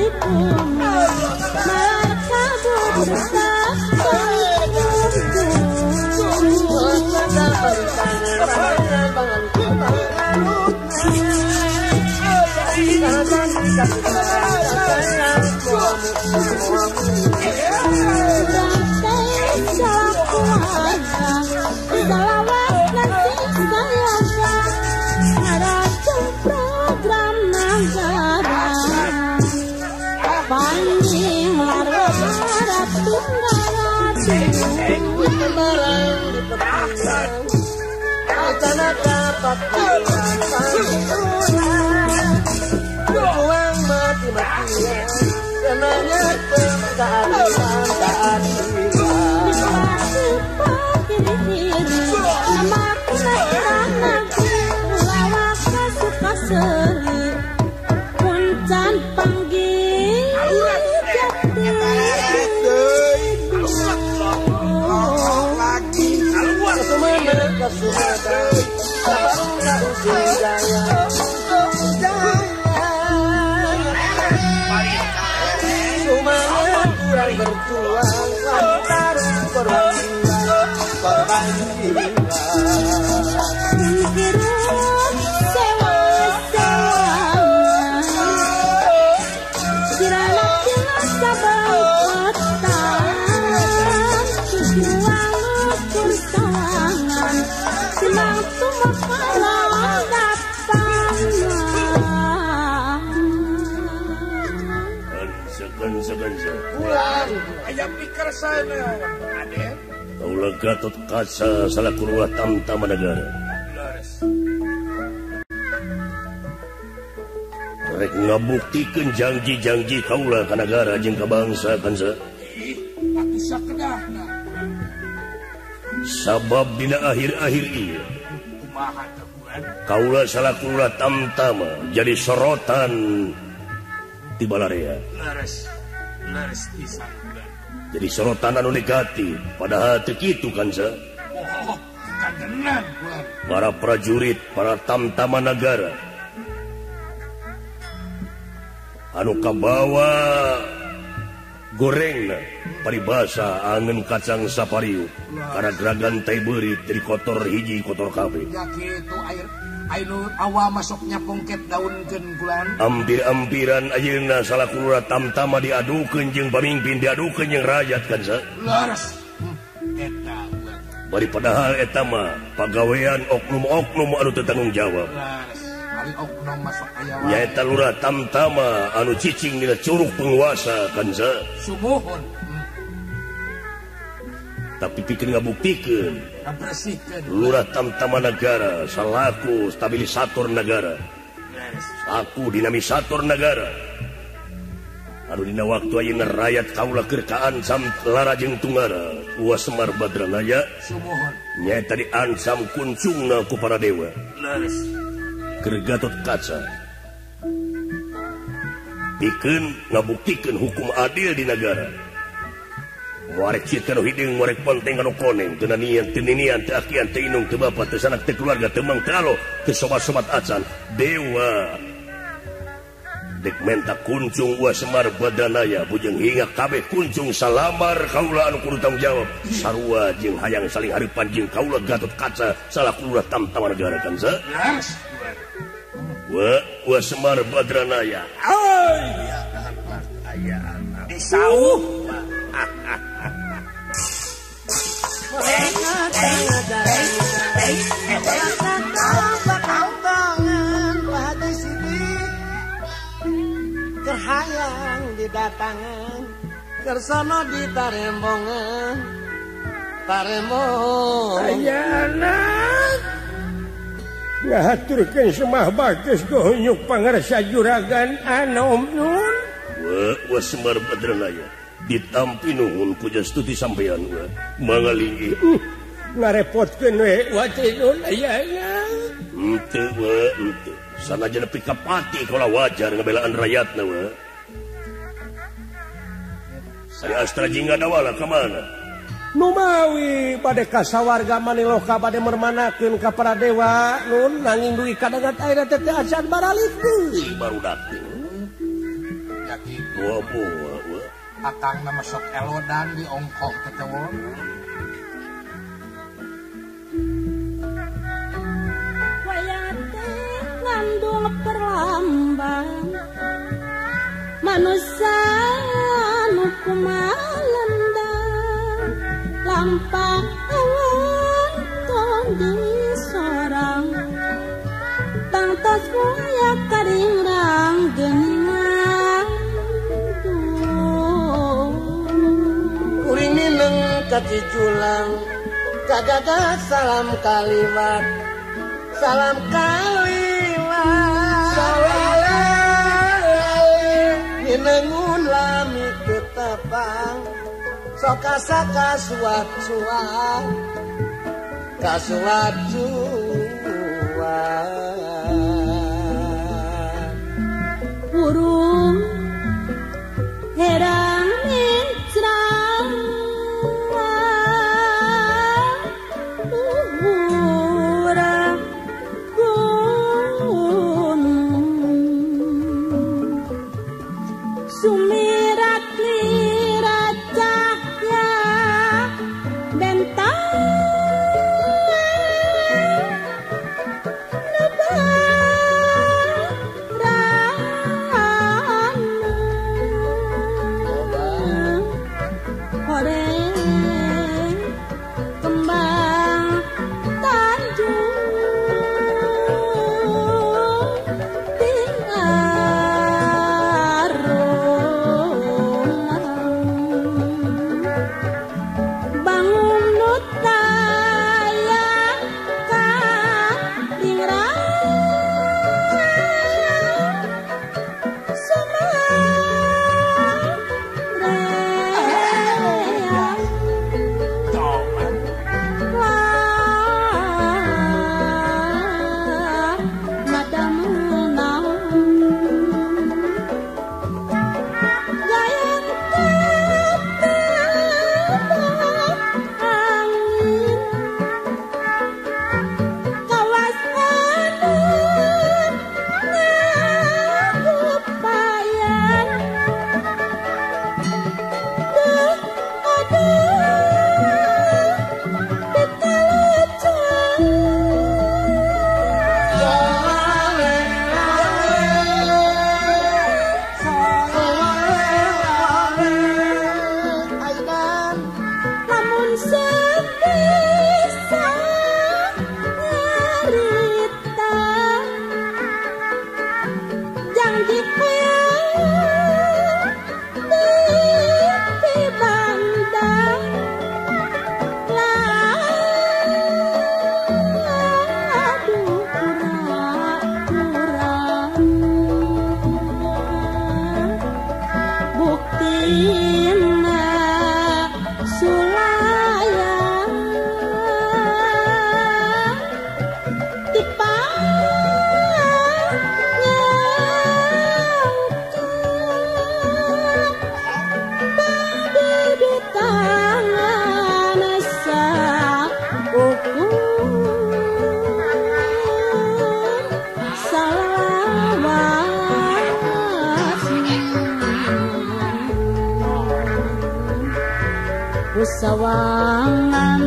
Kaulah Gatot Kaca salaku lurah Tamtama Nagara. Rek ngabuktikeun janji-janji kaulah ka nagara jeung ka bangsa kansa. Atuh sakedahna. Sabab dina akhir-akhir ieu Kumaha teh bulan? kaulah salaku lurah Tamtama jadi sorotan di balarea. Leres pisan bulan. Jadi sorotan anu negatif padahal teu kitu kansa. Oh, kagenan bulan. Para prajurit, para Tamtama Nagara anu kabawa gorengna paribasa angin kacang sapariu karena geragan teh beurit jadi kotor hiji kotor kabeh. Ya kitu air awa masuknya pongket daunkeun bulan. Ampir-ampiran ayeuna salaku lurah Tamtama diadukeun jeung pamimpin diadukeun jeung rakyat kansa. Leres. Eta bulan. Bari padahal eta mah pagawean oknum-oknum anu teu tanggung jawab. Leres. Ari oknum masuk aya wae. Nyaeta lurah Tamtama anu cicing dina curug penguasa kansa. Sumuhun. Tapi pikir ngabuktikeun Bersihkeun. lurah Tamtama Nagara salaku stabilisator nagara. Aku dinamisator nagara. Anu dina waktu ayeuna rakyat kaula keur kaancam lara jeung tungara Uwa Semar Badranaya Sumuhun. nyaeta diancam kuncungna ku para dewa. Leres. Keur Gatot Kaca pikeun ngabuktikeun hukum adil di nagara. Muarek cieut kanu hidung, muarek ponteng kanu koneng, teu nanian, teu ninian, teu akian, teu inung, teu bapa, teu sanak, teu keluarga, teu mang, teu alo, teu sobat-sobat acan. Dewa dek menta kuncung Uwa Semar Badranaya bujeng hingga kabeh kuncung salamar kaula anu kudu tanggung jawab. Sarua jeung hayang saling hareupan jeung kaula Gatot Kaca salaku lurah Tamtama Nagara kansa. Leres. Uwa Semar Badranaya. Disauh. Kerhayang didatangan kersono ditarembongan tarembong Anak ngahaturkeun semah bagus gonyuk pangarsa juragan Anom Nun. Uwa Semar Badranaya ditampi nuhun puja stuti sampean wa mangalinggi Ngarepotkeun we wate Nun ayana. henteu wa henteu sanajan nepi ka pati kaula wajar ngabelaan rakyatna wa. Si Astra jingga dawala ka mana? Nu mawi bade kasawarga Maniloka bade mermanakeun ka para dewa Nun nanging dugi kadangat ayeuna teh acan baralik deui. Baru datang. Ya gitu. Akang nama sok elodan di ongkong ketewon. Wayate ngandung perlambang manusia nu kumalendang lampah awan di sorang tangtos waya karingrang geningan kuring mineng kaciculang kagaga salam kaliwat minengun lami ketepang sok asa kasuat-suat burung herang mencrang urang gunung sumirat lirat cahya bentang sawangan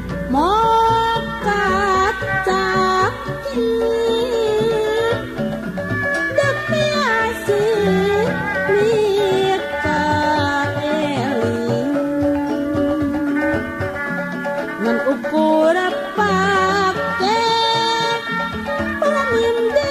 mokat caki demi asih mika eling ngan ukur pake pamindi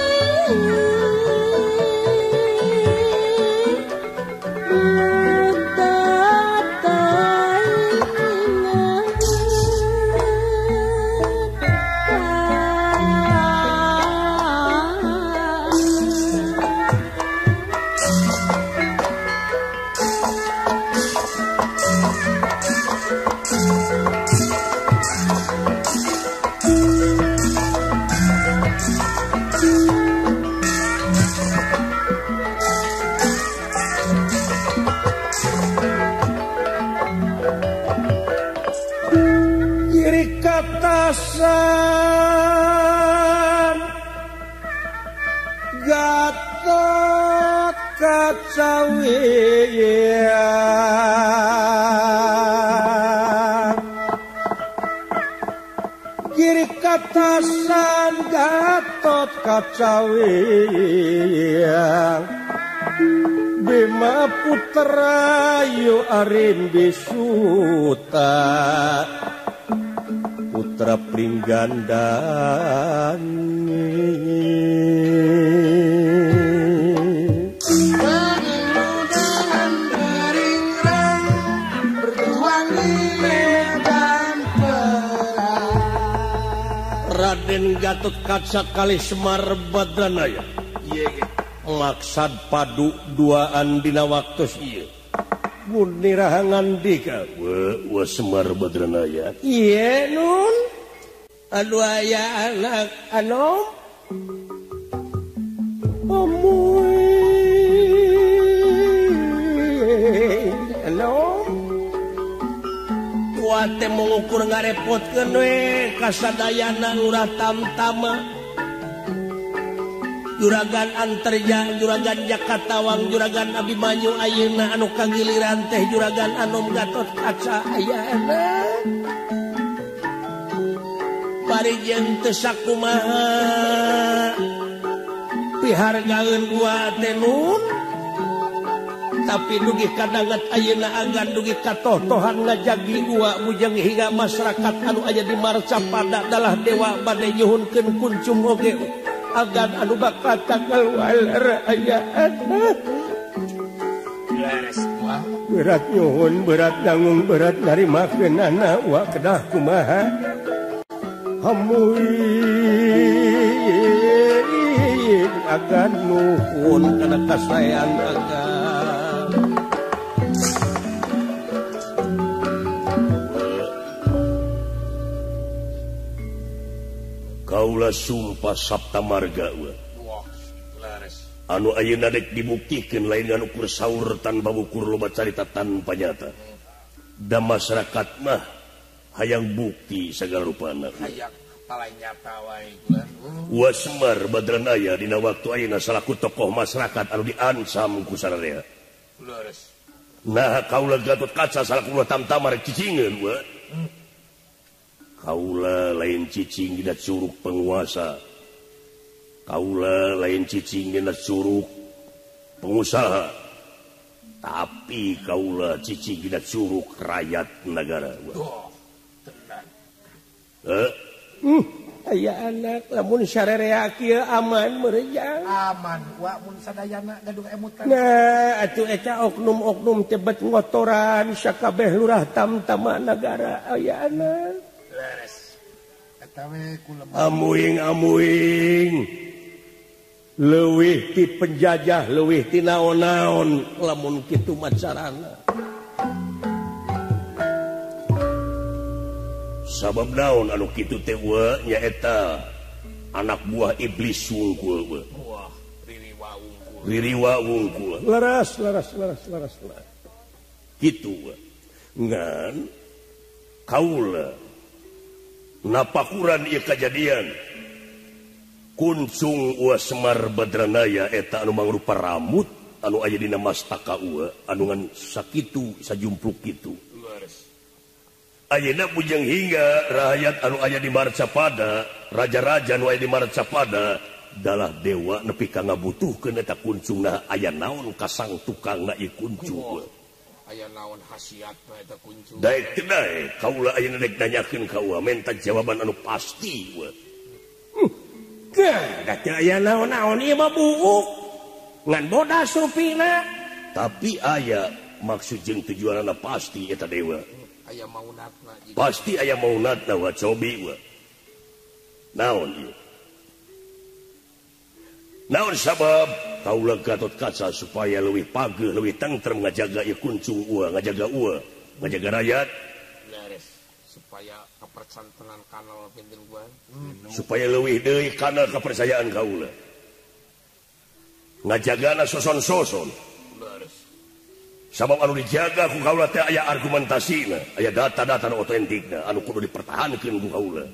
kacawiyang Bima putra yu arin bisuta putra pringgandani Pengudahan beringrang berjuang di medan perang Raden Gatotkaca kali Semar Badranaya maksad padu duaan dina waktu ieu mun nirahangan dika wa Semar Badranaya ieu nun anu aya anak anom amuy anom kuate mengukur ngarepotkeun we kasadayana lurah Tamtama Juragan Antarja, Juragan Jakatawang, Juragan Abimanyu ayeuna anu kagiliran teh Juragan Anom Gatotkaca ayeuna. Parijeng teu sakumaha pihargaeun gua teh nun. Tapi dugi kadangat ayeuna agan dugi katotohan ngajagi gua bujang hingga masyarakat anu aya di Marcapada dalah dewa bade nyuhunkeun kuncung oge. Agan anu bakal tanggal walarayaan berat nyuhun berat nanggung berat narimakeun anak wa kedah kumaha hamuy agan nuhun kana kasayan agan Kaula sumpah Sabta Marga anu ayeuna dek dibuktikeun lain anu ukur saur tanpa ukur loba carita tanpa nyata da masyarakat mah hayang bukti sagala rupana hayang talai nyata wae wa Semar Badranaya dina waktu ayeuna salaku tokoh masyarakat anu diancam ku sararea nah kaula Gatotkaca salaku Tamtama rek cicingeun wa Kaula lain cicing dina curug penguasa. Kaula lain cicing dina curug pengusaha. Tapi kaula cicing dina curug rakyat negara. Aya anak lamun sarerea kieu aman meureuy aman wa mun sadayana gaduh emutan. Nah atuh eta oknum-oknum teh bet ngotoran sakabeh lurah Tamtama negara aya anak. Amuing leuwih ti penjajah leuwih ti naon-naon lamun kitu macarana sabab naon anu kitu teh wa nyaeta anak buah iblis wungkul wah ririwa wungkul laras kitu ngan kaula napakuran ieu kajadian kuncung wa Semar Badranaya eta anu mangrupa rambut anu aya dina mastaka ua anu ngan sakitu sajumpluk kitu ayeuna bujang hingga rakyat anu aya di Marcapada raja-raja anu aya di Marcapada dalah dewa nepi ka ngabutuhkeun eta kuncungna aya naon kasang tukangna ieu kuncung aya naon khasiatna eta kuncung daek teu daek kaula ayeuna dek nanyakeun ka ua menta jawaban anu pasti we da teu aya naon-naon ieu mah buuk ngan bodas rupina tapi aya maksud jeung tujuanna pasti eta dewa aya maunatna pasti aya maunatna wa cobi we naon ieu naon sabab kaula Gatotkaca supaya leuwih pageuh leuwih tentrem ngajaga ieu kuncung ua ngajaga rakyat supaya kapercantenan kanal pinten gua supaya leuwih deui kanal kepercayaan kaula ngajagana soson-soson sabab anu dijaga ku kaula teh aya argumentasina aya data-data anu otentikna anu kudu dipertahankeun ku kaula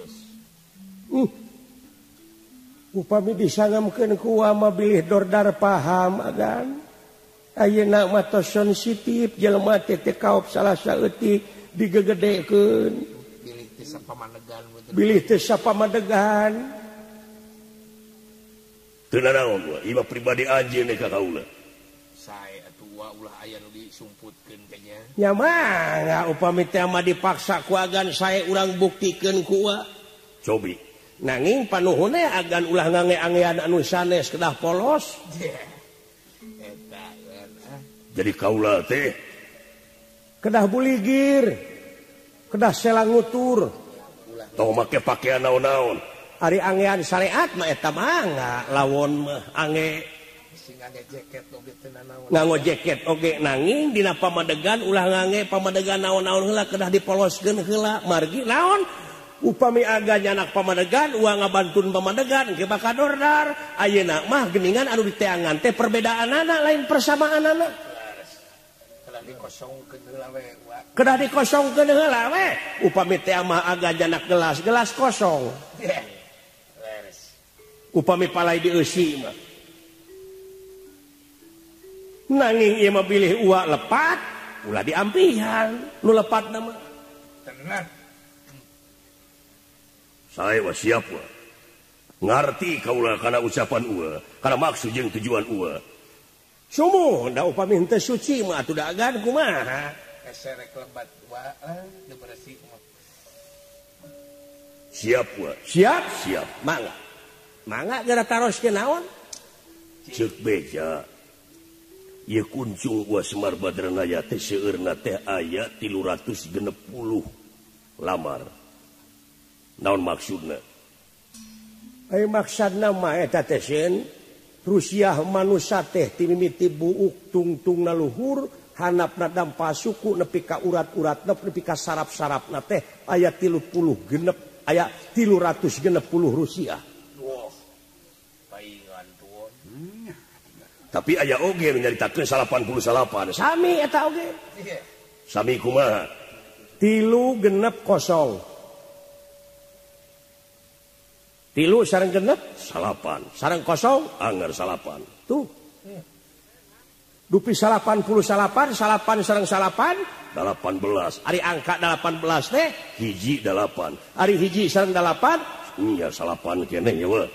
upami disangamkeun ku mah bilih dordar paham agan ayeuna mah tos sensitif jelema teh kaop salah saeutik digegedekeun bilih teh sapamadegan naon iba pribadi anjeun ka kaula saya atuh ulah aya nu disumputkeun kayaknya nya mah upami teh mah dipaksa ku agan sae urang buktikeun ku cobi nanging panuhunna agan ulah ngange-angean anu sanes kedah polos eta jadi kaula teh kedah buligir kedah sela ngutur tong make pakaian naon-naon ari angean syariat mah eta mah lawon mah ange ngangge jaket oge teu naon nganggo jaket oge nanging dina pamadegan ulah ngange pamadegan naon-naon heula kedah dipoloskeun heula margi naon upami aga nyanak pamadegan uang ngabantun pamadegan ge bakadordar ayeuna mah geuningan anu diteangan teh perbedaanana lain persamaanana kedah dikosongkeun heula we kedah dikosongkeun heula we upami teh mah aga nyanak gelas kosong upami palai dieusi mah nanging ieu mah bilih uwa lepat ulah diampihan nu lepatna mah tenang saya siap wa ngarti kaula kana ucapan uwa kana maksud jeung tujuan uwa sumuh da upami henteu suci mah atuh dagan kumaha eserek lebat wa teu bersih siap wa siap mangga gara taroskeun naon ceuk beja ieu kuncung wa Semar Badranaya teh seueurna teh aya 360 lamar naon maksudna maksudna mah eta teh sieun Rusia manusia teh ti mimiti buuk tungtungna luhur hanapna dampa suku nepi ka urat-uratna nepi ka saraf-sarafna teh aya 30 genep aya 360 Rusia tapi aya oge nyaritakeun 88 sami eta oge sami kumaha 360 3 sareng genep salapan sareng kosong anggar salapan tuh dupi 88 salapan sareng salapan 18 ari angka 18 teh hiji 8 ari hiji sareng 8 nya salapan keneh nya we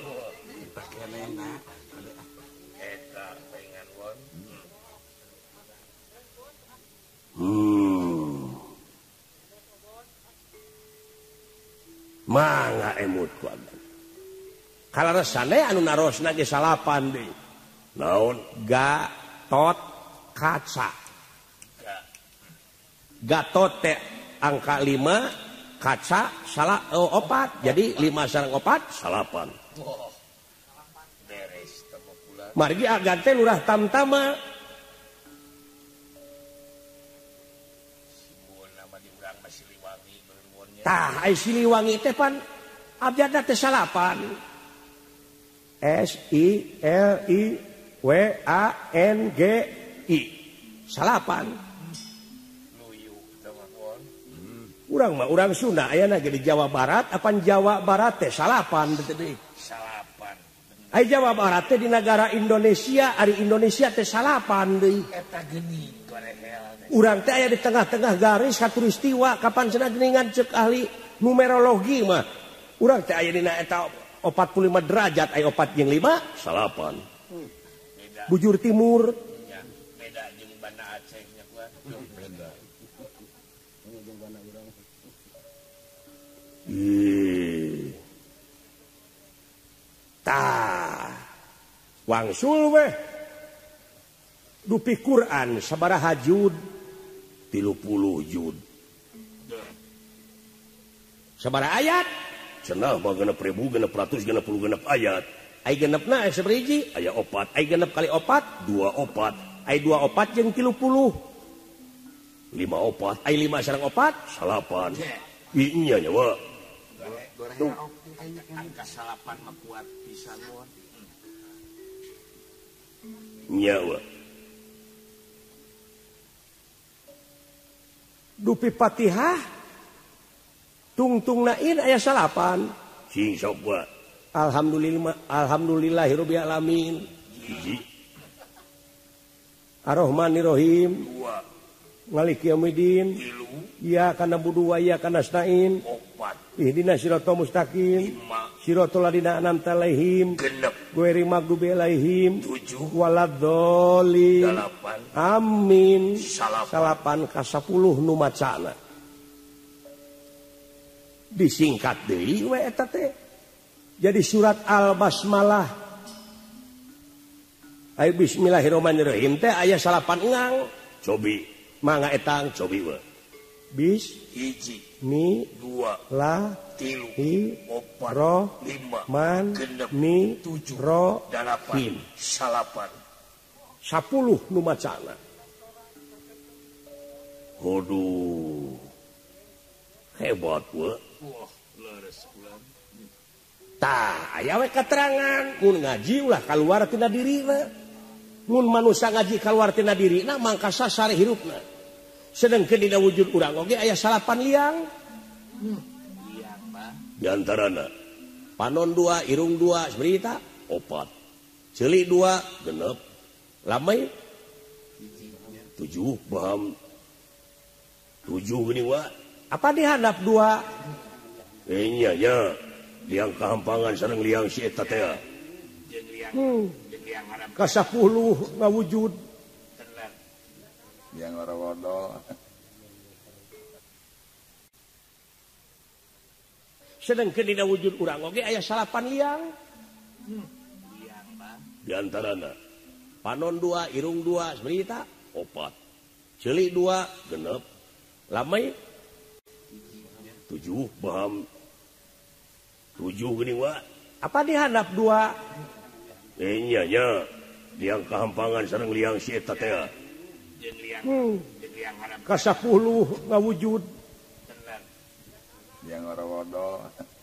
mangga emut ku agan kalaresane anu narosna ge salapan deui naon Gatot Kaca Gatot teh angka 5 kaca salah 4 jadi 5 sareng 4 salapan beres temu pula margi agan teh lurah tamtama tah ai Siliwangi teh pan abjadna teh salapan SILIWANGI salapan urang mah urang Sunda ayana ge di Jawa Barat apan Jawa Barat teh salapan teh salapan ai Jawa Barat teh di negara Indonesia ari Indonesia teh salapan deui eta geuning gorehel urang teh aya di tengah-tengah garis khatulistiwa kapan cenah geuningan ceuk ahli numerologi mah urang teh aya dina eta 45 derajat aya 4 jeung 5 salapan bujur timur ya beda jeung Banda Aceh nya gua beda jeung Banda urang tah wangsul weh dupi Quran sabaraha jud 30 jud sabaraha ayat cenah mah 6.000 660 ayat ai genepna aya sabariji aya 4 ai genep kali 4 2 ai 2 jeung 30 5 ai 5 sareng 4 salapan inya nya wa angka salapan mah kuat pisan won nya wa dupi Fatihah tungtung nain aya salapan sing sok wa alhamdulillahirabbil alamin hiji arrahmanirrahim 2 maliki yaumiddin 3 iyyaka na'budu wa iyyaka nasta'in 4 ihdinas siratal mustaqim 5 Siratal ladzina an'amta 'alaihim ghairil maghdubi 'alaihim waladdallin. Amin. Salapan ka 10 nu macana. Disingkat deui we eta teh. Jadi surat Al-Basmalah. Aya bismillahirrahmanirrahim teh aya 8 engang. Cobi mangga etang cobi we. Bis hiji ni dua la tilu opat ro lima man genep ni tujuh ro dalapan salapan 10 nu macana. Waduh hebat we. Wah leres ulang. Tah aya we katerangan mun ngaji ulah kaluar tina dirina. Mun manusia ngaji kaluar tina dirina mangka sasare hirupna. Sedangkeun dina wujud urang oge aya 8 liang. Liang mah. Di antarana panon 2, irung 2, seberita 4. Ceuli 2, genep. Lamai 7, paham. 7 geuning wa. Apa dihandap 2? Nya nya. Liang kahampangan sareng liang si eta teh. Jeung liang harap ka 10 ngawujud. Yang ora-wodo. Sedangkeun dina wujud urang oge aya 8 liang. Liang mah. Di antarana panon 2, irung 2, seberita 4. Ceuli 2, genep. Lamai 7, paham. 7 geuning wa. Apa dihandap 2? Nya nya. Liang kahampangan sareng liang si eta teh. Jeung liang harap ka 10 ngawujud. Yang ora-wodo.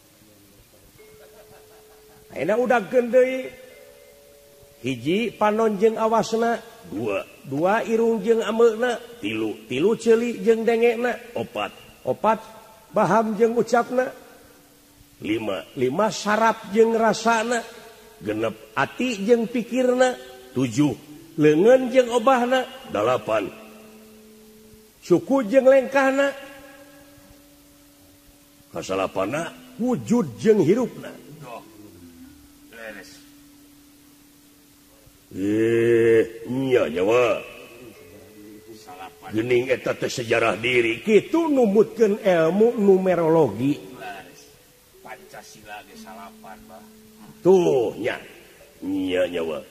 Ayeuna udagkeun deui. Hiji panon jeung awasna 2, 2 irung jeung ameuna 3, 3 ceuli jeung dengena 4, 4 baham jeung ucapna 5, 5 saraf jeung rasana 6 ati jeung pikirna 7 leungeun jeung obahna 8 suku jeung lengkahna kasalapana wujud jeung hirupna. Nya nyawa geuning eta teh sejarah diri kitu numutkeun ilmu numerologi. Pancasila ge 8 bah. Tuh nya nyawa.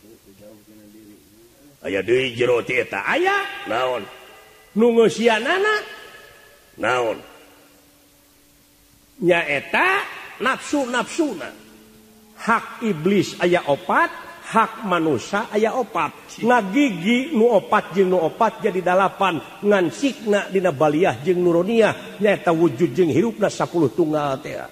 Aya deui jero ti eta aya naon? Nu ngeusianana naon? Nya eta nafsu-nafsuna. Hak iblis aya 4, hak manusia aya 4. Ngagigi nu 4 jeung nu 4 jadi 8. Ngansikna dina baliyah jeung nuroniyah nyaeta wujud jeung hirupna 10 tunggal teh.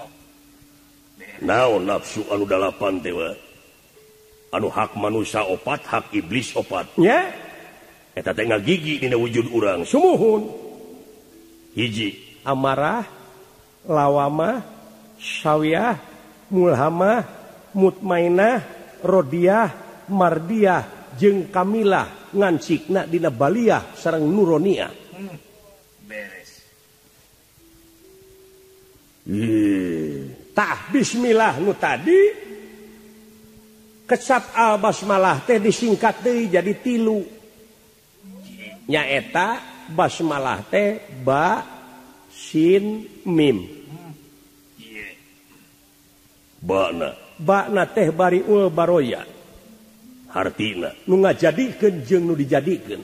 Naon nafsu anu 8 teh we? Anu hak manusia 4, hak iblis 4 nya eta teh ngagigi dina wujud urang sumuhun. Hiji amarah, lawamah, syawiyah, mulhamah, mutmainah, rodiyah, mardiyah jeung kamilah ngansikna dina baliyah sareng nuroniyah. Beres. Tah bismillah nu tadi kecap al-basmalah teh disingkat deui jadi 3. Nyaeta basmalah teh ba sin mim. Bana teh bariul baroya. Hartina nu ngajadikeun jeung nu dijadikeun.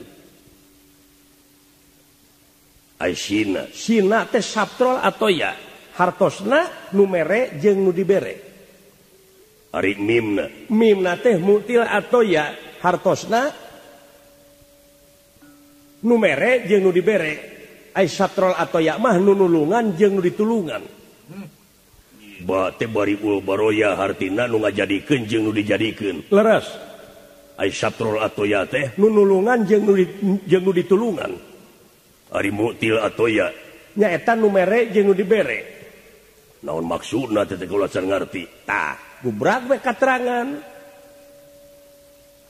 Aisina sina teh sabtrol atau ya. Hartosna nu mere jeung nu dibere. Ari mimna teh mutil atau ya hartosna nu mere jeung nu dibere. Ai satrol atau ya mah nu nulungan jeung nu ditulungan. Ba teh bariul baroya hartina nu ngajadikeun jeung nu dijadikeun. Leres. Ai satrol atau ya teh nu nulungan jeung nu ditulungan. Ari mutil atau ya nyaeta nu mere jeung nu dibere. Naon maksudna teh kula can ngarti. Tah gubrak we katerangan.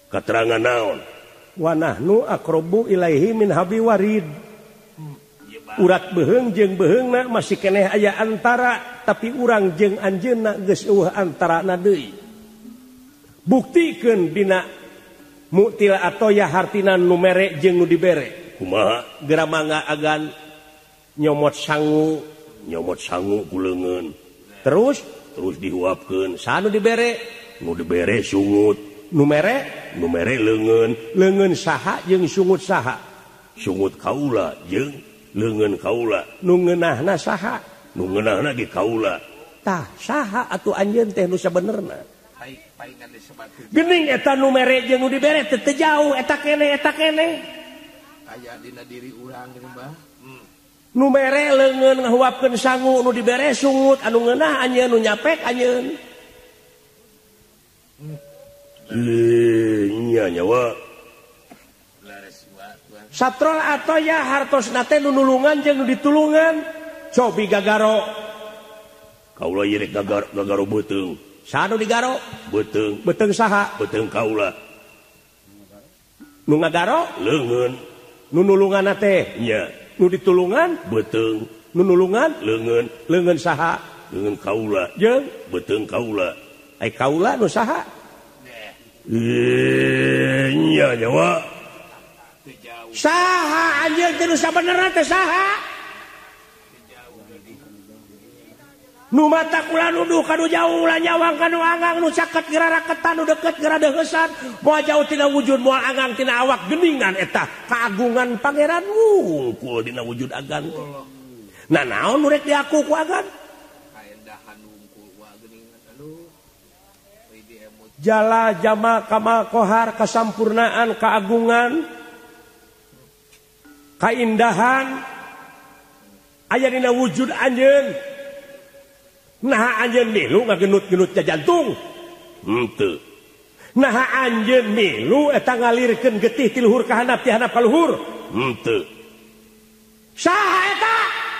Katerangan naon? Wa nahnu aqrabu ilaihi min habi warid. urat beheng jeung beheungna masih keneh aya antara tapi urang jeung anjeunna geus eueuh antarana deui buktikeun dina mu'tila atau ya hartina nu mere jeung nu dibere kumaha geura mangga agan nyomot sangu kuleungeun terus dihuapkeun saha nu dibere sungut nu mere leungeun saha jeung sungut saha sungut kaula jeung leungeun kaula nu ngeunahna saha nu ngeunahna di kaula tah saha atuh anjeun teh nu sabenerna geuning eta nu mere jeung nu dibere teu jauh eta keneh aya dina diri urang geuning Mbah nu mere leungeun ngahuapkeun sangu nu dibere sungut anu ngeunah anjeun nu nyapek anjeun nya nyawa satrol atau ya hartosna teh nu nulungan jeung nu ditulungan cobi gagaro kaula ieu rek gagaro beuteung saha nu digaro beuteung saha beuteung kaula nu ngagaro leungeun nu nulunganna teh nya nu ditulungan beuteung nu nulungan leungeun saha leungeun kaula jeung beuteung kaula ai kaula nu saha nya nyawa saha anjeun teh nu sabenerna teh saha nu mata kula nuduh kanu jauh ulah nyawang kanu angang nu caket geura raketan nu deukeut geura deuheusan moal jauh tina wujud moal angang tina awak geuningan eta kaagungan pangeran wungkul dina wujud agan nah naon nu rek diaku ku agan kaendahan wungkul wa geuningan aduh jala jama kamal kohar kasampurnaan kaagungan kaindahan aya dina wujud anjeun nah anjeun milu ngageunut-geunut jantung henteu nah anjeun milu eta ngalirkeun getih ti luhur ka handap ti handap ka luhur henteu saha eta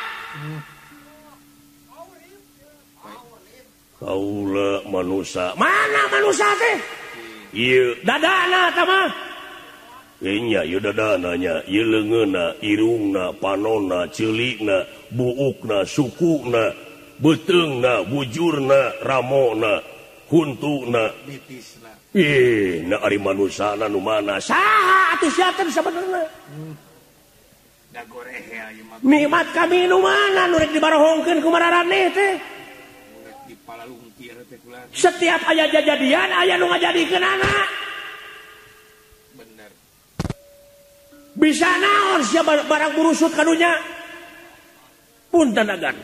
kaula manusia mana manusia teh ieu dadana tah mah nya ieu dadana nya ieu leungeunna irungna panonna ceulikna buukna sukuna beuteungna bujurna ramona huntuna nitisna na ari manusana nu mana saha atuh sia teh sabenerna da gorehe ieu mah nikmat kami nu mana nu rek dibarohongkeun ku mararaneh teh di palalungkir teh kula setiap aya jajadian aya nu ngajadikeun anak bener bisa naon sia barang burusut kadunya punten agan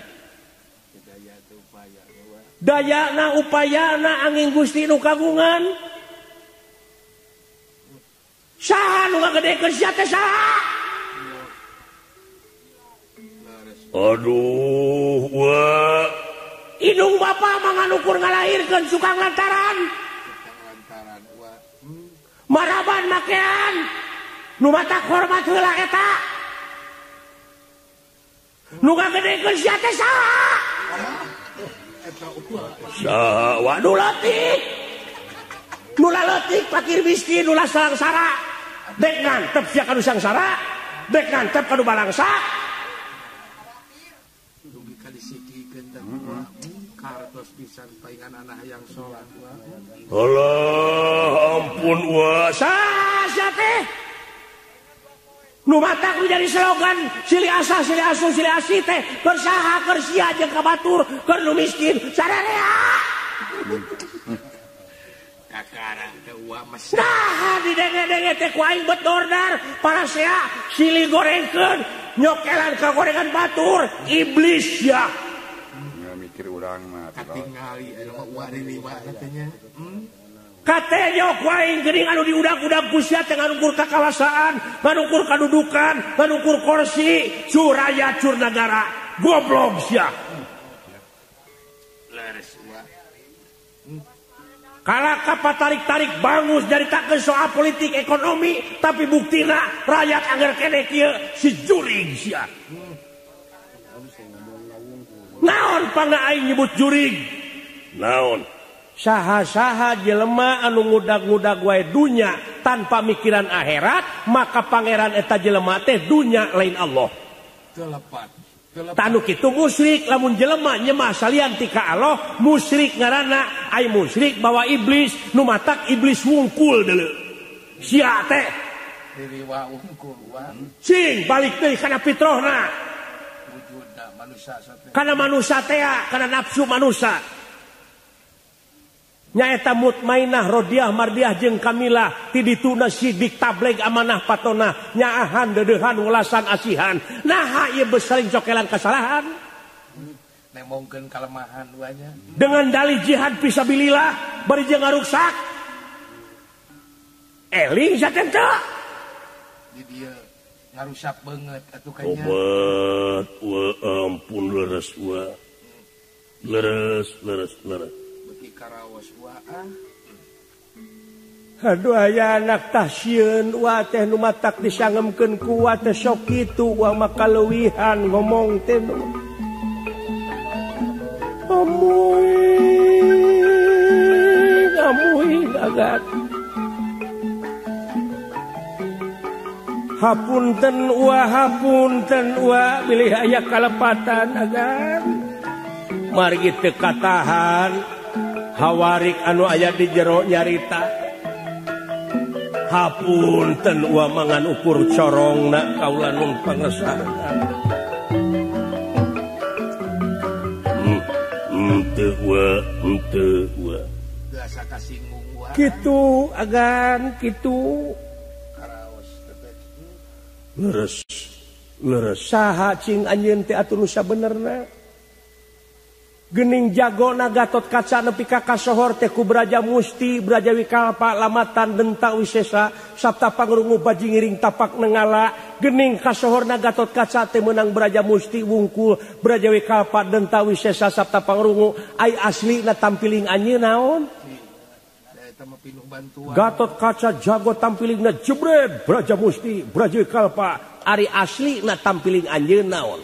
dayana upayana angin Gusti nu kagungan saha nu ngagedekeun sia teh saha aduh wa indung bapa manganukur ngalairkeun sukang lantaran wa maraban makean nu matak hormat heula eta nu ngagedekeun sia teh saha saha waduh leutik nu leutik fakir miskin nu sangsara dek ngantep sia kanu sangsara dek ngantep kanu balangsa dugi ka disikikeun teh kartos pisan paingan anak hayang salat Allah ampun wa saha sia teh nu matak nu jadi slogan sili asa sili asu sili asi teh keur saha keur sia jeung ka batur keur nu miskin sadarea kakarang teh uwa mes nah di denge-denge teh ku aing bet dordar parasea sili gorengkeun nyokelan ka gorengan batur iblis ya mikir urang mah katingali anu mah uwa riliwa teh nya kate nyok waing geuning anu diudag-udag ku sia teh nganukur kakawasaan, nganukur kadudukan, nganukur kursi, curaya cur nagara, goblok sia. Leres wa. Kalaka patarik-tarik bangus dari takeun soal politik ekonomi, tapi buktina rakyat anggar keneh kieu si jurig sia. Naon pangna aing nyebut jurig? Naon? Saha-saha jelema anu ngudag-ngudag wae dunya tanpa mikiran akhirat maka pangeran eta jelema teh dunya lain Allah Tanu kitu musyrik lamun jelema nyemah salian ti ka Allah musyrik ngaranna ai musyrik bawa iblis nu matak iblis wungkul deuleu sia teh diri wa wungkul cing balik deui kana fitrahna wujudna manusia sateh kana manusia teh kana nafsu manusia nyaeta mutmainah rodiah mardiah jeung kamilah ti dituna sidik tableg amanah patona nyaahan dedeuhan welasan asihan naha ieu besering cokelan kasalahan nemongkeun kalemahan wanya dengan dalih jihad fisabilillah bari jeung ngaruksak eling saten teh di dieu ngarusak beungeut atuh kanya obat wa ampun leres wa leres karawas waah aduh aya anak tah sieun wa teh nu matak disangemkeun ku wa teh sok kitu wa makaleuwihan ngomong teh amuy agat hapunten wa bilih aya kalepatan agat margi teu katahan hawarik anu aya di jero nyarita hapunten wa mangan ukur corongna kaula nun pangesahan henteu wa biasa kasinggung wa kitu agan kitu karaos teh leres saha cing anjeun teh atuh nu sabenerna gening jagona Gatot Kaca nepi ka kasohor teh ku Braja Musti Braja Wikalpa lamatan Denta Wisesa sabta pangrungu baji ngiring tapak nengala gening kasohorna Gatot Kaca teh meunang Braja Musti wungkul Braja Wikalpa Denta Wisesa sabta pangrungu ai aslina tampiling anjeun naon eta mah pinuh bantuan Gatot Kaca jago tampilingna jebret Braja Musti Braja Wikalpa ari aslina tampiling anjeun naon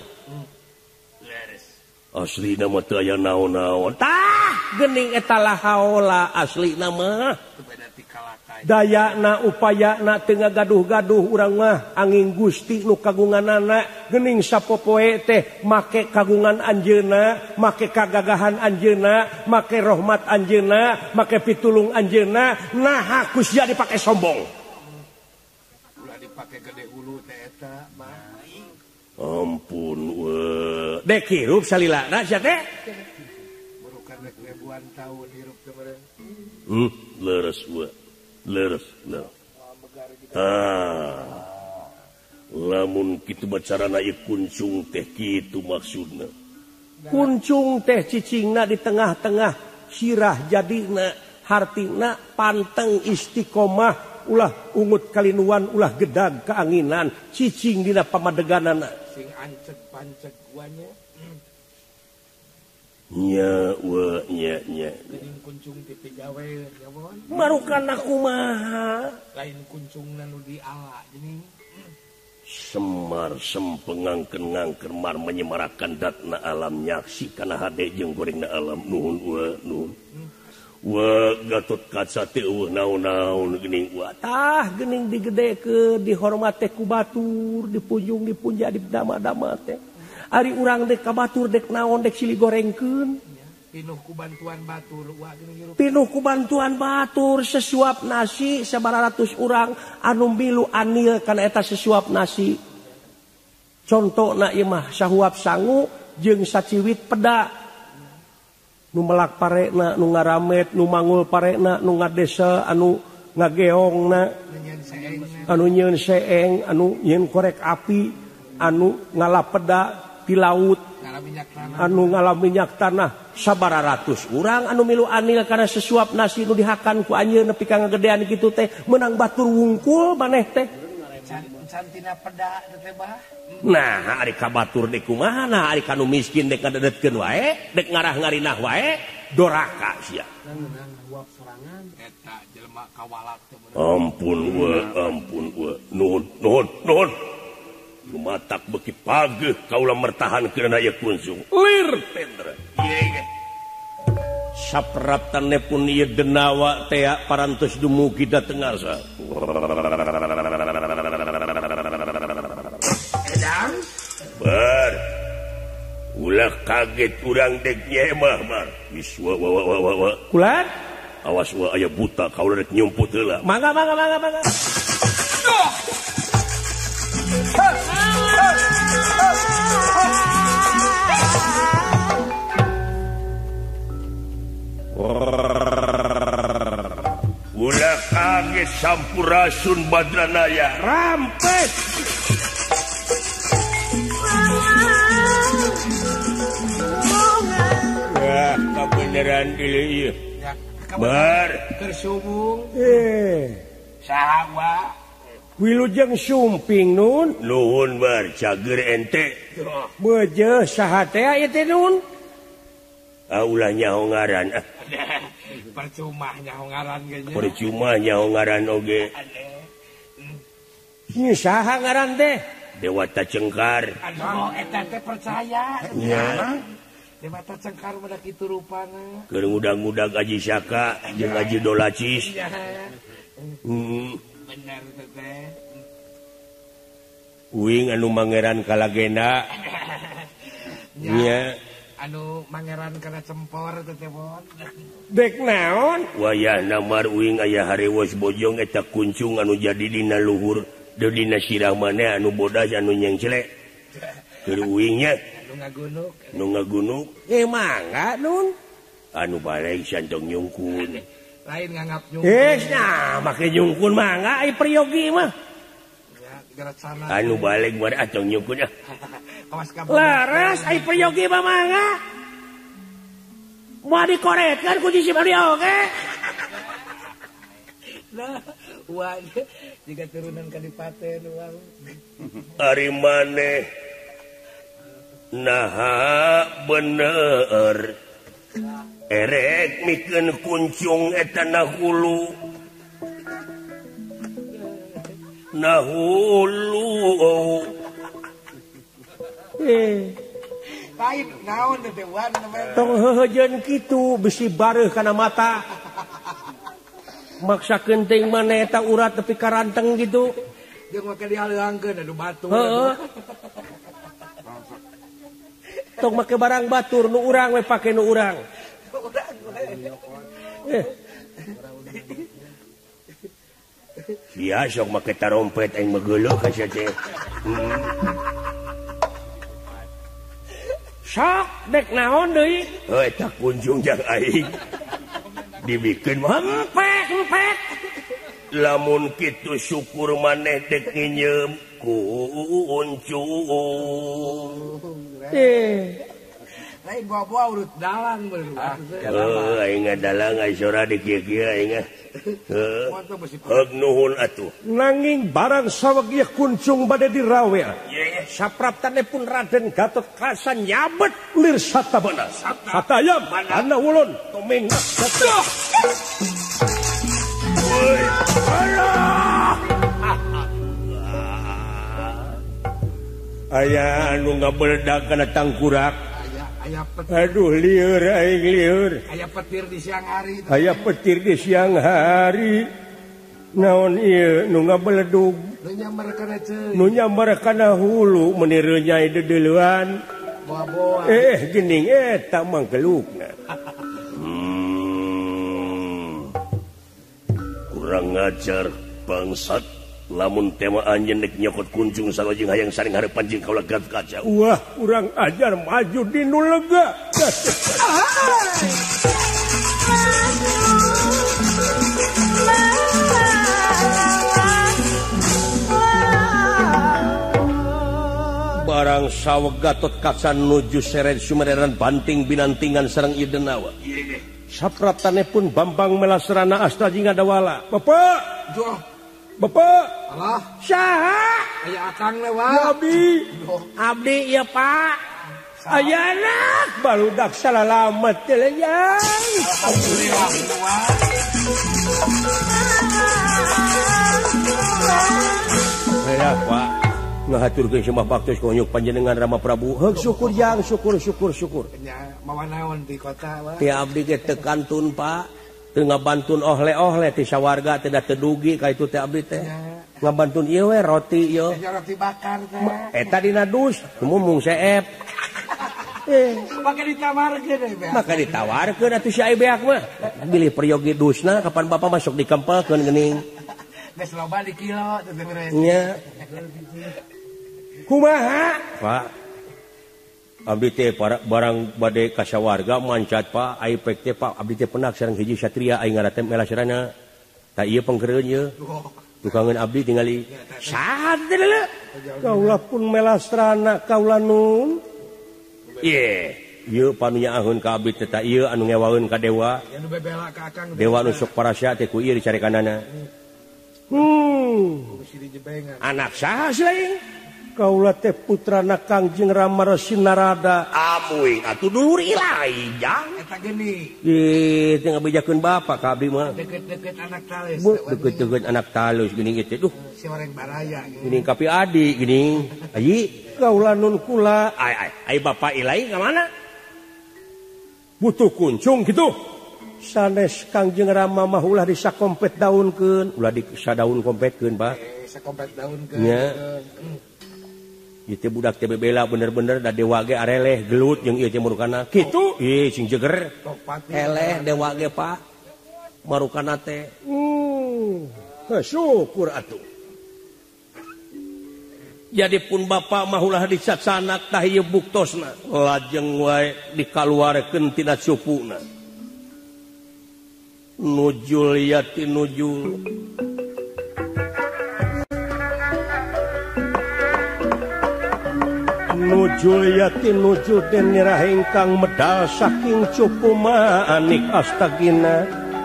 asli nama teu aya naon-naon tah geuning eta lahaola asli nama dayana upayana teu ngagaduh-gaduh urang mah angin Gusti nu kagunganana geuning sapopoe teh make kagungan anjeunna make kagagahan anjeunna make rahmat anjeunna make pitulung anjeunna naha ku sia dipake sombong ulah dipake gede hulu teh eta mah ampun wa dek hirup salilana sia teh burukan rek ribuan tahun hirup teh meureun leres lamun kitu bacarana ieu kuncung teh kitu maksudna kuncung teh cicingna di tengah-tengah sirah jadina hartina panteng istiqomah ulah ungut kalinuan ulah gedag keanginan cicing dina pamadeganana sing anceg panceg wanya nya geuning kuncung ti pigawe nyawon marukan kumaha lain kuncungna nu di ala geuning semar sempengangkeun ngangker mar menyemarakan datna alam nyaksi kana hade jeung gorengna alam nuhun wa Gatot Kaca teh eueuh naon-naon geuning wa tah geuning digedekeun dihormat teh ku batur dipujung dipunja didama-dama teh ari urang dek ka batur dek naon dek silih gorengkeun pinuh ku bantuan batur wa geuning hirup pinuh ku bantuan batur sesuap nasi sabaratus urang anu milu anil kana eta sesuap nasi contona ieu mah sahuap sangu jeung saciwit peda nu melak parena nu ngaramet nu mangul parena nu ngadesa anu ngageongna anu nyeun seeng anu nyeun korek api anu ngalapeda ti laut anu ngalam minyak tanah sabaratus urang anu milu anil kana sesuap nasi nu dihakan ku anjeun nepi ka ngagedean kitu teh meunang batur wungkul maneh teh cantina peda teh bah nah ari ka batur dek kumaha nah ari kanu miskin dek ngadedetkeun wae dek ngarah ngarinah wae doraka sia eta jelema kawalak teh ampun wa nuhun lumatak beki pageuh kaula mertahankeun aya kuncung lir tendra ieu sapraptane pun ieu denawa teh parantos dumugi da tengasa edang kaget kurang deknya mah kulan awas aya buta kau rek nyumput heula mangga ulah kaget sampurasun Badranaya rampes wah kebeneran ieu bar tersubung sahawa wilujeng sumping nun nuhun bar cager ente beje saha teh ieu teh nun ulah nyaho ngaran percuma nyaho ngaran ge percuma nyaho ngaran oge ieu saha ngaran teh Dewata Cengkar aduh eta teh percaya nya Dewata Cengkar mah kitu rupana keur ngudag-ngudag Aji Saka jeung Aji Dolacis bener teh uing anu mangeran kalagena nya anu mangeran kana cempor teh bon dek naon wayah namar uing aya harewos bojong eta kuncung anu jadi dina luhur deui dina sirah maneh anu bodas anu nyengcelek keur uingnya nu ngagunuk mangga nun anu balik santong nyungkun lain nganggap nyungkun nah make nyungkun mangga ai priyogi mah anu balik mah atong nyungkun laras ai priyogi mah mangga moal dikoretkeun ku si priyogi nah wah jika turunan kadipaten wah ari maneh naha bener erek mikeun kuncung eta nahulu lain naon teh wan tong heuheujeun kitu bisi bareuh kana mata maksa kenting maneh eta urat tepi karanteng gitu jeung make dihaleuangkeun anu batu heeh tong make barang batur nu urang we pake nu urang sia sok make tarompet aing megeuleuh ka sia teh sok dek naon deui eta kunjung jang aing dibikeun mah empek lamun kitu syukur maneh dek nginyeum kuncung lain bawa urut dalang bener aing dalang ai sora di kieu-kieu aing heug nuhun atuh nanging barang saweg kuncung bade dirawel sapraptanipun Raden Gatot Kaca nyabet lir satabana satayam ana ulun tomeng aya anu ngabeledag kana tangkurak aya aduh lieur aing lieur aya petir di siang hari aya petir di siang hari naon ieu nu ngabeledug nu nyambar kana hulu meuni nyai dedeleuan boa-boa geuning eta mangkelukna kurang ngajar bangsat lamun tema anjeun dek nyokot kuncung salajeng hayang saring hareupan jeung kaula Gatot Kaca wah urang ajar maju di nu lega barang saweg Gatot Kaca nuju seret sumereran banting binantingan sareng ieu denawa sapraptanipun Bambang Melasrana Astajing Adawala bapak bapak alah saha aya akang lewat abdi ieu pak aya anak barudak salalamet teh leuy alhamdulillah ya pak ngahaturkeun sembah baktos konyuk panjenengan Rama Prabu heug syukur jang syukur nya mawa naon di kota wa ti abdi ge teu kantun pak teu ngabantun ohle-ohle ti sawarga teh da tedugi ka itu teh abdi teh ngabantun ieu we roti ieu roti bakar teh eta dina dus mumung seep Maka ditawarkeun maka ditawarkeun atuh si Aibeak mah. Bilih peryogi dusna kapan Bapak masuk dikempelkeun geuning. Geus loba di kilo teh beres. Nya. Kumaha? Pak. Abdi teh barang bade ka sawarga mancat Pak, Aipek teh Pak, abdi teh penak sareng hiji satria aing ngaran teh Melasrana. Ta ieu pengkereun ieu. Tukangan abdi tinggali saha teh leuh. Kaula pun Melasrana kaula nun. Ieu panu nyaaheun ka abdi teh ta ieu anu ngewaeun ka dewa. Anu bebela ka akang. Dewa nu sok parasya teh ku ieu dicarekanana. Anak saha sih? Kaula teh putrana Kangjeng Rama Resi Narada. Amuing atuh dulur ilahi jang. Eta geuning. Teu ngabejakeun bapak ka abdi mah. Deket-deket anak talus. Deket-deket anak talus geuning teh. Duh. Si oreng baraya. Geuning kapi adi geuning. Ayi kaula nun kula. Ai bapak ilahi ka mana? Butuh kuncung gitu. Sanes Kangjeng Rama mah ulah disakompet daunkeun. Ulah disadaun kompetkeun, Pak. Sakompet daunkeun. Nya. Ieu budak teh bebela bener-bener da dewa ge areleh gelut jeung ieu teh marukana. Kitu, sing jeger. Eleh dewa ge Pak. Marukana teh. Syukur atuh. Jadi pun bapak mah ulah dicacanak tah ieu buktosna. Lajeng wae dikaluarkeun tina cupuna. Nujul yati nujul. Nujul yati nujul den nyerah ingkang medal saking cupu manik astagina.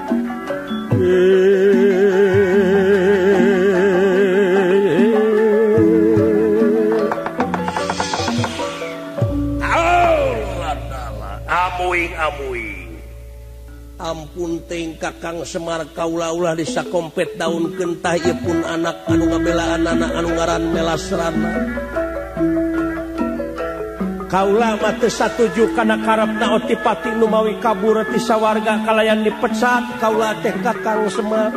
Amuing ampun ting Kakang Semar kaula ulah disakompet daunkeun tah ieu pun anak anu ngabelaan anak anu ngaran Melasrana. Kaula mah teu satuju kana karepna Otipati nu mawi kabur ti sawarga kalayan dipecat kaula teh Kakang Semar.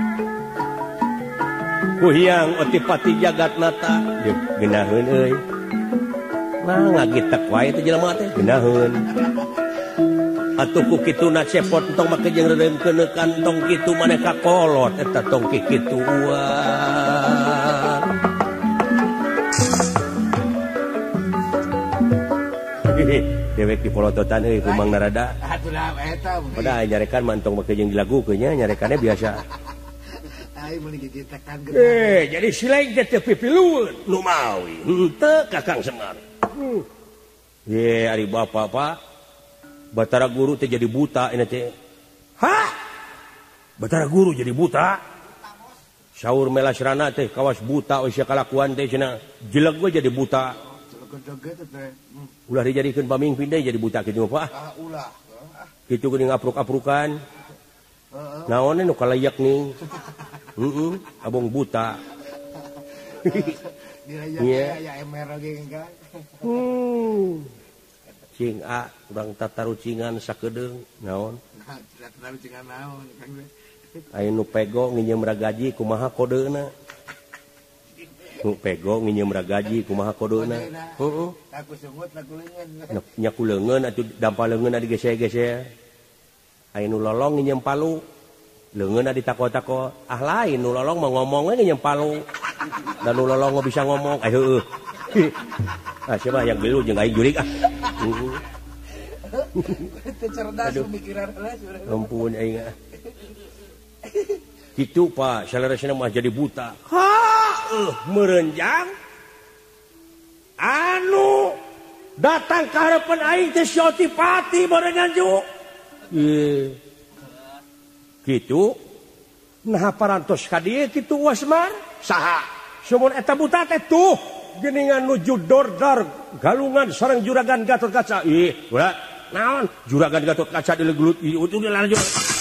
Kuhiang Otipati Jagatnata, yeuh geunaheun euy. Nah ngagitek wae teh jelema teh geunaheun. Atuh ku kituna cepot entong make jeung rereungkeun kantong kitu maneh kakolot eta tong kitu dewek dipolototan euy kumang narada. Atuh eta. Pada nyarekan mantong make jeung dilagukeun nya nyarekannya biasa. Ai meuli digitekan. Jadi sileng teh pipilueun nu mawi. Henteu Kakang Semar. Ari bapak Pak. Batara Guru teh jadi buta ini teh. Hah? Batara Guru jadi buta? Saur Melasrana teh kawas buta we sia kalakuan teh cenah. Jeleg we jadi buta. Ulah dijadikeun pamingpin deui jadi buta kitu Pak. Ulah. Kitu geuning apruk-aprukan. Naon nu kalayak nih? Abong buta. Iya, ya emer ge engka. Cing A urang tatarucingan sakedeung naon? Tatarucingan naon Kang? Aya nu pego nginjem ragaji kumaha kodeuna? Nu pego nginjem ragaji kumaha kodeuna? Heeh. Aku sungut laku leungeun. Nya ku leungeun atuh dampal leungeun digese-gese. Aya nu lolong nginjem palu. Leungeun ditako-tako. Ah lain nu lolong mah ngomong we nginjem palu. Dan nu lolong mah bisa ngomong. Heueuh. Ah siapa yang gelu jeung aing jurig ah. Teu cerdas pemikiran heula. Ampun aing. Kitu Pak, saleresna mah jadi buta. Merenjang. Anu datang ka harapan aing teh si Otipati barengan ju. Kitu. Nah parantos ka dieu kitu Wasmar. Saha? Sumun eta buta teh tuh geuningan nuju dordar galungan sareng juragan Gatotkaca. Ulah naon juragan Gatotkaca dilegelut ieu lanjut.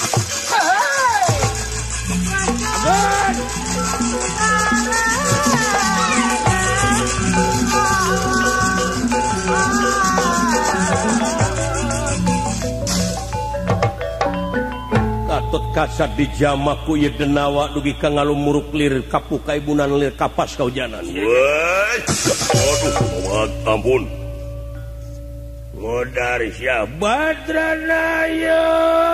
Gatotkaca dijama ku ieu denawa dugi ka ngalumuruk lir kapuk ka ibunan lir kapas ka hujanan. Aduh, ampun. modar sia Badranaya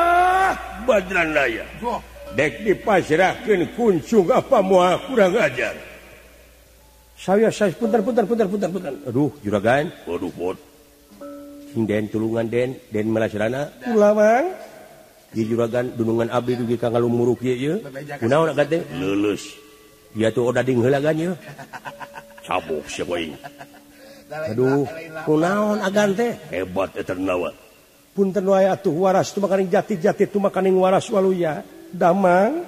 dek dipasrahkeun kuncung apa moal kurang ajar. Saya punten. Aduh, juragan. Waduh, pot. Sing den tulungan den melasrana. Ulah mang. Ieu juragan dunungan abdi dugi ka ngalumuruk ieu. Kunaon gade? Leuleus. Dia tuh odading heula gan ieu. Cabuk sia poing. Aduh, kunaon agan teh? Hebat eta nawa. Punten wae atuh waras tu makaning jati-jati tu makaning waras waluya. Damang.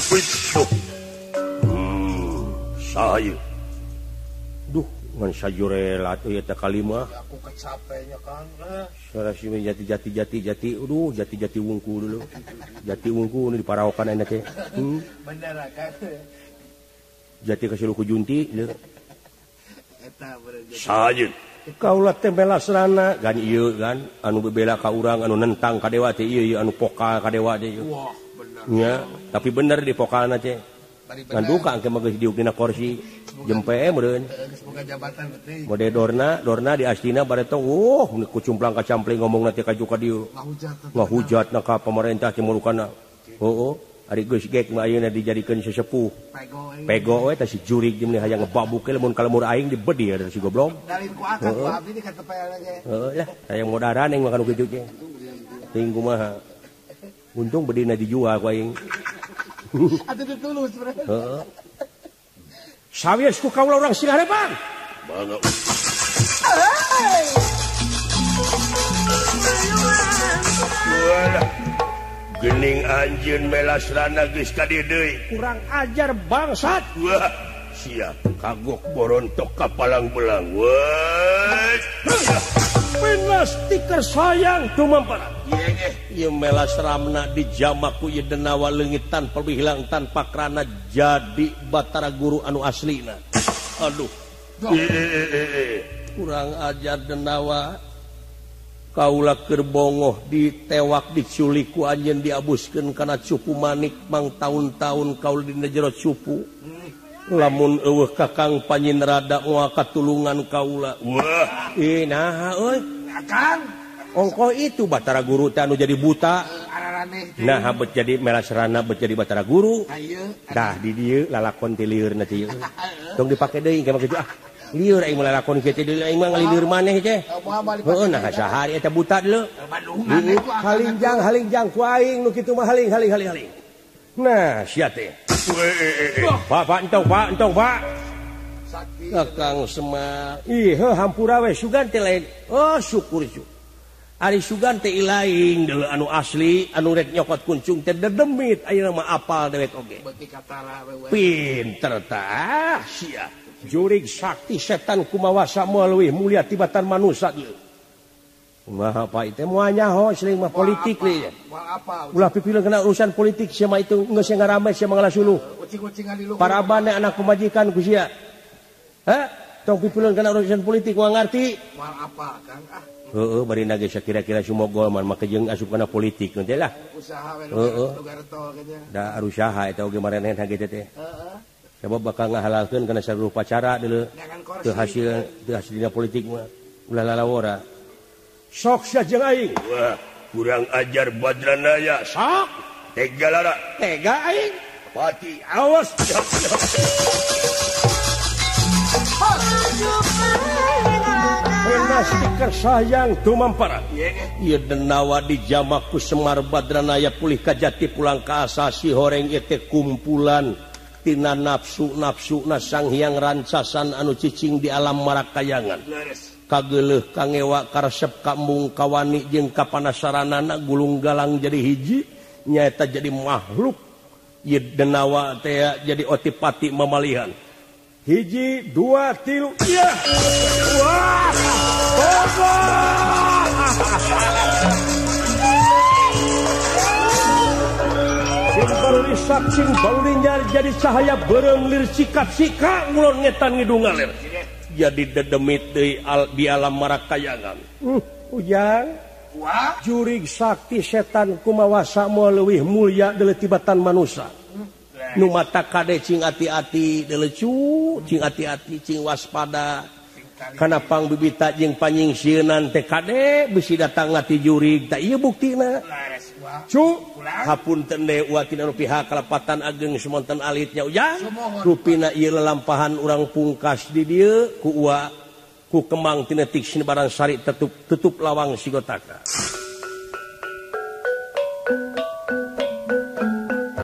Saha ieu? Duh, ngan sajurela teh eta kalimah. Aku kecapeknya Kang. Sarasi jati. Aduh, jati wungku dulu. Jati wungku nu diparaokan enak teh. Bener Kang. Jati kasilu ku junti. Eta bener. Saha ieu? Kaula teh melasrana gan ieu kan anu bebela ka urang anu nentang ka dewa teh ieu anu pokal ka dewa teh ieu. Wah, bener. Nya, tapi bener di pokalna teh. Ngan duka engke mah geus diuk dina kursi jempe meureun. Semoga jabatan teh. Mode dorna di astina bareto kucumplang kacampling ngomongna teh kaju ka dieu. Ngahujatna ka pamarentah teh mulukana. Heuh, ari geus gek mah ayeuna dijadikeun sesepuh. Pego we teh si jurig jeung hayang ngebabuke lamun kalemur aing dibedi ada si goblok. Dalin ku akad ku abdi di katepel ge. Heuh ya, hayang modaran aing mah kanu kitu teh. Ting kumaha. Untung bedina dijual ku aing. Atuh ditulus bre. Heeh. Sawies ku kaula urang Singarepan. Bangga. Walah. Gening anjeun melasrana geus ka dieu deui. Kurang ajar bangsat. Wah, sia kagok borontok ka palang belang. Wah. Penas tiker sayang tumampara. Ieu melasramna dijamak ku ieu denawa leungitan palebih hilang tanpa krana jadi Batara Guru anu aslina. Aduh. Kurang ajar denawa. Kaula keur bongoh ditewak diculik ku anjeun diabuskeun kana cupu manik mang taun-taun kaula dina jero cupu. Lamun eueuh Kakang Panyinrada moal katulungan kaula. Wah, naha euy? Kang, ongko itu Batara Guru teh anu jadi buta. araraneh. Nah, bet jadi melasrana bet jadi Batara Guru. Ayeuna. Dah di dieu lalakon ti liurna teh. Tong dipake deui engke mah kitu ah. Liur aing lalakon kieu teh aing mah ngalilir maneh teh. Heueuh nah sahari eta buta deuleu. Halingjang ku aing nu kitu mah haling. Nah, sia teh. Pak entong Pak. Kakang Semar. Ih, hampura we sugan teh lain. Oh, syukur. Ari sugan teh ilaing deuleu anu asli, anu rek nyokot kuncung teh dedemit ayeuna mah apal dewek oge. Beuki katara we. Pinter tah, sia. Jurig sakti setan kumawasa moal leuwih mulia tibatan manusia ieu. Kumaha Pak teh moal nyaho sering mah politik we. Moal apa? Ulah pipileuh kena urusan politik sia mah itu geus ngaramai sia mah ngalasuluh. Kucing-kucingan di luhur. Parabana anak pemajikan ku sia. Hah? Tong pipileuh kena urusan politik moal ngarti. Moal apa, Kang? Heeh, bari nage sakira-kira sumogol man make jeung asup kana politik teh lah. Usaha we Heeh. nu garto kayaknya. Da arusaha eta oge mareneh hage teh. Heeh. Sabab bakal ngahalalkeun kana saluruh pacara deuleu. Jangan kursi. Teu hasil dina politik mah. Ulah lalawora. Sok sia jeung aing. Wah, kurang ajar Badranaya. Sok Tega lara. tega aing. Pati. Awas. Penas tiker sayang tumampara. Ieu denawa dijamak ku Semar Badranaya pulih ka jati pulang ka asasi horeng ieu teh kumpulan tina nafsu-nafsuna Sang Hyang Rancasan anu cicing di alam marakayangan. Kageuleuh kangewa karesep kambung kawani jeung kapanasaranana gulung galang jadi hiji nyaeta jadi makhluk. Ieu denawa teh jadi otipati mamalihan. 1, 2, 3 iya. Wah. Cing baru jadi cahaya beureum lir sikap-sika ngulon ngetan ngidung ngalir. Jadi dedemit deui di alam marakayangan. Ujang. Wah. Jurig sakti setan kumawasa moal leuwih mulya deuleu tibatan manusia. Nu mata kade cing ati-ati deuleu cing ati-ati cing waspada. karena pang bibita jeung panjing sieun TKD bisi datang ngati jurig tak ieu buktina hapunten deui watina nu pihak kalepatan ageng semonten alitnya ujang rupina ieu lelampahan urang pungkas di dieu ku kemang tinetik sinebaran sari tutup lawang sigotaka